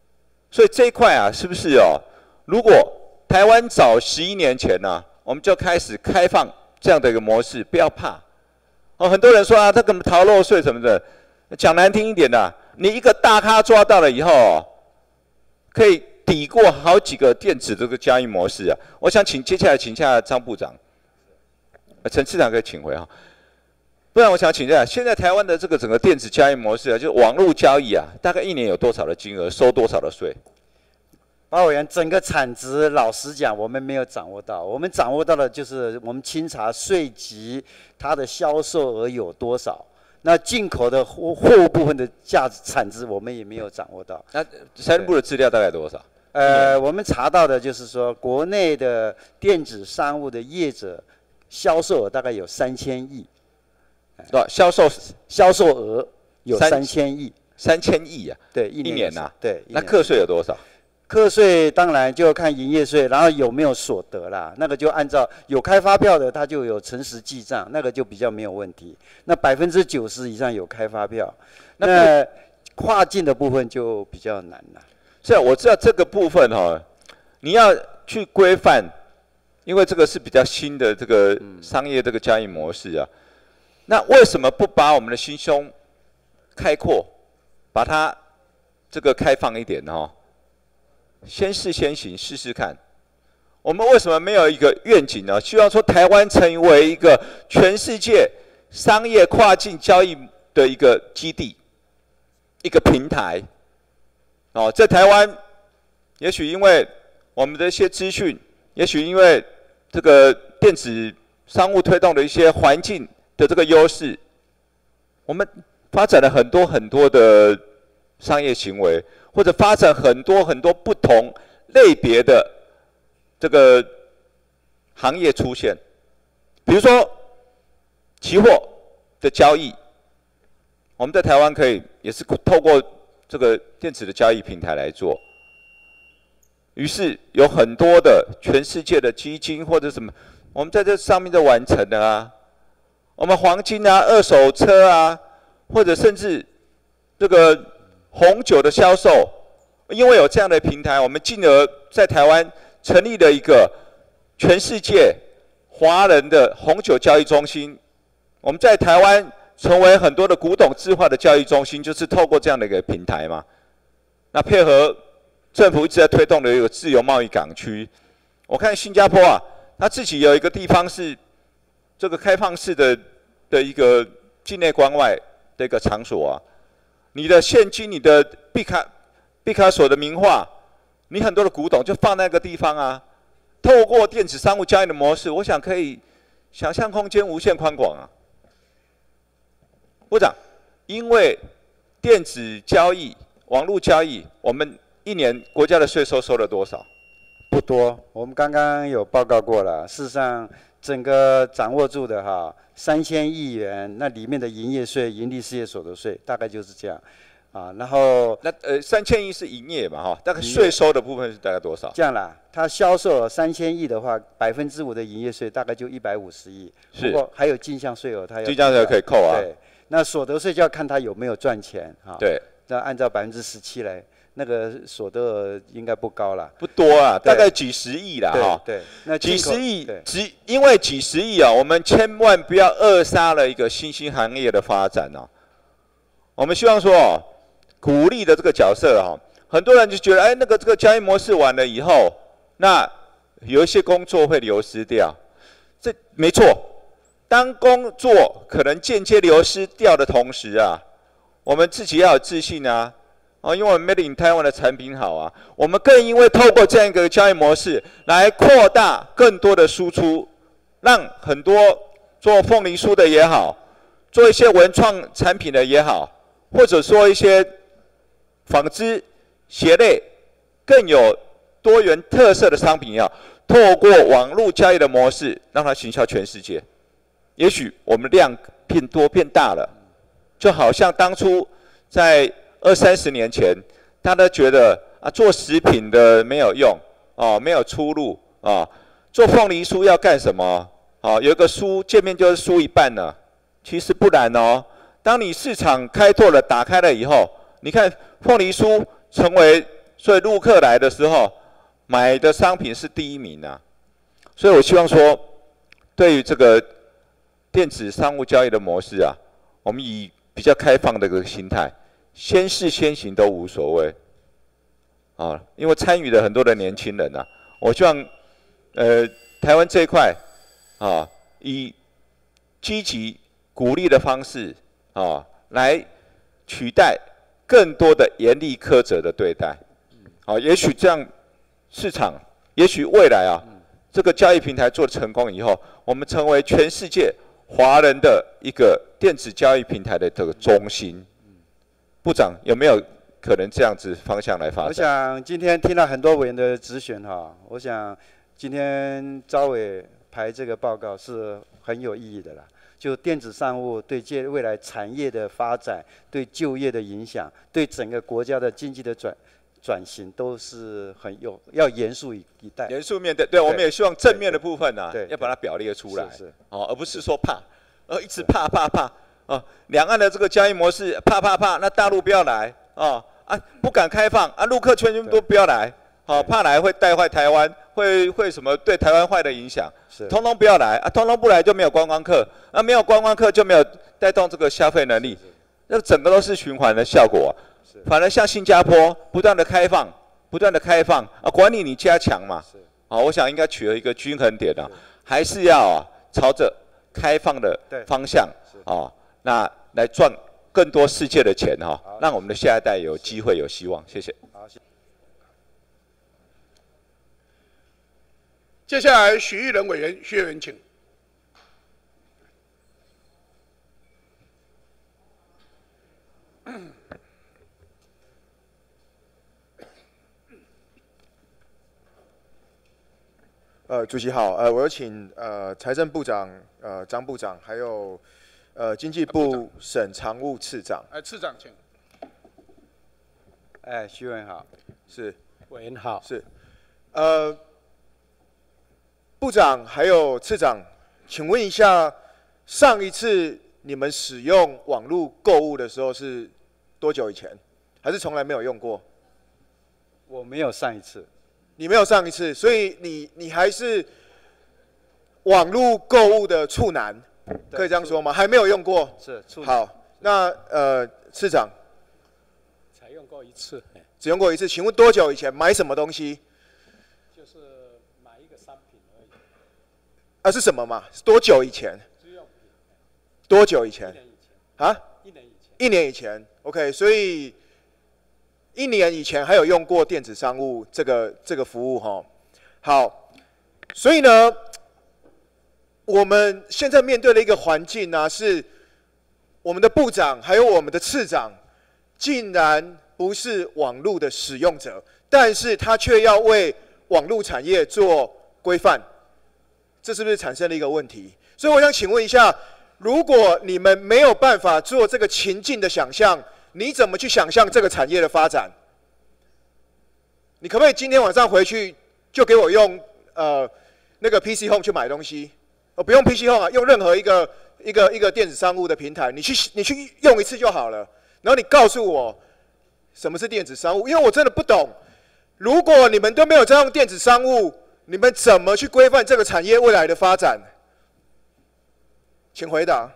所以这一块啊，是不是哦？如果台湾早十一年前呢、啊，我们就开始开放这样的一个模式，不要怕。哦，很多人说啊，这个逃漏税什么的，讲难听一点的、啊，你一个大咖抓到了以后、哦，可以抵过好几个电子这个交易模式啊。我想请接下来请下张部长，呃，陈次长可以请回哈。不然我想请教，现在台湾的这个整个电子交易模式啊，就是网络交易啊，大概一年有多少的金额，收多少的税？ 包委员，整个产值老实讲，我们没有掌握到，我们掌握到的就是我们清查税级它的销售额有多少，那进口的货货物部分的价值产值我们也没有掌握到。 那财政部的资料大概多少？ 呃，我们查到的就是说，国内的电子商务的业者销售额大概有三千亿。 多少销售销售额有三千亿， 三千亿啊？ 对，一年一年呐、啊？ 对， 那课税有多少？ 课税当然就看营业税，然后有没有所得啦。那个就按照有开发票的，它就有诚实记账，那个就比较没有问题。那百分之九十以上有开发票，那跨境的部分就比较难了。 是啊，我知道这个部分哈、哦，你要去规范，因为这个是比较新的这个商业这个交易模式啊。那为什么不把我们的心胸开阔，把它这个开放一点哦？先试先行，试试看。我们为什么没有一个愿景呢？希望说台湾成为一个全世界商业跨境交易的一个基地，一个平台。哦，在台湾，也许因为我们的一些资讯，也许因为这个电子商务推动的一些环境的这个优势，我们发展了很多很多的商业行为，或者发展很多很多不同类别的这个行业出现。比如说期货的交易，我们在台湾可以也是透过这个电子的交易平台来做。于是有很多的全世界的基金或者什么，我们在这上面就完成了啊。我们黄金啊、二手车啊，或者甚至这个红酒的销售，因为有这样的平台，我们进而在台湾成立了一个全世界华人的红酒交易中心。我们在台湾成为很多的古董字画的交易中心，就是透过这样的一个平台嘛。那配合政府一直在推动的一个自由贸易港区，我看新加坡啊，它自己有一个地方是这个开放式的的一个境内关外的一个场所啊，你的现金、你的毕卡毕卡索的名画，你很多的古董就放那个地方啊。透过电子商务交易的模式，我想可以想象空间无限宽广啊。部长，因为电子交易、网络交易，我们一年国家的税收收了多少？ 不多，我们刚刚有报告过了。事实上，整个掌握住的哈三千亿元，那里面的营业税、盈利事业所得税大概就是这样，啊，然后那呃三千亿是营业嘛哈，大概税收的部分是大概多少？ 这样啦，它销售三千亿的话，百分之五的营业税大概就一百五十亿， 是， 不过还有进项税额，它要进项税额可以扣啊。 对，那所得税就要看它有没有赚钱哈。 对， 那按照百分之十七来。那个所得额应该不高啦， 不多啊，大概几十亿啦哈。 对，那几十亿，只因为几十亿啊，我们千万不要扼杀了一个新兴行业的发展哦。我们希望说哦，鼓励的这个角色哈，很多人就觉得，哎，那个这个交易模式完了以后，那有一些工作会流失掉，这没错。当工作可能间接流失掉的同时啊，我们自己要有自信啊。哦，因为我们 Made in Taiwan 的产品好啊，我们更因为透过这样一个交易模式来扩大更多的输出，让很多做凤梨酥的也好，做一些文创产品的也好，或者说一些纺织鞋类更有多元特色的商品也好，透过网络交易的模式让它行销全世界。也许我们量变多变大了，就好像当初在二三十年前，大家都觉得啊，做食品的没有用哦，没有出路啊。做凤梨酥要干什么？哦，有一个酥见面就是酥一半了。其实不然哦。当你市场开拓了、打开了以后，你看凤梨酥成为所以陆客来的时候买的商品是第一名啊。所以我希望说，对于这个电子商务交易的模式啊，我们以比较开放的一个心态，先试先行都无所谓啊。因为参与了很多的年轻人啊，我希望呃台湾这一块啊，以积极鼓励的方式啊，来取代更多的严厉苛责的对待。啊，也许这样市场，也许未来啊，这个交易平台做成功以后，我们成为全世界华人的一个电子交易平台的这个中心。部长有没有可能这样子方向来发展？ 我想今天听了很多委员的质询哈，我想今天召委排这个报告是很有意义的啦。就电子商务对接未来产业的发展、对就业的影响、对整个国家的经济的转转型，都是很有要严肃以以待。 严肃面对，对，我们也希望正面的部分呢、啊，要把它表列出来， 是是哦，而不是说怕，呃，一直怕怕怕啊，两岸的这个交易模式怕怕怕，那大陆不要来啊啊，不敢开放啊，陆客全部都不要来，好、啊，怕来会带坏台湾，会会什么对台湾坏的影响， 是， 通通不要来啊，通通不来就没有观光客，啊，没有观光客就没有带动这个消费能力，那整个都是循环的效果、啊。反而像新加坡不断的开放，不断的开放啊，管理你加强嘛，啊，我想应该取得一个均衡点啊，还是要啊朝着开放的方向啊，那来赚更多世界的钱哈、啊，让我们的下一代有机会有希望。谢谢。 好，谢谢。 接下来许玉仁委员，许委员请。 呃，主席好，呃，我有请呃财政部长呃张部长，还有呃经济部省常务次长。 哎，次长请。 哎，徐委员好。 是。 委员好。 是。呃，部长还有次长，请问一下，上一次你们使用网络购物的时候是多久以前？还是从来没有用过？ 我没有上一次。 你没有上一次，所以你你还是网络购物的处男，可以这样说吗？还没有用过。 是处男。 好，那呃，次长。 才用过一次。 只用过一次，请问多久以前？买什么东西？ 就是买一个商品而已。 啊，是什么嘛？是多久以前？多久以前？ 一年以前。 啊？ 一年以前。 一年以前。OK， 所以。一年以前还有用过电子商务这个这个服务哈，好，所以呢，我们现在面对的一个环境呢、啊，是我们的部长还有我们的次长，竟然不是网络的使用者，但是他却要为网络产业做规范，这是不是产生了一个问题？所以我想请问一下，如果你们没有办法做这个情境的想象，你怎么去想象这个产业的发展？你可不可以今天晚上回去就给我用呃那个 P C Home 去买东西？哦，不用 P C Home 啊，用任何一个一个一个电子商务的平台，你去你去用一次就好了。然后你告诉我什么是电子商务，因为我真的不懂。如果你们都没有在用电子商务，你们怎么去规范这个产业未来的发展？请回答。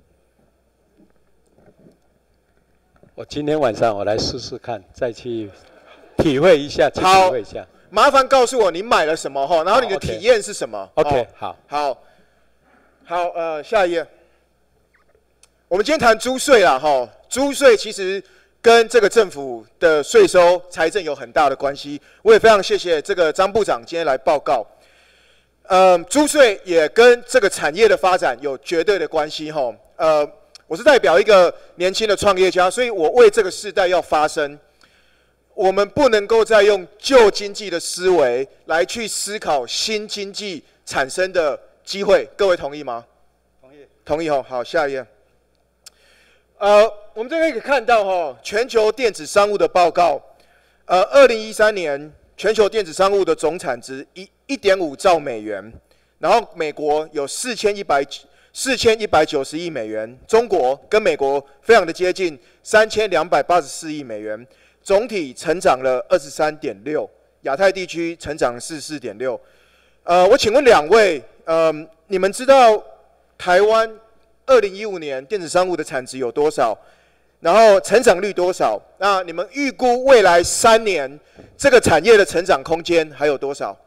我今天晚上我来试试看，再去体会一下，去体会一下。 麻烦告诉我你买了什么哈，然后你的体验是什么 ？OK， 好， 好，好，呃，下一页。我们今天谈租税啦，哈，租税其实跟这个政府的税收、财政有很大的关系。我也非常谢谢这个张部长今天来报告。呃，租税也跟这个产业的发展有绝对的关系，哈，呃。我是代表一个年轻的创业家，所以我为这个世代要发声。我们不能够再用旧经济的思维来去思考新经济产生的机会。各位同意吗？同意。同意哈。好，下一页。呃，我们这边可以看到哈，全球电子商务的报告，呃，二零一三年全球电子商务的总产值一一点五兆美元，然后美国有四千一百。四千一百九十亿美元，中国跟美国非常的接近，三千两百八十四亿美元。 总体成长了二十三点六，亚太地区成长是四点六。呃，我请问两位，呃，你们知道台湾二零一五年电子商务的产值有多少？然后成长率多少？那你们预估未来三年这个产业的成长空间还有多少？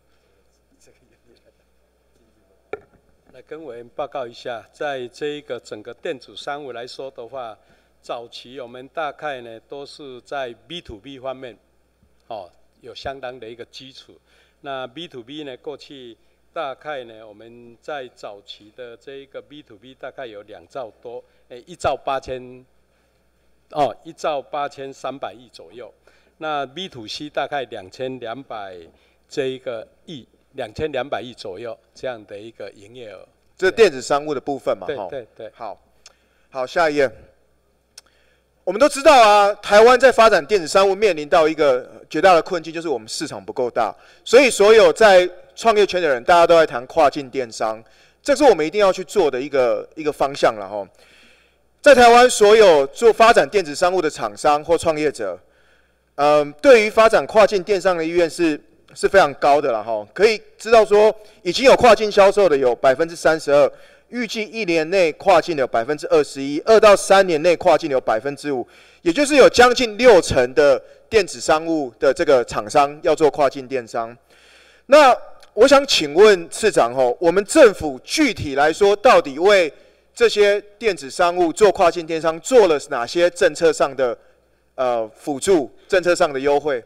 来跟委员报告一下，在这一个整个电子商务来说的话，早期我们大概呢都是在 B to B 方面，哦，有相当的一个基础。那 B to B 呢，过去大概呢我们在早期的这一个 B to B 大概有两兆多，诶，一兆八千。哦，一兆八千三百亿左右。那 B to C 大概两千两百这一个亿，两千两百亿左右这样的一个营业额。 这电子商务的部分嘛， 对对对。 好，好，下一页。我们都知道啊，台湾在发展电子商务面临到一个绝大的困境，就是我们市场不够大。所以所有在创业圈的人，大家都在谈跨境电商，这是我们一定要去做的一个一个方向了哈。在台湾，所有做发展电子商务的厂商或创业者，嗯，对于发展跨境电商的意愿是是非常高的了哈。可以知道说，已经有跨境销售的有百分之三十二，预计一年内跨境的有百分之二十一，二到三年内跨境的有百分之五，也就是有将近六成的电子商务的这个厂商要做跨境电商。那我想请问次长吼，我们政府具体来说，到底为这些电子商务做跨境电商做了哪些政策上的呃辅助、政策上的优惠？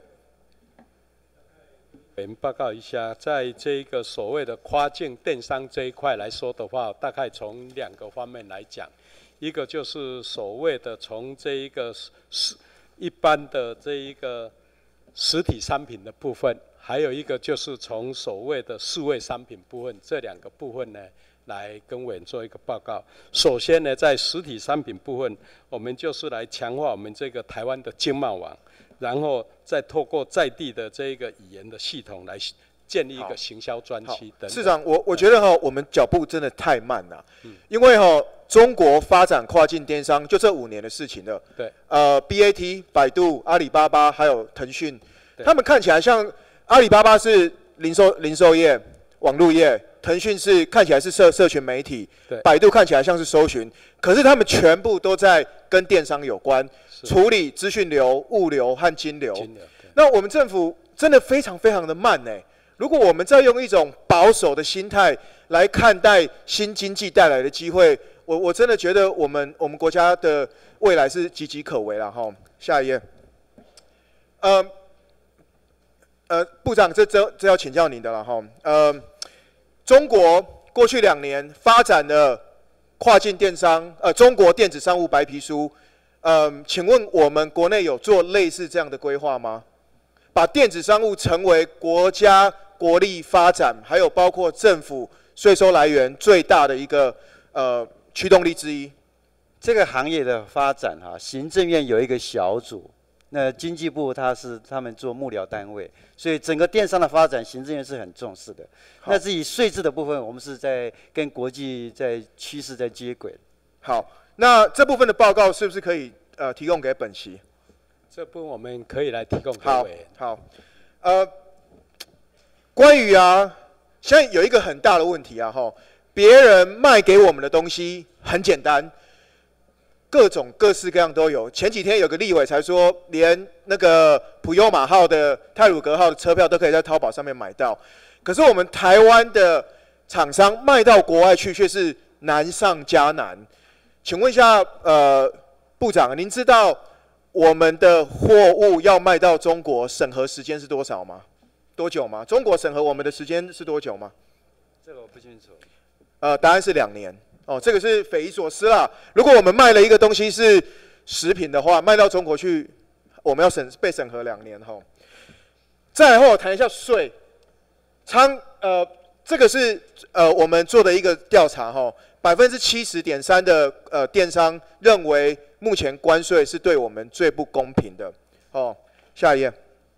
我们报告一下，在这个所谓的跨境电商这一块来说的话，大概从两个方面来讲，一个就是所谓的从这一个实一般的这一个实体商品的部分，还有一个就是从所谓的数位商品部分，这两个部分呢，来跟委员做一个报告。首先呢，在实体商品部分，我们就是来强化我们这个台湾的经贸网，然后再透过在地的这个语言的系统来建立一个行销专区等等。 市长，我我觉得哈，我们脚步真的太慢了，嗯、因为哈，中国发展跨境电商就这五年的事情了。 对。 呃 ，B A T、百度、阿里巴巴还有腾讯，他们看起来像阿里巴巴是零售零售业、网络业。腾讯是看起来是社社群媒体，百度看起来像是搜寻，可是他们全部都在跟电商有关，处理资讯流、物流和金流。金流那我们政府真的非常非常的慢呢。如果我们再用一种保守的心态来看待新经济带来的机会，我我真的觉得我们我们国家的未来是岌岌可危了哈。下一页，呃呃，部长，这这这要请教您的了哈，呃。中国过去两年发展了跨境电商，呃，中国电子商务白皮书，嗯、呃，请问我们国内有做类似这样的规划吗？把电子商务成为国家国力发展，还有包括政府税收来源最大的一个呃驱动力之一。 这个行业的发展哈、啊，行政院有一个小组。那经济部它是他们做幕僚单位，所以整个电商的发展，行政院是很重视的。那至于税制的部分，我们是在跟国际在趋势在接轨。 好，那这部分的报告是不是可以呃提供给本席？ 这部分我们可以来提供给委员。 好，好，呃，关于啊，现在有一个很大的问题啊，哈，别人卖给我们的东西很简单。各种各式各样都有。前几天有个立委才说，连那个普悠玛号的太鲁阁号的车票都可以在淘宝上面买到。可是我们台湾的厂商卖到国外去，却是难上加难。请问一下，呃，部长，您知道我们的货物要卖到中国审核时间是多少吗？多久吗？中国审核我们的时间是多久吗？ 这个我不清楚。 呃，答案是两年。哦，这个是匪夷所思啦！如果我们卖了一个东西是食品的话，卖到中国去，我们要审被审核两年哈。再来后，我谈一下税。仓呃，这个是呃我们做的一个调查哈，百分之七十点三的呃电商认为目前关税是对我们最不公平的。哦，下一页。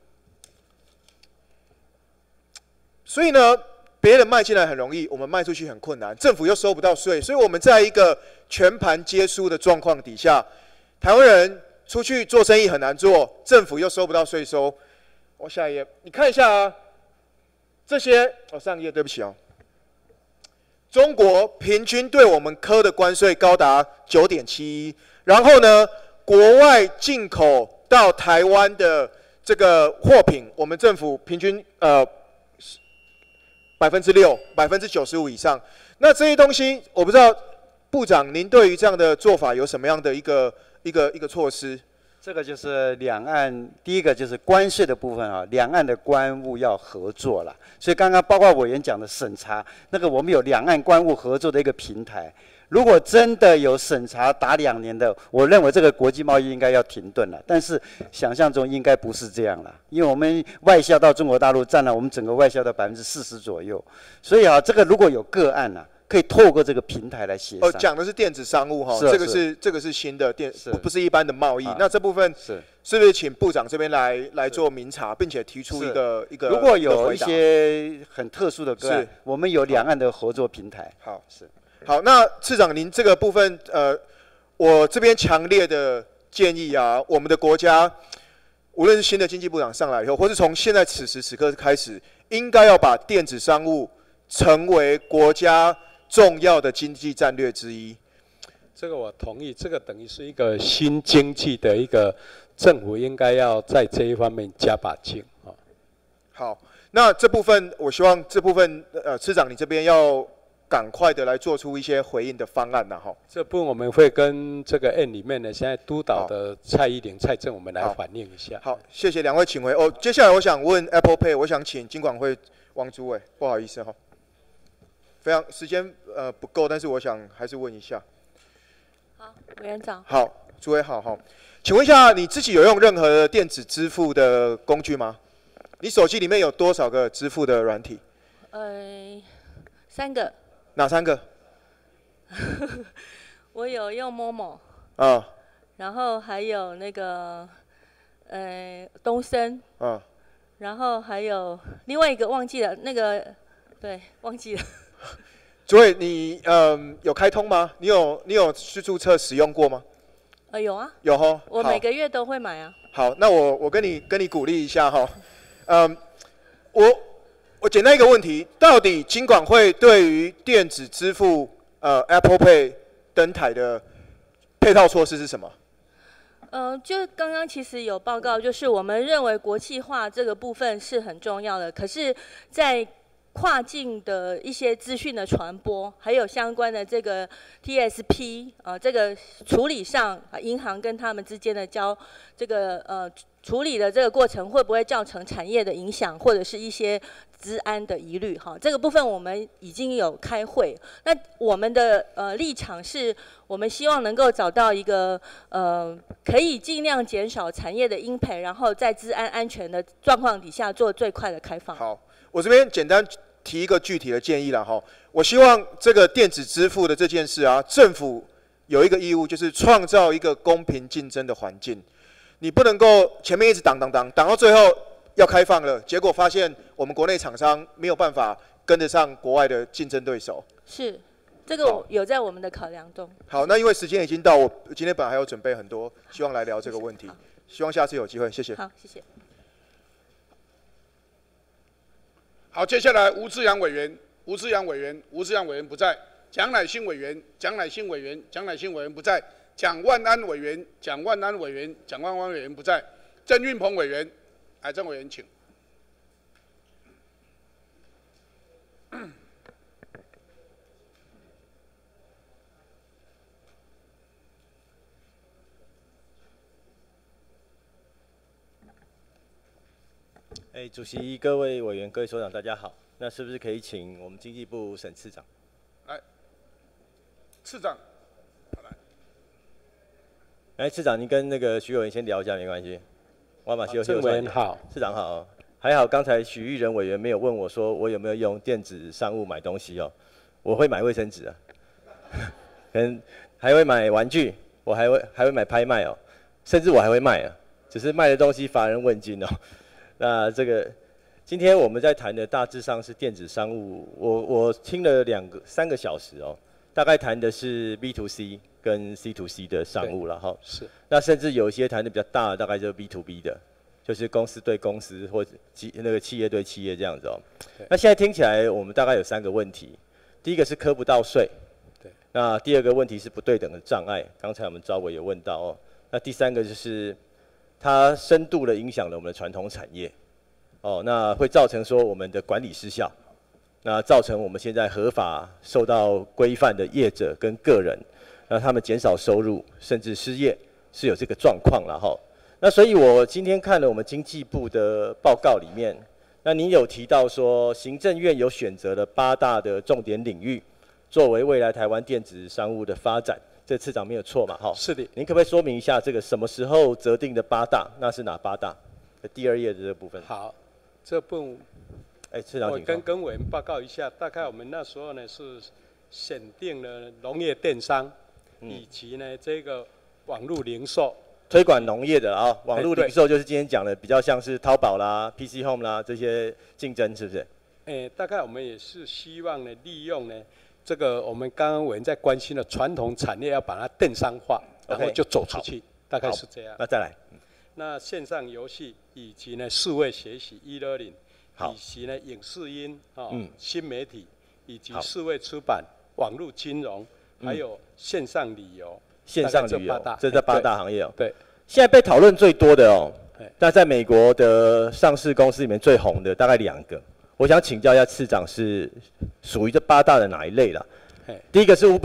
所以呢。别人卖进来很容易，我们卖出去很困难，政府又收不到税，所以我们在一个全盘皆输的状况底下，台湾人出去做生意很难做，政府又收不到税收。我下一页，你看一下啊，这些哦，上一页对不起哦。中国平均对我们科的关税高达九点七一，然后呢，国外进口到台湾的这个货品，我们政府平均呃百分之六、百分之九十五以上。那这些东西，我不知道部长您对于这样的做法有什么样的一个一个一个措施？ 这个就是两岸第一个就是关税的部分啊，两岸的关务要合作了。所以刚刚包括委员讲的审查，那个我们有两岸关务合作的一个平台。如果真的有审查达两年的，我认为这个国际贸易应该要停顿了。但是想象中应该不是这样了，因为我们外销到中国大陆占了我们整个外销的百分之四十左右。所以啊，这个如果有个案啊，可以透过这个平台来协商。 哦，讲的是电子商务哈， 是啊这个是是这个是新的电， 是不是一般的贸易。 啊那这部分是是不是请部长这边来来做明察，并且提出一个一个如果一个有一回答些很特殊的个案是， 我们有两岸的合作平台。 好， 是。 好，那次长您这个部分，呃，我这边强烈的建议啊，我们的国家，无论是新的经济部长上来以后，或是从现在此时此刻开始，应该要把电子商务成为国家重要的经济战略之一。 这个我同意，这个等于是一个新经济的一个政府应该要在这一方面加把劲啊。 好，那这部分我希望这部分呃，次长你这边要赶快的来做出一些回应的方案呐，哈。 这部分我们会跟这个案里面呢，现在督导的蔡依林、蔡政，我们来反映一下。 好，谢谢两位，请回。哦，接下来我想问 Apple Pay， 我想请金管会王主委，不好意思哈，非常时间呃不够，但是我想还是问一下。 好，委员长。 好，主委好哈，请问一下，你自己有用任何的电子支付的工具吗？你手机里面有多少个支付的软体？ 呃，三个。 哪三个？ 我有用 Momo， 啊， 然后还有那个呃东森， 啊， 然后还有另外一个忘记了，那个对忘记了。 主委，你嗯有开通吗？你有你有去注册使用过吗？ 呃有啊。 有哈。 我好每个月都会买啊。 好，那我我跟你跟你鼓励一下哈，嗯，我。我简单一个问题，到底金管会对于电子支付呃 Apple Pay 登台的配套措施是什么？ 呃，就刚刚其实有报告，就是我们认为国际化这个部分是很重要的，可是，在跨境的一些资讯的传播，还有相关的这个 T S P 呃这个处理上，啊银行跟他们之间的交这个呃处理的这个过程，会不会造成产业的影响，或者是一些资安的疑虑？哈，这个部分我们已经有开会。那我们的呃立场是，我们希望能够找到一个呃可以尽量减少产业的应赔，然后在资安安全的状况底下做最快的开放。 好，我这边简单提一个具体的建议了哈。我希望这个电子支付的这件事啊，政府有一个义务，就是创造一个公平竞争的环境。你不能够前面一直挡挡挡，挡到最后要开放了，结果发现我们国内厂商没有办法跟得上国外的竞争对手。 是，这个我有在我们的考量中。 好，那因为时间已经到，我今天本来还有准备很多，希望来聊这个问题，希望下次有机会，谢谢。 好，谢谢。 好，接下来吴志阳委员，吴志阳委员，吴志阳委员不在，蒋乃馨委员，蒋乃馨委员，蒋乃馨委员不在。蒋万安委员，蒋万安委员，蒋万安委员不在。郑运鹏委员，来，郑委员请。 哎，主席、各位委员、各位首长，大家好。那是不是可以请我们经济部沈次长来？次长。 哎，次长，您跟那个徐委员先聊一下，没关系。我马修修委员好， 次长好，还好刚才许玉仁委员没有问我说我有没有用电子商务买东西哦，我会买卫生纸啊，可能还会买玩具，我还会还会买拍卖哦，甚至我还会卖啊，只是卖的东西乏人问津哦。那这个今天我们在谈的大致上是电子商务，我我听了两个三个小时哦，大概谈的是 B to C。 跟 C to C 的商务了哈。 是。 那甚至有一些谈的比较大的，大概就是 B to B 的，就是公司对公司或企那个企业对企业这样子哦。那现在听起来，我们大概有三个问题，第一个是科不到税， 对。 那第二个问题是不对等的障碍，刚才我们赵伟有问到哦。那第三个就是它深度的影响了我们的传统产业，哦，那会造成说我们的管理失效。那造成我们现在合法受到规范的业者跟个人，那他们减少收入甚至失业，是有这个状况了哈。那所以我今天看了我们经济部的报告里面，那您有提到说行政院有选择了八大的重点领域，作为未来台湾电子商务的发展，这次长没有错嘛？哈。 是的。 您可不可以说明一下这个什么时候择定的八大？那是哪八大？第二页的这个部分。 好，这部。 哎，市长， 我跟跟委员报告一下，大概我们那时候呢是选定了农业电商，嗯、以及呢这个网络零售， 推广农业的啊，网络零售就是今天讲的比较像是淘宝啦、P C Home 啦这些竞争，是不是？ 哎，大概我们也是希望呢利用呢这个我们刚刚委员在关心的传统产业要把它电商化，然后就走出去，大概是这样。 那再来， 那线上游戏以及呢数位学习 e-learning。以及呢影视音啊、哦嗯、新媒体以及数位出版、网络金融，嗯、还有线上旅游。 线上旅游，这这八大行业哦。 对。 现在被讨论最多的哦，那在美国的上市公司里面最红的大概两个，我想请教一下次长是属于这八大的哪一类啦？第一个是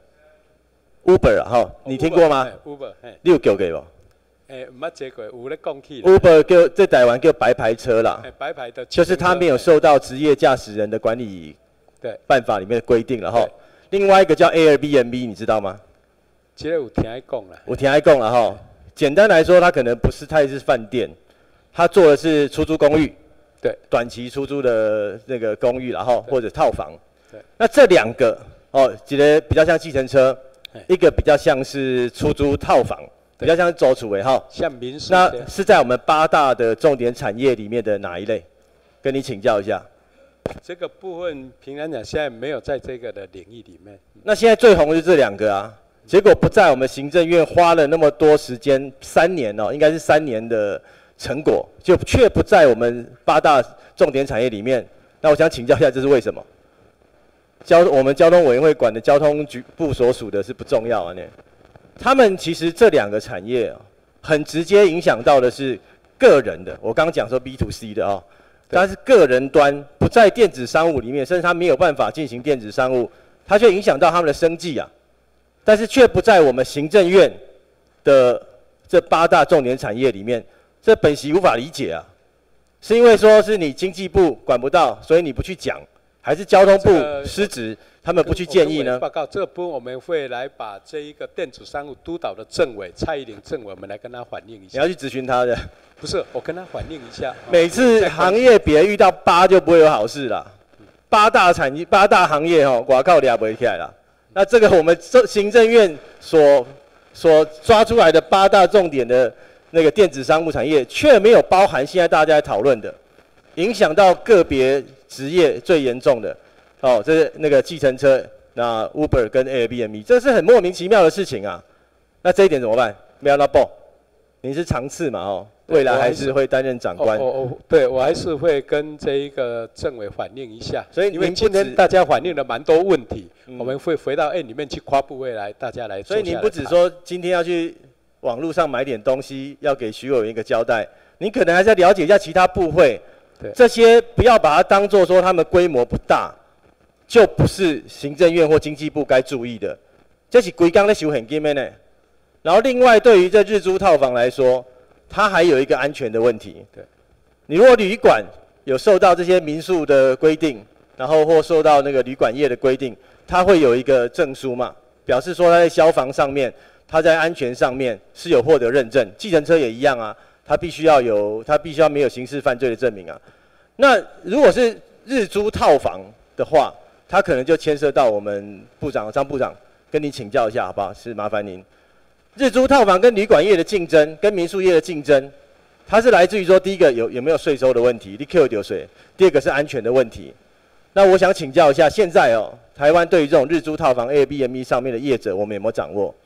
Uber，Uber 啊哈，你听过吗 ？Uber， 你有叫过不？ 诶，唔捌坐过，有咧讲起。 Uber 叫在台湾叫白牌车啦， 白牌的， 就是他没有受到职业驾驶人的管理办法里面的规定了哈。另外一个叫 Airbnb， 你知道吗？ 这个有听爱讲啦。 有听爱讲了哈。简单来说，它可能不是太是饭店，它做的是出租公寓， 对， 短期出租的那个公寓然后或者套房。 对。 那这两个哦，几个比较像计程车，一个比较像是出租套房。比较像是周楚伟哈， 像民宿， 那是在我们八大的重点产业里面的哪一类？跟你请教一下。 这个部分平安讲现在没有在这个的领域里面。 那现在最红的是这两个啊，结果不在我们行政院花了那么多时间，三年哦，应该是三年的成果，就却不在我们八大重点产业里面。那我想请教一下，这是为什么？交我们交通委员会管的交通局部所属的是不重要啊呢？他们其实这两个产业啊，很直接影响到的是个人的。我刚刚讲说 B to C 的啊、哦，但是个人端不在电子商务里面，甚至他没有办法进行电子商务，它却影响到他们的生计啊。但是却不在我们行政院的这八大重点产业里面，这本席无法理解啊。是因为说是你经济部管不到，所以你不去讲，还是交通部失职？他们不去建议呢？ 报告这部分我们会来把这一个电子商务督导的政委蔡依林政委，我们来跟他反映一下。 你要去咨询他的？ 不是，我跟他反映一下。 每次行业别遇到八就不会有好事啦。八大产业、八大行业哦，我靠，俩不会起来啦。那这个我们行政院所所抓出来的八大重点的那个电子商务产业，却没有包含现在大家在讨论的，影响到个别职业最严重的。哦，这是那个计程车，那 Uber 跟 Airbnb， 这是很莫名其妙的事情啊。那这一点怎么办？没有那报，您是常次嘛？哦，未来还是会担任长官。 哦哦，对，我还是会跟这一个政委反映一下。 所以因为今天大家反映了蛮多问题，嗯、我们会回到 A 里面去跨部会来，大家来。 所以您不只说今天要去网络上买点东西，要给徐委员一个交代，您可能还是要了解一下其他部会，这些不要把它当作说他们规模不大。就不是行政院或经济部该注意的，这是规刚在收现金的呢。然后另外对于这日租套房来说，它还有一个安全的问题。 对， 你如果旅馆有受到这些民宿的规定，然后或受到那个旅馆业的规定，它会有一个证书嘛，表示说它在消防上面，它在安全上面是有获得认证。计程车也一样啊，它必须要有，它必须要没有刑事犯罪的证明啊。那如果是日租套房的话，他可能就牵涉到我们部长张部长跟你请教一下好不好？是麻烦您。日租套房跟旅馆业的竞争，跟民宿业的竞争，它是来自于说第一个有有没有税收的问题，你 Q 丢税；第二个是安全的问题。那我想请教一下，现在哦，台湾对于这种日租套房 Airbnb 上面的业者，我们有没有掌握？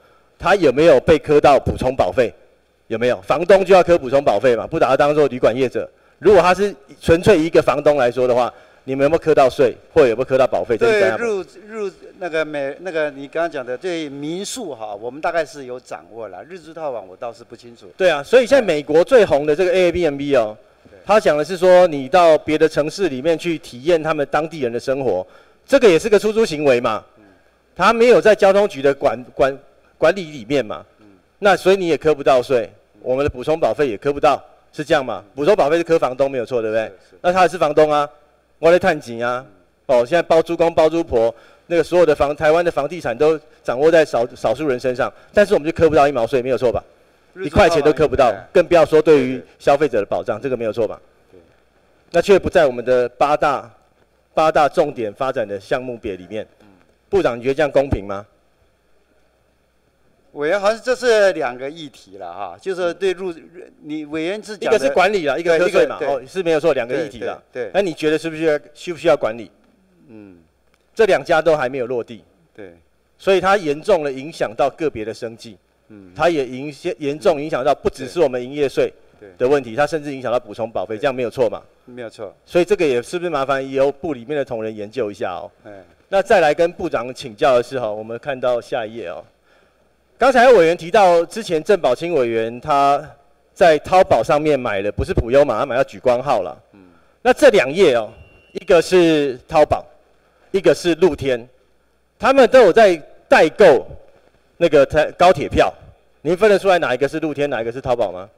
他有没有被科到补充保费？有没有？房东就要科补充保费嘛，不把他当做旅馆业者。如果他是纯粹一个房东来说的话，你们有没有科到税，或者有没有科到保费？ 对入入那个美那个你刚刚讲的对民宿哈，我们大概是有掌握了，日租套房我倒是不清楚。 对啊，所以现在美国最红的这个 Airbnb 哦，他讲的是说你到别的城市里面去体验他们当地人的生活，这个也是个出租行为嘛，他没有在交通局的管管管理里面嘛，那所以你也科不到税，我们的补充保费也科不到，是这样嘛？补充保费是科房东没有错，对不对？那他也是房东啊，我在探井啊，哦，现在包租公包租婆，那个所有的房台湾的房地产都掌握在少少数人身上，但是我们就科不到一毛税，没有错吧？一块钱都科不到，更不要说对于消费者的保障，这个没有错吧？那却不在我们的八大八大重点发展的项目别里面。部长，你觉得这样公平吗？ 委员好像这是两个议题了哈，就是对入你委员是一个是管理啦，一个科税嘛，哦是没有错，两个议题啦。 对， 那你觉得是不是要需不需要管理？嗯，这两家都还没有落地。 对， 所以它严重了影响到个别的生计。嗯，它也影严重影响到不只是我们营业税的问题，它甚至影响到补充保费，这样没有错嘛？ 没有错。 所以这个也是不是麻烦由部里面的同仁研究一下哦？ 哎， 那再来跟部长请教的是哈，我们看到下一页哦。刚才委员提到，之前郑宝清委员他在淘宝上面买的不是普悠玛，他买到莒光号了。嗯，那这两页哦，一个是淘宝，一个是露天，他们都有在代购那个台高铁票，您分得出来哪一个是露天，哪一个是淘宝吗？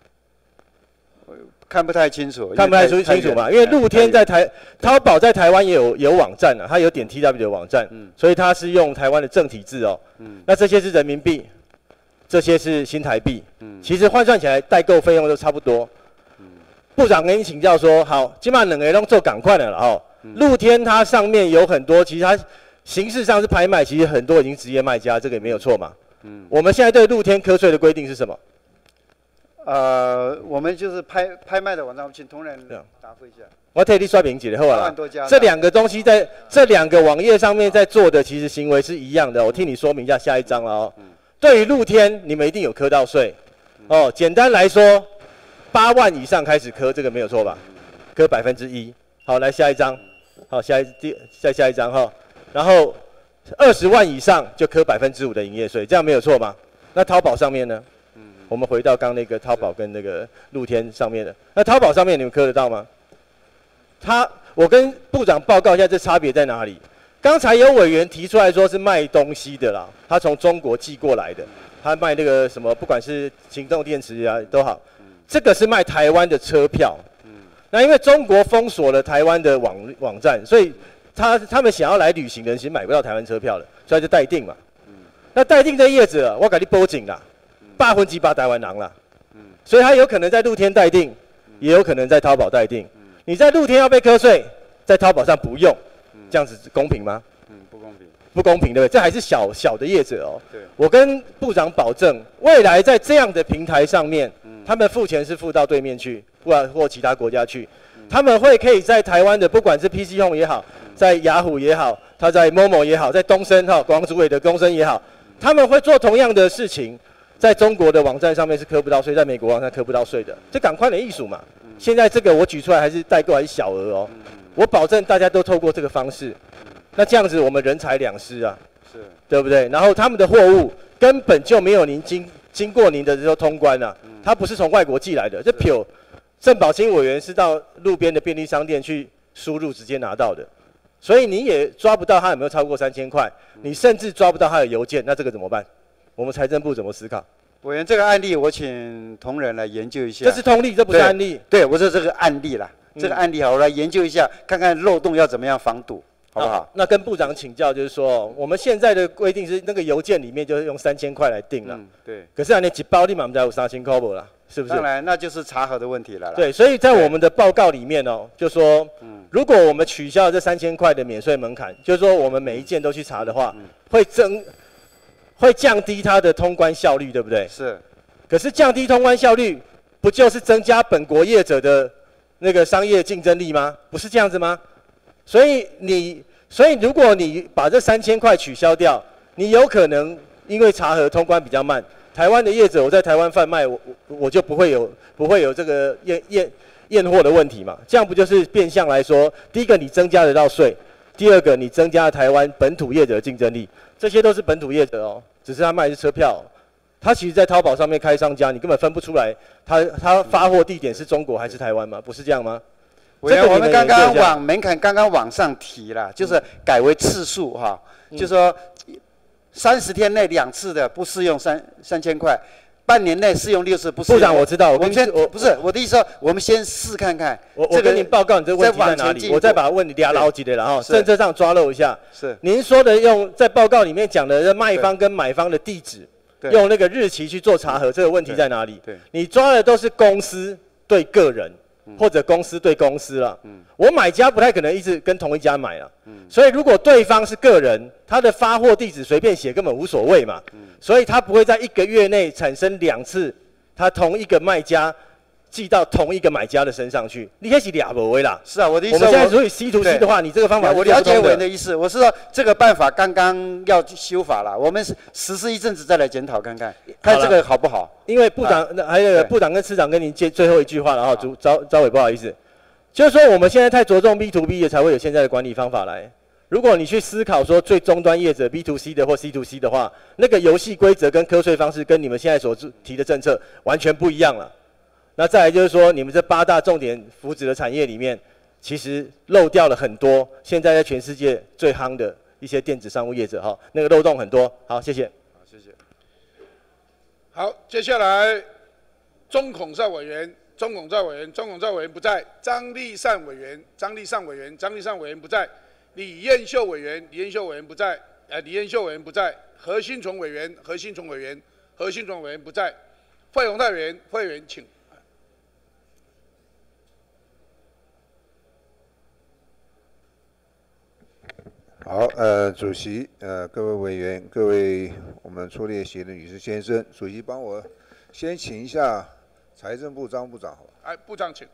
看不太清楚， 看不太清楚嘛，因为露天在台，淘宝在台湾也有有网站啊，它有点 T W 的网站，嗯，所以它是用台湾的正体字哦，嗯，那这些是人民币，这些是新台币，嗯，其实换算起来代购费用都差不多，嗯，部长跟你请教说，好，今晚两个都做赶快的了哦，露天它上面有很多，其实它形式上是拍卖，其实很多已经职业卖家，这个也没有错嘛，嗯，我们现在对露天科税的规定是什么？ 呃，我们就是拍拍卖的网站，我们请同仁答复一下。 我替你说明解了，好了。这两个东西在这两个网页上面在做的，其实行为是一样的。我替你说明一下下一章了哦。对于露天，你们一定有科到税。哦，简单来说，八万以上开始科，这个没有错吧？科百分之一。好，来下一章。好，下一第再下一章哈。然后二十万以上就科百分之五的营业税，这样没有错吧？那淘宝上面呢？我们回到刚那个淘宝跟那个露天上面的，那淘宝上面你们科得到吗？他，我跟部长报告一下这差别在哪里。刚才有委员提出来说是卖东西的啦，他从中国寄过来的，他卖那个什么，不管是行动电池啊都好，这个是卖台湾的车票。那因为中国封锁了台湾的网网站，所以他他们想要来旅行的人其实买不到台湾车票了，所以他就代订嘛。那代订这叶子，我给你报警啦。八分之八台湾人啦，所以他有可能在露天代订，也有可能在淘宝代订。你在露天要被课税，在淘宝上不用，这样子公平吗？ 嗯，不公平。 不公平，对不对？这还是小小的业者哦。对。我跟部长保证，未来在这样的平台上面，他们付钱是付到对面去，不然或其他国家去，他们会可以在台湾的，不管是 P C Home 也好，在雅虎也好，他在 Momo 也好，在东森哈广主委的东森也好，他们会做同样的事情。在中国的网站上面是科不到税，在美国网站科不到税的，这赶快的艺术嘛。现在这个我举出来还是代购还是小额哦，我保证大家都透过这个方式，那这样子我们人财两失啊，是，对不对？然后他们的货物根本就没有您经经过您的这个通关啊，它不是从外国寄来的，这票郑宝清委员是到路边的便利商店去输入直接拿到的，所以你也抓不到他有没有超过三千块，你甚至抓不到他的邮件，那这个怎么办？我们财政部怎么思考？ 委员，这个案例我请同仁来研究一下。 这是通例，这不是案例。 对，我说这个案例啦，嗯、这个案例好，我来研究一下，看看漏洞要怎么样防堵，好不好？ 好，那跟部长请教，就是说，我们现在的规定是那个邮件里面就是用三千块来定了、嗯。对。可是啊，你几包立马才有三千块不啦？是不是？ 当然，那就是查核的问题了啦。 对，所以在我们的报告里面哦，就说，嗯、如果我们取消这三千块的免税门槛，就是说我们每一件都去查的话，嗯、会增。会降低它的通关效率，对不对？ 是。 可是降低通关效率，不就是增加本国业者的那个商业竞争力吗？不是这样子吗？所以你，所以如果你把这三千块取消掉，你有可能因为查核通关比较慢，台湾的业者我在台湾贩卖，我我我就不会有不会有这个验验验货的问题嘛。这样不就是变相来说，第一个你增加得到税，第二个你增加了台湾本土业者的竞争力，这些都是本土业者哦，只是他卖的是车票。他其实，在淘宝上面开商家，你根本分不出来他，他他发货地点是中国还是台湾吗？不是这样吗？ 委员，我们刚刚往门槛刚刚往上提了，就是改为次数哈，嗯、就是说三十天内两次的不适用三三千块，半年内适用六次不适用。 部长，我知道，我跟我们先我不是我的意思说，我们先试看看。 我我跟您报告你这个问题在哪里，我再把它问你俩捞几的，然后政策上抓漏一下。 是。 您说的用在报告里面讲的卖方跟买方的地址。用那个日期去做查核，这个问题在哪里？你抓的都是公司对个人，嗯、或者公司对公司了。嗯、我买家不太可能一直跟同一家买了。嗯、所以如果对方是个人，他的发货地址随便写根本无所谓嘛。嗯、所以他不会在一个月内产生两次，他同一个卖家寄到同一个买家的身上去，你可是俩不为啦。 是啊，我的意思。 我们现在所以 C to C 的话，你这个方法我了解委员的意思。我是说这个办法刚刚要修法了，我们实施一阵子再来检讨看看，看这个好不好？ 因为部长、啊、还有部长跟次长跟您接最后一句话了哈，主招招委不好意思，就是说我们现在太着重 B to B 的，才会有现在的管理方法来。如果你去思考说最终端业者 B to C 的或 C to C 的话，那个游戏规则跟课税方式跟你们现在所提的政策完全不一样了。那再来就是说，你们这八大重点扶植的产业里面，其实漏掉了很多现在在全世界最夯的一些电子商务业者哈，那个漏洞很多。好，谢谢。 好，谢谢。好，接下来钟孔兆委员，钟孔兆委员，钟孔兆委员不在；张立善委员，张立善委员，张立善委员不在；李彦秀委员，李彦秀委员不在；呃，李彦秀委员不在；何新存委员，何新存委员，何新存委员不在；费鸿泰委员，费委员请。 好，呃，主席，呃，各位委员，各位我们出列席的女士先生，主席帮我先请一下财政部张部长，好吧？ 哎，部长请。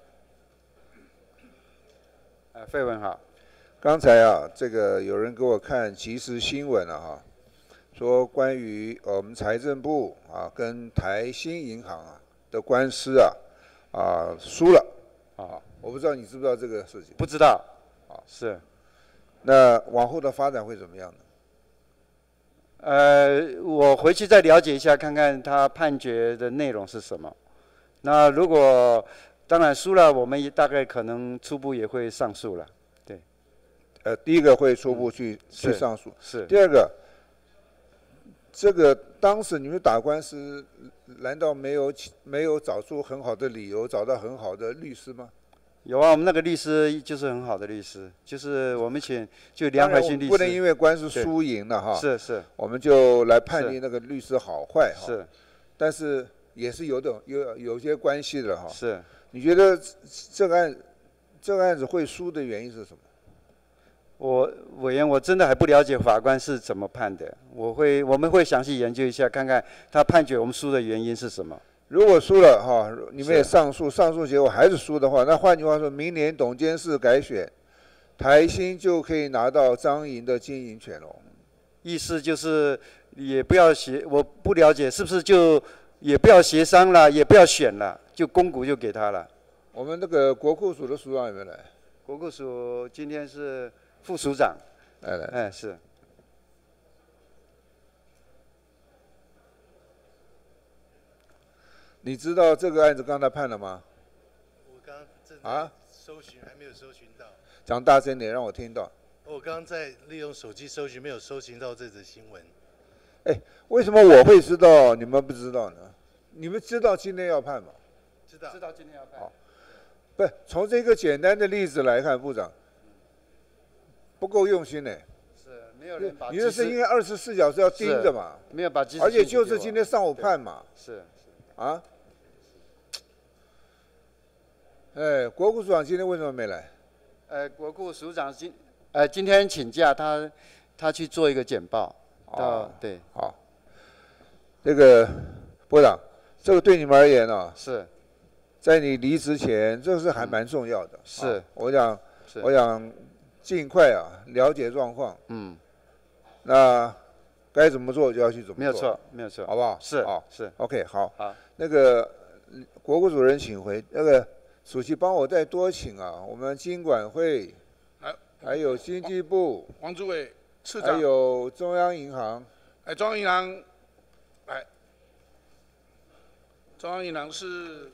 呃，费文好，刚才啊，这个有人给我看即时新闻了哈，说关于我们财政部啊跟台新银行啊的官司啊啊输了啊，我不知道你知不知道这个事情？ 不知道， 啊是。 那往后的发展会怎么样呢？ 呃，我回去再了解一下，看看他判决的内容是什么。那如果当然输了，我们也大概可能初步也会上诉了。对。 呃，第一个会初步去、嗯、去上诉。 是。 第二个，这个当时你们打官司，难道没有没有找出很好的理由，找到很好的律师吗？ 有啊，我们那个律师就是很好的律师，就是我们请就梁怀勋律师。 不能因为官司输赢了哈， 是是， 我们就来判定那个律师好坏哈。 是， 但是也是有种有有些关系的哈。 是， 你觉得这个案这个案子会输的原因是什么？ 我委员，我真的还不了解法官是怎么判的，我会我们会详细研究一下，看看他判决我们输的原因是什么。 如果输了哈，你们也上诉，上诉结果还是输的话，那换句话说，明年董监事改选，台新就可以拿到张营的经营权喽。 意思就是也不要协，我不了解是不是就也不要协商了，也不要选了，就公股就给他了。 我们那个国库署的署长有没有来？ 国库署今天是副署长， 来来， 哎是。 你知道这个案子刚才判了吗？ 我刚正啊， 搜寻还没有搜寻到。 讲大声点，让我听到。 我刚刚在利用手机搜寻，没有搜寻到这则新闻。 哎，为什么我会知道，你们不知道呢？你们知道今天要判吗？ 知道。 知道今天要判。 好，不是从这个简单的例子来看，部长不够用心呢。 是，没有人把。 你这是应该二十四小时要盯着嘛？ 没有把。 而且就是今天上午判嘛。 是。 啊？哎，国库署长今天为什么没来？ 呃，国库署长今呃今天请假，他他去做一个简报。哦，对， 好。这个部长，这个对你们而言啊， 是， 在你离职前，这个是还蛮重要的。 是， 啊、我想，我想尽快啊了解状况。 嗯。 那该怎么做就要去怎么做。 没有错，没有错， 好不好？ 是， 好， 是。 OK， 好。 好。 那个国务主任请回，那个主席帮我再多请啊，我们经管会，还有经济部， 王主委次长， 还有中央银行。 哎，中央银行，来，中央银行是。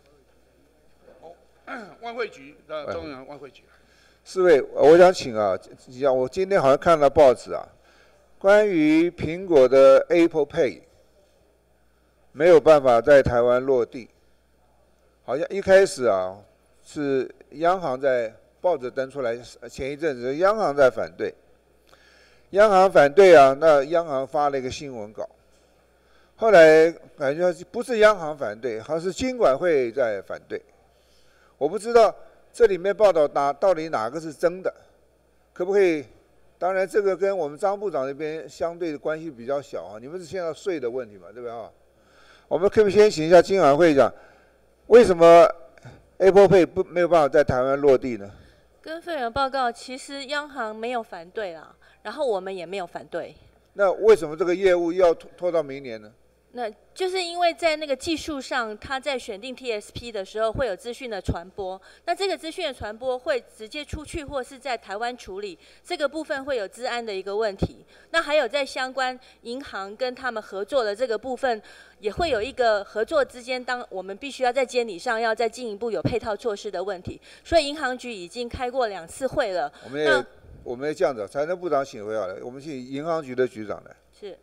外汇局的中央外汇局， 四位，我想请啊，讲我今天好像看到报纸啊，关于苹果的 Apple Pay 没有办法在台湾落地，好像一开始啊是央行在报纸登出来，前一阵子央行在反对，央行反对啊，那央行发了一个新闻稿，后来感觉不是央行反对，好像是金管会在反对。我不知道这里面报道哪到底哪个是真的，可不可以？当然，这个跟我们张部长那边相对的关系比较小啊。你们是现在税的问题嘛，对不对啊？我们可不可以先请一下金管会讲，为什么 Apple Pay 不没有办法在台湾落地呢？ 跟会员报告，其实央行没有反对啦，然后我们也没有反对。 那为什么这个业务要拖拖到明年呢？ 那就是因为在那个技术上，它在选定 T S P 的时候会有资讯的传播，那这个资讯的传播会直接出去，或是在台湾处理，这个部分会有资安的一个问题。那还有在相关银行跟他们合作的这个部分，也会有一个合作之间，当我们必须要在监理上要再进一步有配套措施的问题。所以银行局已经开过两次会了。 我们也我们也这样子，财政部长请回好了，我们请银行局的局长来。 是。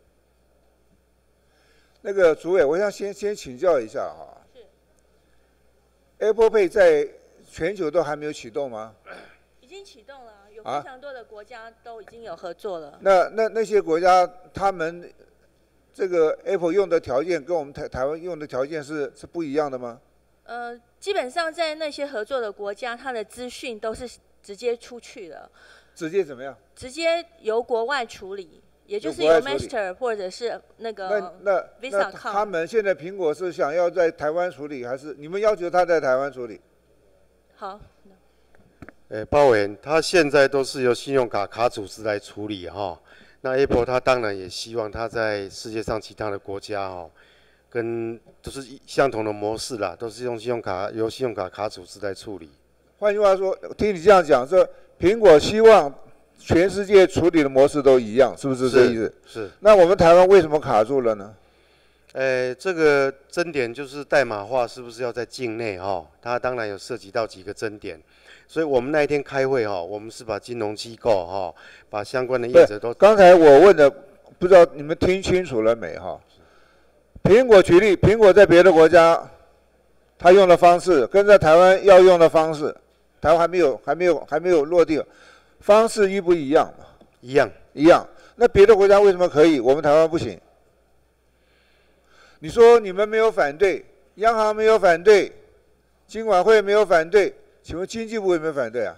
那个主委，我想先先请教一下哈。是。Apple Pay 在全球都还没有启动吗？ 已经启动了，有非常多的国家都已经有合作了。 啊、那那那些国家，他们这个 Apple 用的条件跟我们台台湾用的条件是是不一样的吗？ 呃，基本上在那些合作的国家，它的资讯都是直接出去了。 直接怎么样？ 直接由国外处理。也就是由 Master 或者是那个 Visa 卡。他们现在苹果是想要在台湾处理，还是你们要求他在台湾处理？ 好。 呃，包委员，他现在都是由信用卡卡组织来处理哈。那 Apple 他当然也希望他在世界上其他的国家哈，跟都是相同的模式啦，都是用信用卡由信用卡卡组织来处理。 换句话说，听你这样讲，说苹果希望。全世界处理的模式都一样，是不是这意思？ 是。 那我们台湾为什么卡住了呢？ 呃，这个争点就是代码化是不是要在境内哈、哦？它当然有涉及到几个争点，所以我们那一天开会哈、哦，我们是把金融机构哈、哦，把相关的业者都。 刚才我问的，不知道你们听清楚了没哈？苹果举例，苹果在别的国家，它用的方式跟在台湾要用的方式，台湾还没有还没有还没有落地。方式一不一样嘛？ 一样， 一样。那别的国家为什么可以，我们台湾不行？你说你们没有反对，央行没有反对，金管会没有反对，请问经济部有没有反对啊？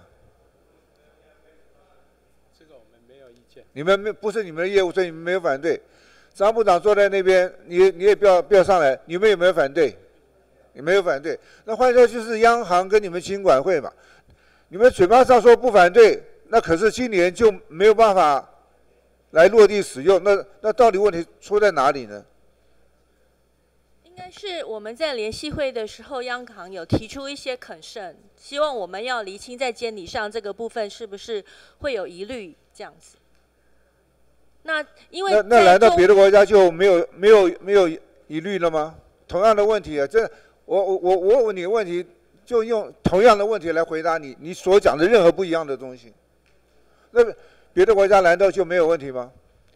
这个我们没有意见。 你们没不是你们的业务，所以你们没有反对。张部长坐在那边，你你也不要不要上来，你们有没有反对？你没有反对。那换句话说，就是央行跟你们金管会嘛，你们嘴巴上说不反对。那可是今年就没有办法来落地使用，那那到底问题出在哪里呢？ 应该是我们在联席会的时候，央行有提出一些concern，希望我们要厘清在监理上这个部分是不是会有疑虑这样子。那因为那那难道别的国家就没有没有没有疑虑了吗？同样的问题啊，这我我我我问你的问题，就用同样的问题来回答你你所讲的任何不一样的东西。那别的国家难道就没有问题吗？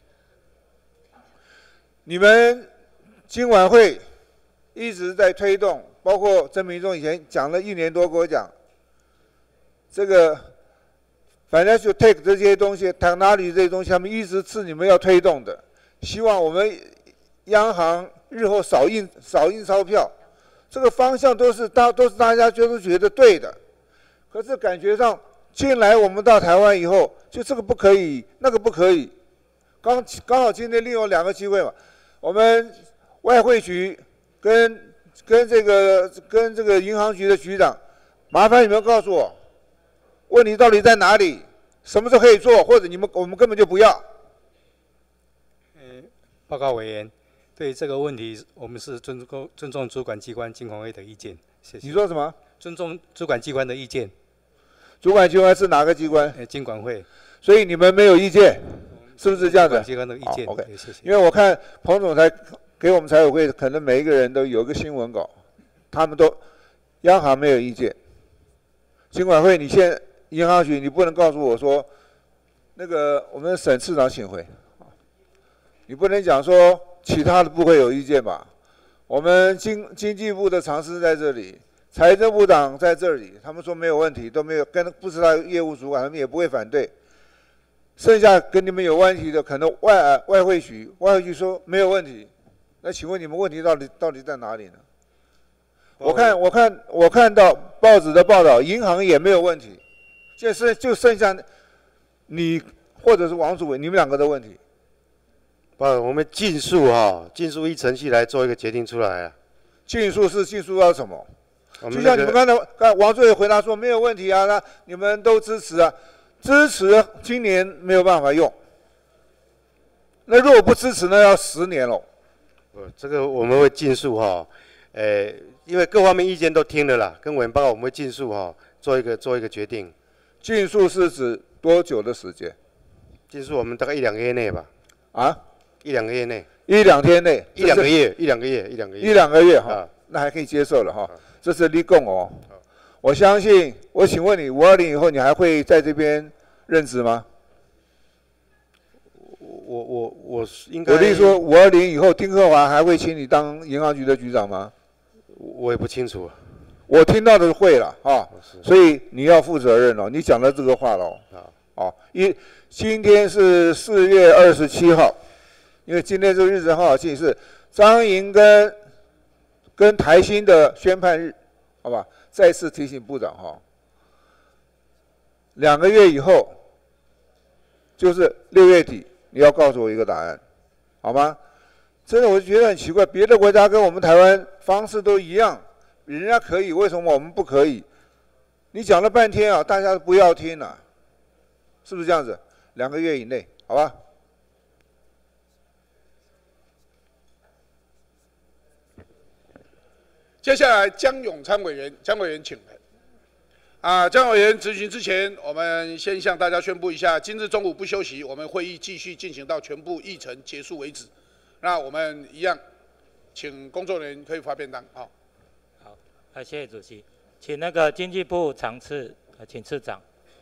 你们金管会一直在推动，包括曾明忠以前讲了一年多给我讲，这个financial tech 这些东西 ，technology 这些东西，他们一直是你们要推动的，希望我们央行日后少印少印钞票，这个方向都是大都是大家就是觉得对的，可是感觉上。进来我们到台湾以后，就这个不可以，那个不可以。刚刚好今天利用两个机会嘛，我们外汇局跟跟这个跟这个银行局的局长，麻烦你们告诉我，问题到底在哪里？什么时候可以做，或者你们我们根本就不要。 嗯， 报告委员，对这个问题，我们是尊重尊重主管机关金管会的意见。谢谢。 你说什么？ 尊重主管机关的意见。 主管机关是哪个机关？ 呃，金管会。 所以你们没有意见，是不是这样子？ 主管机关的意见。 好 OK， 谢谢。 因为我看彭总裁给我们财委会，可能每一个人都有一个新闻稿，他们都央行没有意见。金管会，你现在银行局，你不能告诉我说，那个我们沈次长请回，你不能讲说其他的部会有意见吧？我们经经济部的常事在这里，财政部长在这里，他们说没有问题，都没有跟不是他业务主管，他们也不会反对。剩下跟你们有问题的，可能外呃外汇局，外汇局说没有问题，那请问你们问题到底到底在哪里呢？我看我看我看到报纸的报道，银行也没有问题，就剩就剩下你或者是王主委，你们两个的问题。 不，我们尽速哈，尽速依程序来做一个决定出来啊。 尽速是尽速要什么？ 我们就像你们刚才刚王主委回答说没有问题啊，那你们都支持啊，支持今年没有办法用。那如果不支持呢，要十年了。 呃，这个我们会尽速哈，呃，因为各方面意见都听了啦，跟委员报告，我们会尽速哈做一个做一个决定。 尽速是指多久的时间？ 尽速我们大概一两个月内吧。 啊？ 一两个月内。 一两天内。 一两个月，一两个月，一两个月。 一两个月哈、 啊， 那还可以接受了哈。这是立功哦。我相信，我请问你，五二零以后你还会在这边任职吗？ 我我我应该。 我的意思说，五二零以后，丁克华还会请你当银行局的局长吗？ 我也不清楚。 我听到的是会了啊，所以你要负责任哦。你讲的这个话喽。啊。哦，一今天是四月二十七号，因为今天这个日子很好记，是张银跟跟台新的宣判日，好吧？再次提醒部长哈，两个月以后，就是六月底，你要告诉我一个答案，好吗？真的，我就觉得很奇怪，别的国家跟我们台湾方式都一样，人家可以，为什么我们不可以？你讲了半天啊，大家都不要听了、啊，是不是这样子？两个月以内，好吧？ 接下来江永昌委员，江委员请来。啊，江委员质询之前，我们先向大家宣布一下，今日中午不休息，我们会议继续进行到全部议程结束为止。那我们一样，请工作人员可以发便当，好。 好，啊，谢谢主席，请那个经济部长次，呃，请次长。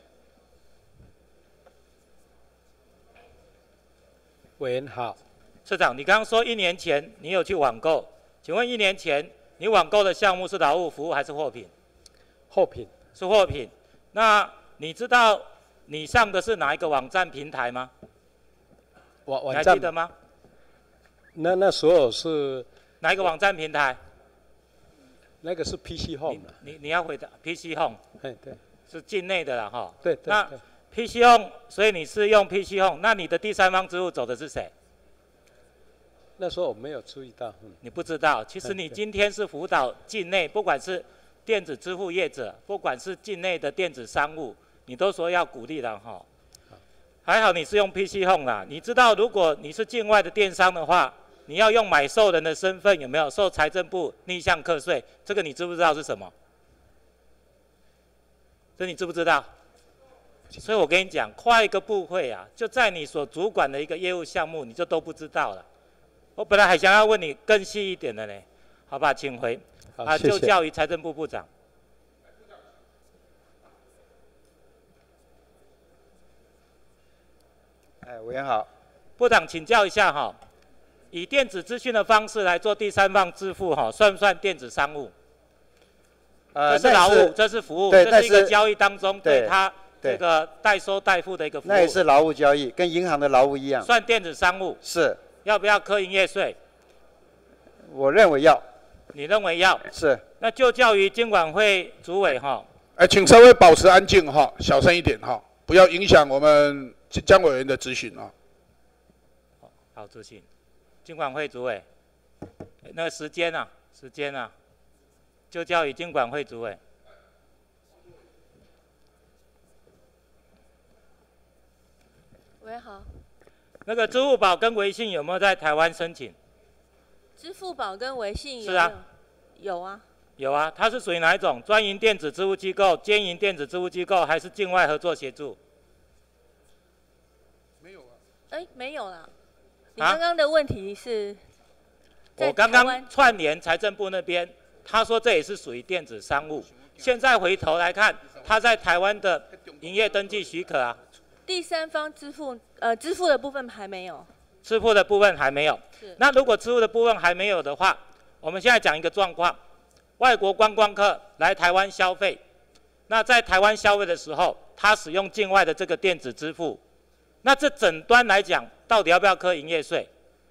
委员好， 次长，你刚刚说一年前你有去网购，请问一年前你网购的项目是劳务服务还是货品？ 货品。 是货品。那你知道你上的是哪一个网站平台吗？ 网网你还站记得吗？ 那那时候是哪一个网站平台？ 那个是 P C Home 的。 你你要回答 P C Home。 哎，对。 是境内的啦哈。 对对。 那 P C Home， 所以你是用 P C Home， 那你的第三方支付走的是谁？ 那时候我没有注意到。嗯、 你不知道，其实你今天是辅导境内，不管是电子支付业者，不管是境内的电子商务，你都说要鼓励了哈。还好你是用 P C Home 啦，你知道如果你是境外的电商的话，你要用买受人的身份有没有受财政部逆向课税？这个你知不知道是什么？这你知不知道？所以我跟你讲，跨一个部会啊，就在你所主管的一个业务项目，你就都不知道了。我本来还想要问你更细一点的呢，好吧，请回。啊，就教于财政部部长。 哎，委员好。 部长请教一下哈，以电子资讯的方式来做第三方支付哈，算不算电子商务？ 呃， 这是劳务，这是服务，这是一个交易当中对他这个代收代付的一个服务。 那也是劳务交易，跟银行的劳务一样。 算电子商务。 是。 要不要课营业税？ 我认为要。 你认为要？ 是。 那就教于监管会主委哈。 哎，请稍微保持安静哈，小声一点哈，不要影响我们江委员的质询啊。 好，执行。监管会主委，那个时间啊，时间啊，就教于监管会主委。 委员好。 那个支付宝跟微信有没有在台湾申请？ 支付宝跟微信有是啊， 有啊。 有啊，它是属于哪一种？专营电子支付机构、兼营电子支付机构，还是境外合作协助？ 没有啊。哎，没有啦。你啊刚刚的问题是？ 我刚刚串联财政部那边，他说这也是属于电子商务。现在回头来看，他在台湾的营业登记许可啊。 第三方支付，呃，支付的部分还没有。 支付的部分还没有。那如果支付的部分还没有的话，我们现在讲一个状况。外国观光客来台湾消费，那在台湾消费的时候，他使用境外的这个电子支付，那这整端来讲，到底要不要课营业税？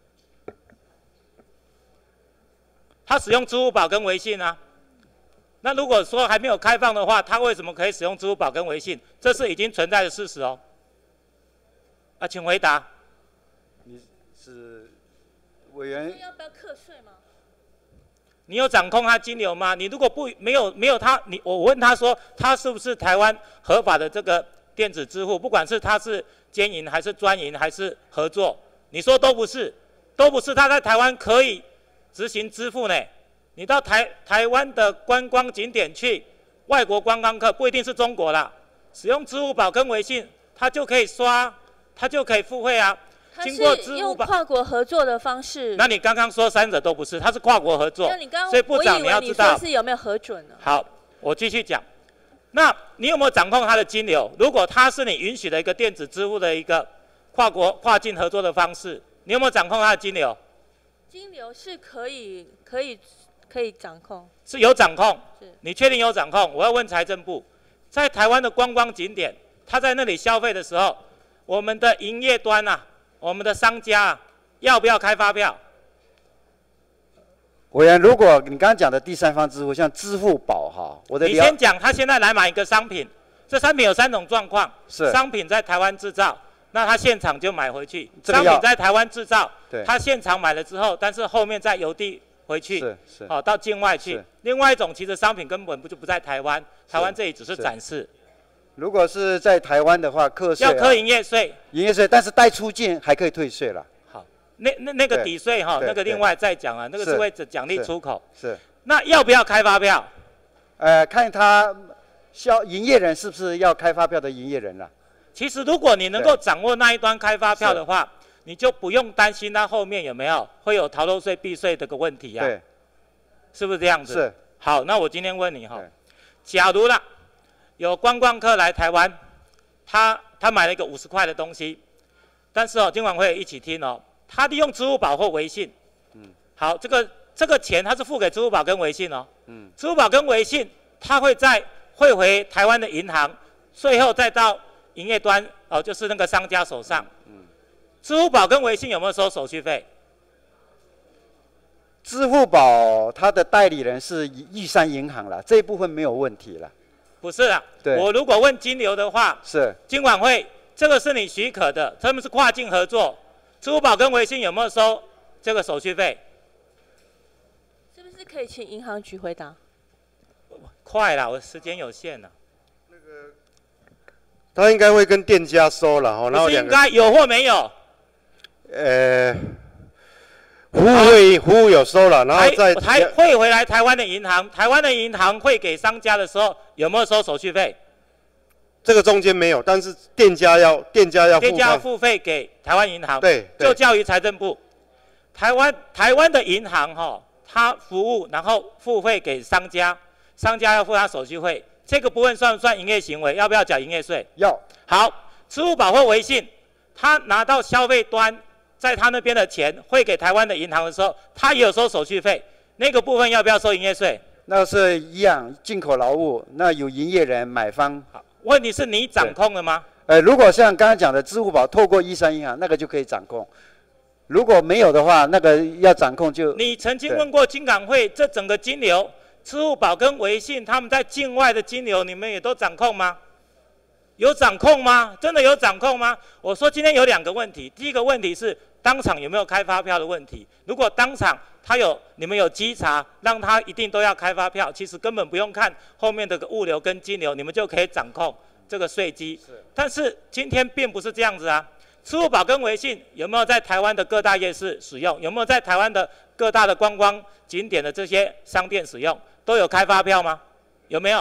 他使用支付宝跟微信啊，那如果说还没有开放的话，他为什么可以使用支付宝跟微信？这是已经存在的事实哦。啊，请回答。 你是委员？ 要不要课税吗？ 你有掌控他金流吗？你如果不没有没有他，你我问他说他是不是台湾合法的这个电子支付？不管是他是兼营还是专营还是合作，你说都不是，都不是。他在台湾可以执行支付呢。你到台台湾的观光景点去，外国观光客不一定是中国啦，使用支付宝跟微信，他就可以刷，他就可以付费啊。经过支是用付宝。 跨国合作的方式。 那你刚刚说三者都不是，它是跨国合作， 你刚所以部长你要知道。 是有没有核准呢？ 好，我继续讲。那你有没有掌控它的金流？如果它是你允许的一个电子支付的一个跨国跨境合作的方式，你有没有掌控它的金流？ 金流是可以可以可以掌控。 是有掌控。 是。 你确定有掌控？我要问财政部，在台湾的观光景点，他在那里消费的时候，我们的营业端啊。我们的商家啊，要不要开发票？ 委员，如果你刚刚讲的第三方支付，像支付宝哈，我的你先讲，他现在来买一个商品，这商品有三种状况： 是商品在台湾制造，那他现场就买回去； 这个要商品在台湾制造， 对他现场买了之后，但是后面再邮递回去， 是是哦，到境外去是。 另外一种，其实商品根本不就不在台湾，台湾这里只是展示。 如果是在台湾的话，课税、啊、 要课营业税， 营业税，但是带出境还可以退税了。 好，那那那个抵税哈，那个另外再讲啊，那个是为奖励出口。 是。 那要不要开发票？ 呃，看他销营业人是不是要开发票的营业人了、啊。 其实如果你能够掌握那一端开发票的话，你就不用担心它后面有没有会有逃漏税、避税这个问题啊。 对。 是不是这样子？ 是。 好，那我今天问你哈，假如啦。有观光客来台湾，他他买了一个五十块的东西，但是哦，今晚会一起听哦，他利用支付宝或微信，嗯，好，这个这个钱他是付给支付宝跟微信哦，嗯，支付宝跟微信，他会再汇回台湾的银行，最后再到营业端哦，就是那个商家手上，嗯，支付宝跟微信有没有收手续费？ 支付宝它的代理人是玉山银行了，这一部分没有问题了。 不是啦，我如果问金流的话， 是金管会这个是你许可的，他们是跨境合作，支付宝跟微信有没有收这个手续费？ 是不是可以请银行局回答？ 快啦，我时间有限了。 他应该会跟店家收了哈，然后两个应该有或没有？ 呃。服务会服务有收了，然后再台汇回来台湾的银行，台湾的银行汇给商家的时候有没有收手续费？ 这个中间没有，但是店家要店家要店家要付费给台湾银行， 对， 就交于财政部。台湾台湾的银行哈、哦，它服务然后付费给商家，商家要付他手续费，这个部分算不算营业行为？要不要缴营业税？ 要。 好，支付宝或微信，他拿到消费端。在他那边的钱汇给台湾的银行的时候，他也有收手续费，那个部分要不要收营业税？ 那是一样，进口劳务，那有营业人、买方。 好，问题是你掌控了吗？ 呃，如果像刚刚讲的支付宝透过一三银行，那个就可以掌控；如果没有的话，那个要掌控就。 你曾经问过金管会，这整个金流，支付宝跟微信他们在境外的金流，你们也都掌控吗？有掌控吗？真的有掌控吗？我说今天有两个问题，第一个问题是当场有没有开发票的问题。如果当场他有，你们有稽查，让他一定都要开发票，其实根本不用看后面的物流跟金流，你们就可以掌控这个税基。但是今天并不是这样子啊， 支付宝跟微信有没有在台湾的各大夜市使用？有没有在台湾的各大的观光景点的这些商店使用？都有开发票吗？有没有？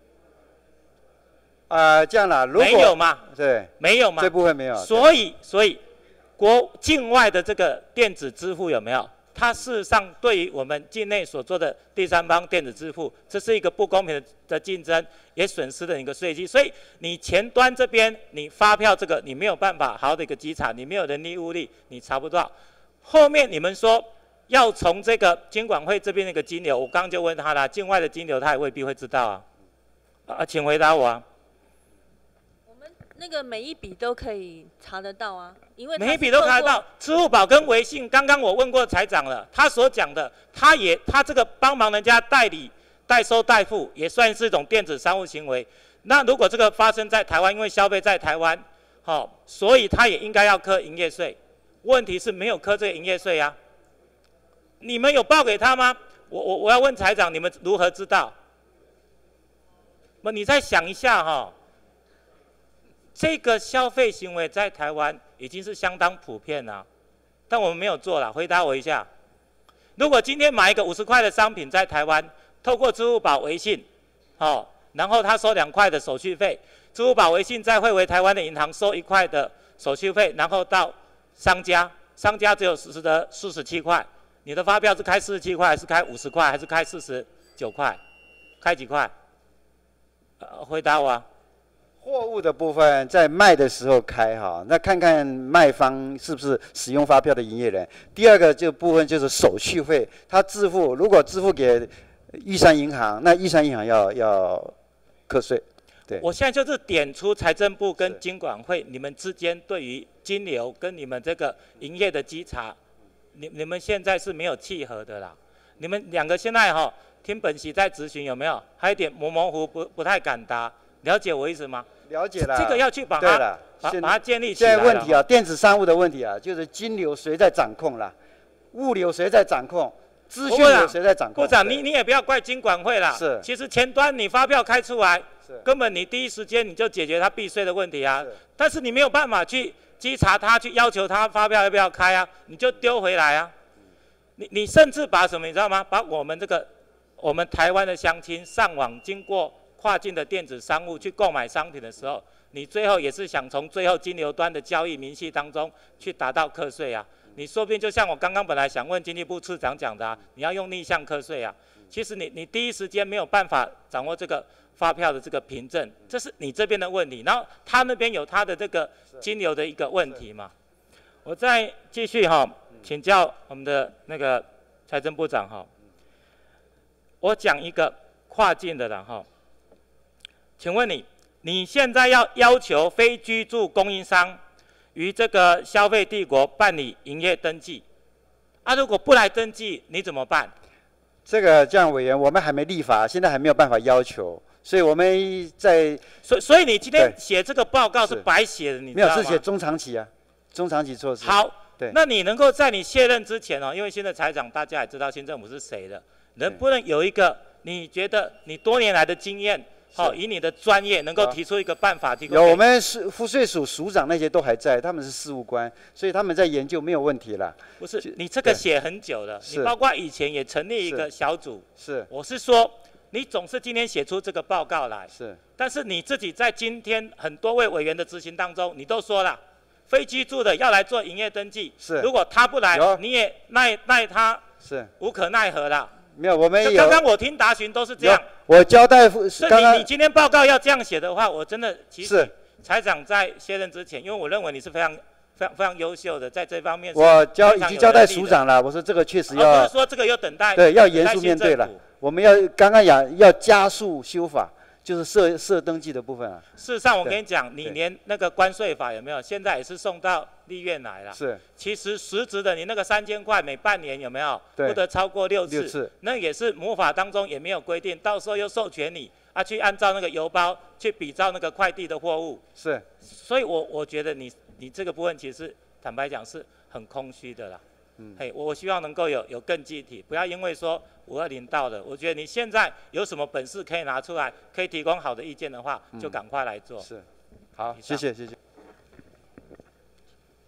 啊、呃，这样啦，如果没有嘛？ 对， 没有嘛？ 这部分没有。 所以，所以国境外的这个电子支付有没有？它事实上对于我们境内所做的第三方电子支付，这是一个不公平的的竞争，也损失了一个税基。所以你前端这边你发票这个你没有办法好好的一个稽查，你没有人力物力，你查不到。后面你们说要从这个金管会这边那个金流，我刚刚就问他了，境外的金流他也未必会知道啊。啊，请回答我啊。 那个每一笔都可以查得到啊，因为每一笔都查得到。支付宝跟微信，刚刚我问过财长了，他所讲的，他也他这个帮忙人家代理代收代付，也算是一种电子商务行为。那如果这个发生在台湾，因为消费在台湾，好、哦，所以他也应该要课营业税。问题是没有课这个营业税啊。你们有报给他吗？我我我要问财长，你们如何知道？不，你再想一下哈、哦。这个消费行为在台湾已经是相当普遍了，但我们没有做了。回答我一下，如果今天买一个五十块的商品在台湾，透过支付宝、微信，哦，然后他收两块的手续费，支付宝、微信再汇回台湾的银行收一块的手续费，然后到商家，商家只有实的四十七块，你的发票是开四十七块，还是开五十块，还是开四十九块？开几块？呃，回答我啊。 货物的部分在卖的时候开哈，那看看卖方是不是使用发票的营业人。第二个就部分就是手续费，他支付如果支付给玉山银行，那玉山银行要要课税。对， 我现在就是点出财政部跟金管会你们之间对于金流跟你们这个营业的稽查，你你们现在是没有契合的啦。你们两个现在哈听本席在质询有没有？还有点模模糊不不太敢答。了解我意思吗？ 了解了。 这个要去把它把把它建立起来。 现在问题啊，电子商务的问题啊，就是金流谁在掌控啦，物流谁在掌控，资讯流谁在掌控？ 部长，你你也不要怪金管会啦。 是。 其实前端你发票开出来，根本你第一时间你就解决他避税的问题啊。但是你没有办法去稽查他，去要求他发票要不要开啊，你就丢回来啊。你你甚至把什么你知道吗？把我们这个我们台湾的乡亲上网经过跨境的电子商务去购买商品的时候，你最后也是想从最后金流端的交易明细当中去达到课税啊。你说不定就像我刚刚本来想问经济部次长讲的啊，你要用逆向课税啊。其实你你第一时间没有办法掌握这个发票的这个凭证，这是你这边的问题。然后他那边有他的这个金流的一个问题嘛。我再继续哈，请教我们的那个财政部长哈，我讲一个跨境的了哈。请问你，你现在要要求非居住供应商于这个消费帝国办理营业登记，啊，如果不来登记，你怎么办？ 这个这样委员，我们还没立法，现在还没有办法要求，所以我们在所以所以你今天写这个报告是白写的，你知道吗？ 没有，是写中长期啊，中长期措施。 好， 对， 那你能够在你卸任之前哦，因为现在财长大家也知道新政府是谁的，能不能有一个你觉得你多年来的经验？好，以你的专业能够提出一个办法，提供有我们税赋税署署长那些都还在，他们是事务官，所以他们在研究没有问题了。 不是，你这个写很久了，你包括以前也成立一个小组。 是， 我是说，你总是今天写出这个报告来。 是， 但是你自己在今天很多位委员的执行当中，你都说了，非居住的要来做营业登记。 是， 如果他不来，你也奈奈他是无可奈何了。 没有，我们有。 刚刚我听答询都是这样。 我交代， 刚刚你你今天报告要这样写的话，我真的其实财长在卸任之前，因为我认为你是非常非常非常优秀的，在这方面。 我交已经交代署长了，我说这个确实要。 不是说这个要等待。 对，要严肃面对了。我们要刚刚讲要加速修法。就是设设登记的部分啊。 事实上，我跟你讲，你连那个关税法有没有？现在也是送到立院来了。 是。 其实实质的，你那个三千块每半年有没有？不得超过六次。 六次。 那也是母法当中也没有规定，到时候又授权你啊去按照那个邮包去比照那个快递的货物。 是。 所以我我觉得你你这个部分其实坦白讲是很空虚的啦。嗯。嘿，我希望能够有有更具体，不要因为说。五二零到了，我觉得你现在有什么本事可以拿出来，可以提供好的意见的话，就赶快来做。 是，好，谢谢谢谢。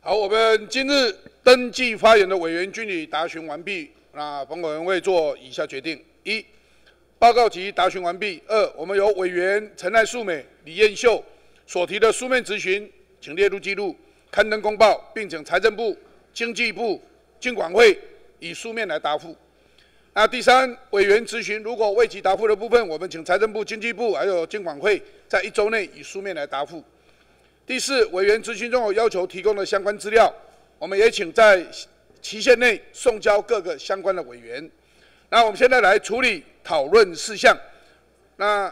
好，我们今日登记发言的委员均已答询完毕。那本委员会做以下决定：一、报告及答询完毕；二、我们由委员陈赖素美、李彦秀所提的书面质询，请列入记录，刊登公报，并请财政部、经济部、金管会以书面来答复。那第三，委员质询如果未及答复的部分，我们请财政部、经济部还有金管会在一周内以书面来答复。第四，委员质询中有要求提供的相关资料，我们也请在期限内送交各个相关的委员。那我们现在来处理讨论事项。那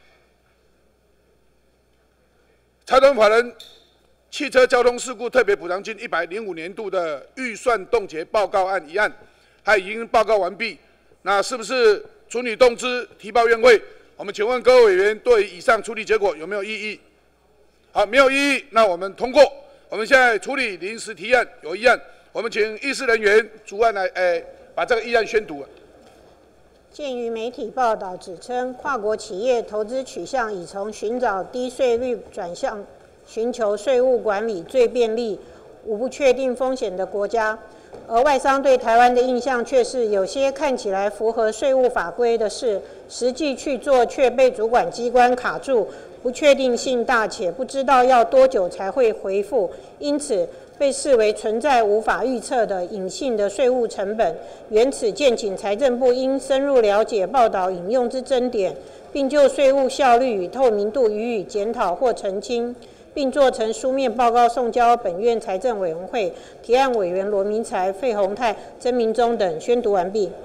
财团法人汽车交通事故特别补偿金一百零五年度的预算冻结报告案一案，它已经报告完毕。那是不是处理动之提报院会？我们请问各位委员对以上处理结果有没有异议？好，没有异议，那我们通过。我们现在处理临时提案，有议案，我们请议事人员逐案来，诶，把这个议案宣读了。 鉴于媒体报道指称，跨国企业投资取向已从寻找低税率转向寻求税务管理最便利、无不确定风险的国家，而外商对台湾的印象却是有些看起来符合税务法规的事，实际去做却被主管机关卡住。不确定性大，且不知道要多久才会回复，因此被视为存在无法预测的隐性的税务成本。原此建请财政部应深入了解报道引用之争点，并就税务效率与透明度予以检讨或澄清，并做成书面报告送交本院财政委员会。提案委员罗明才、费鸿泰、曾明忠等宣读完毕。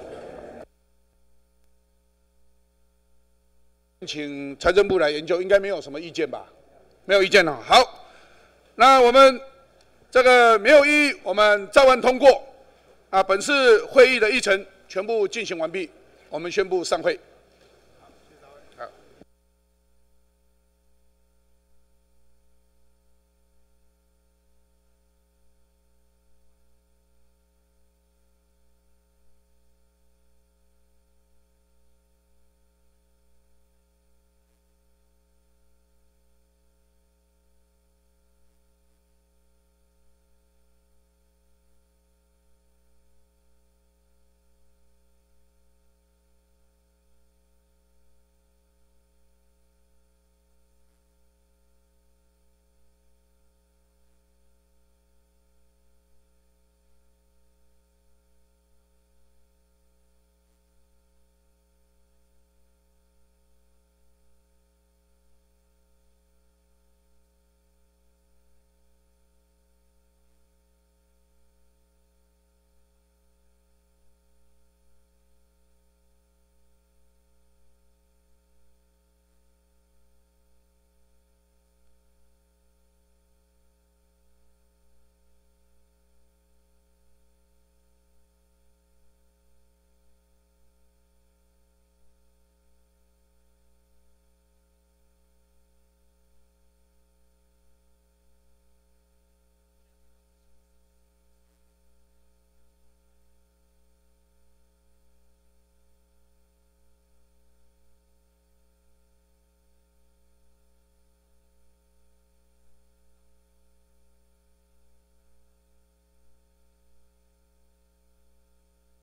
请财政部来研究，应该没有什么意见吧？没有意见了。好，那我们这个没有异议，我们照案通过。啊，本次会议的议程全部进行完毕，我们宣布散会。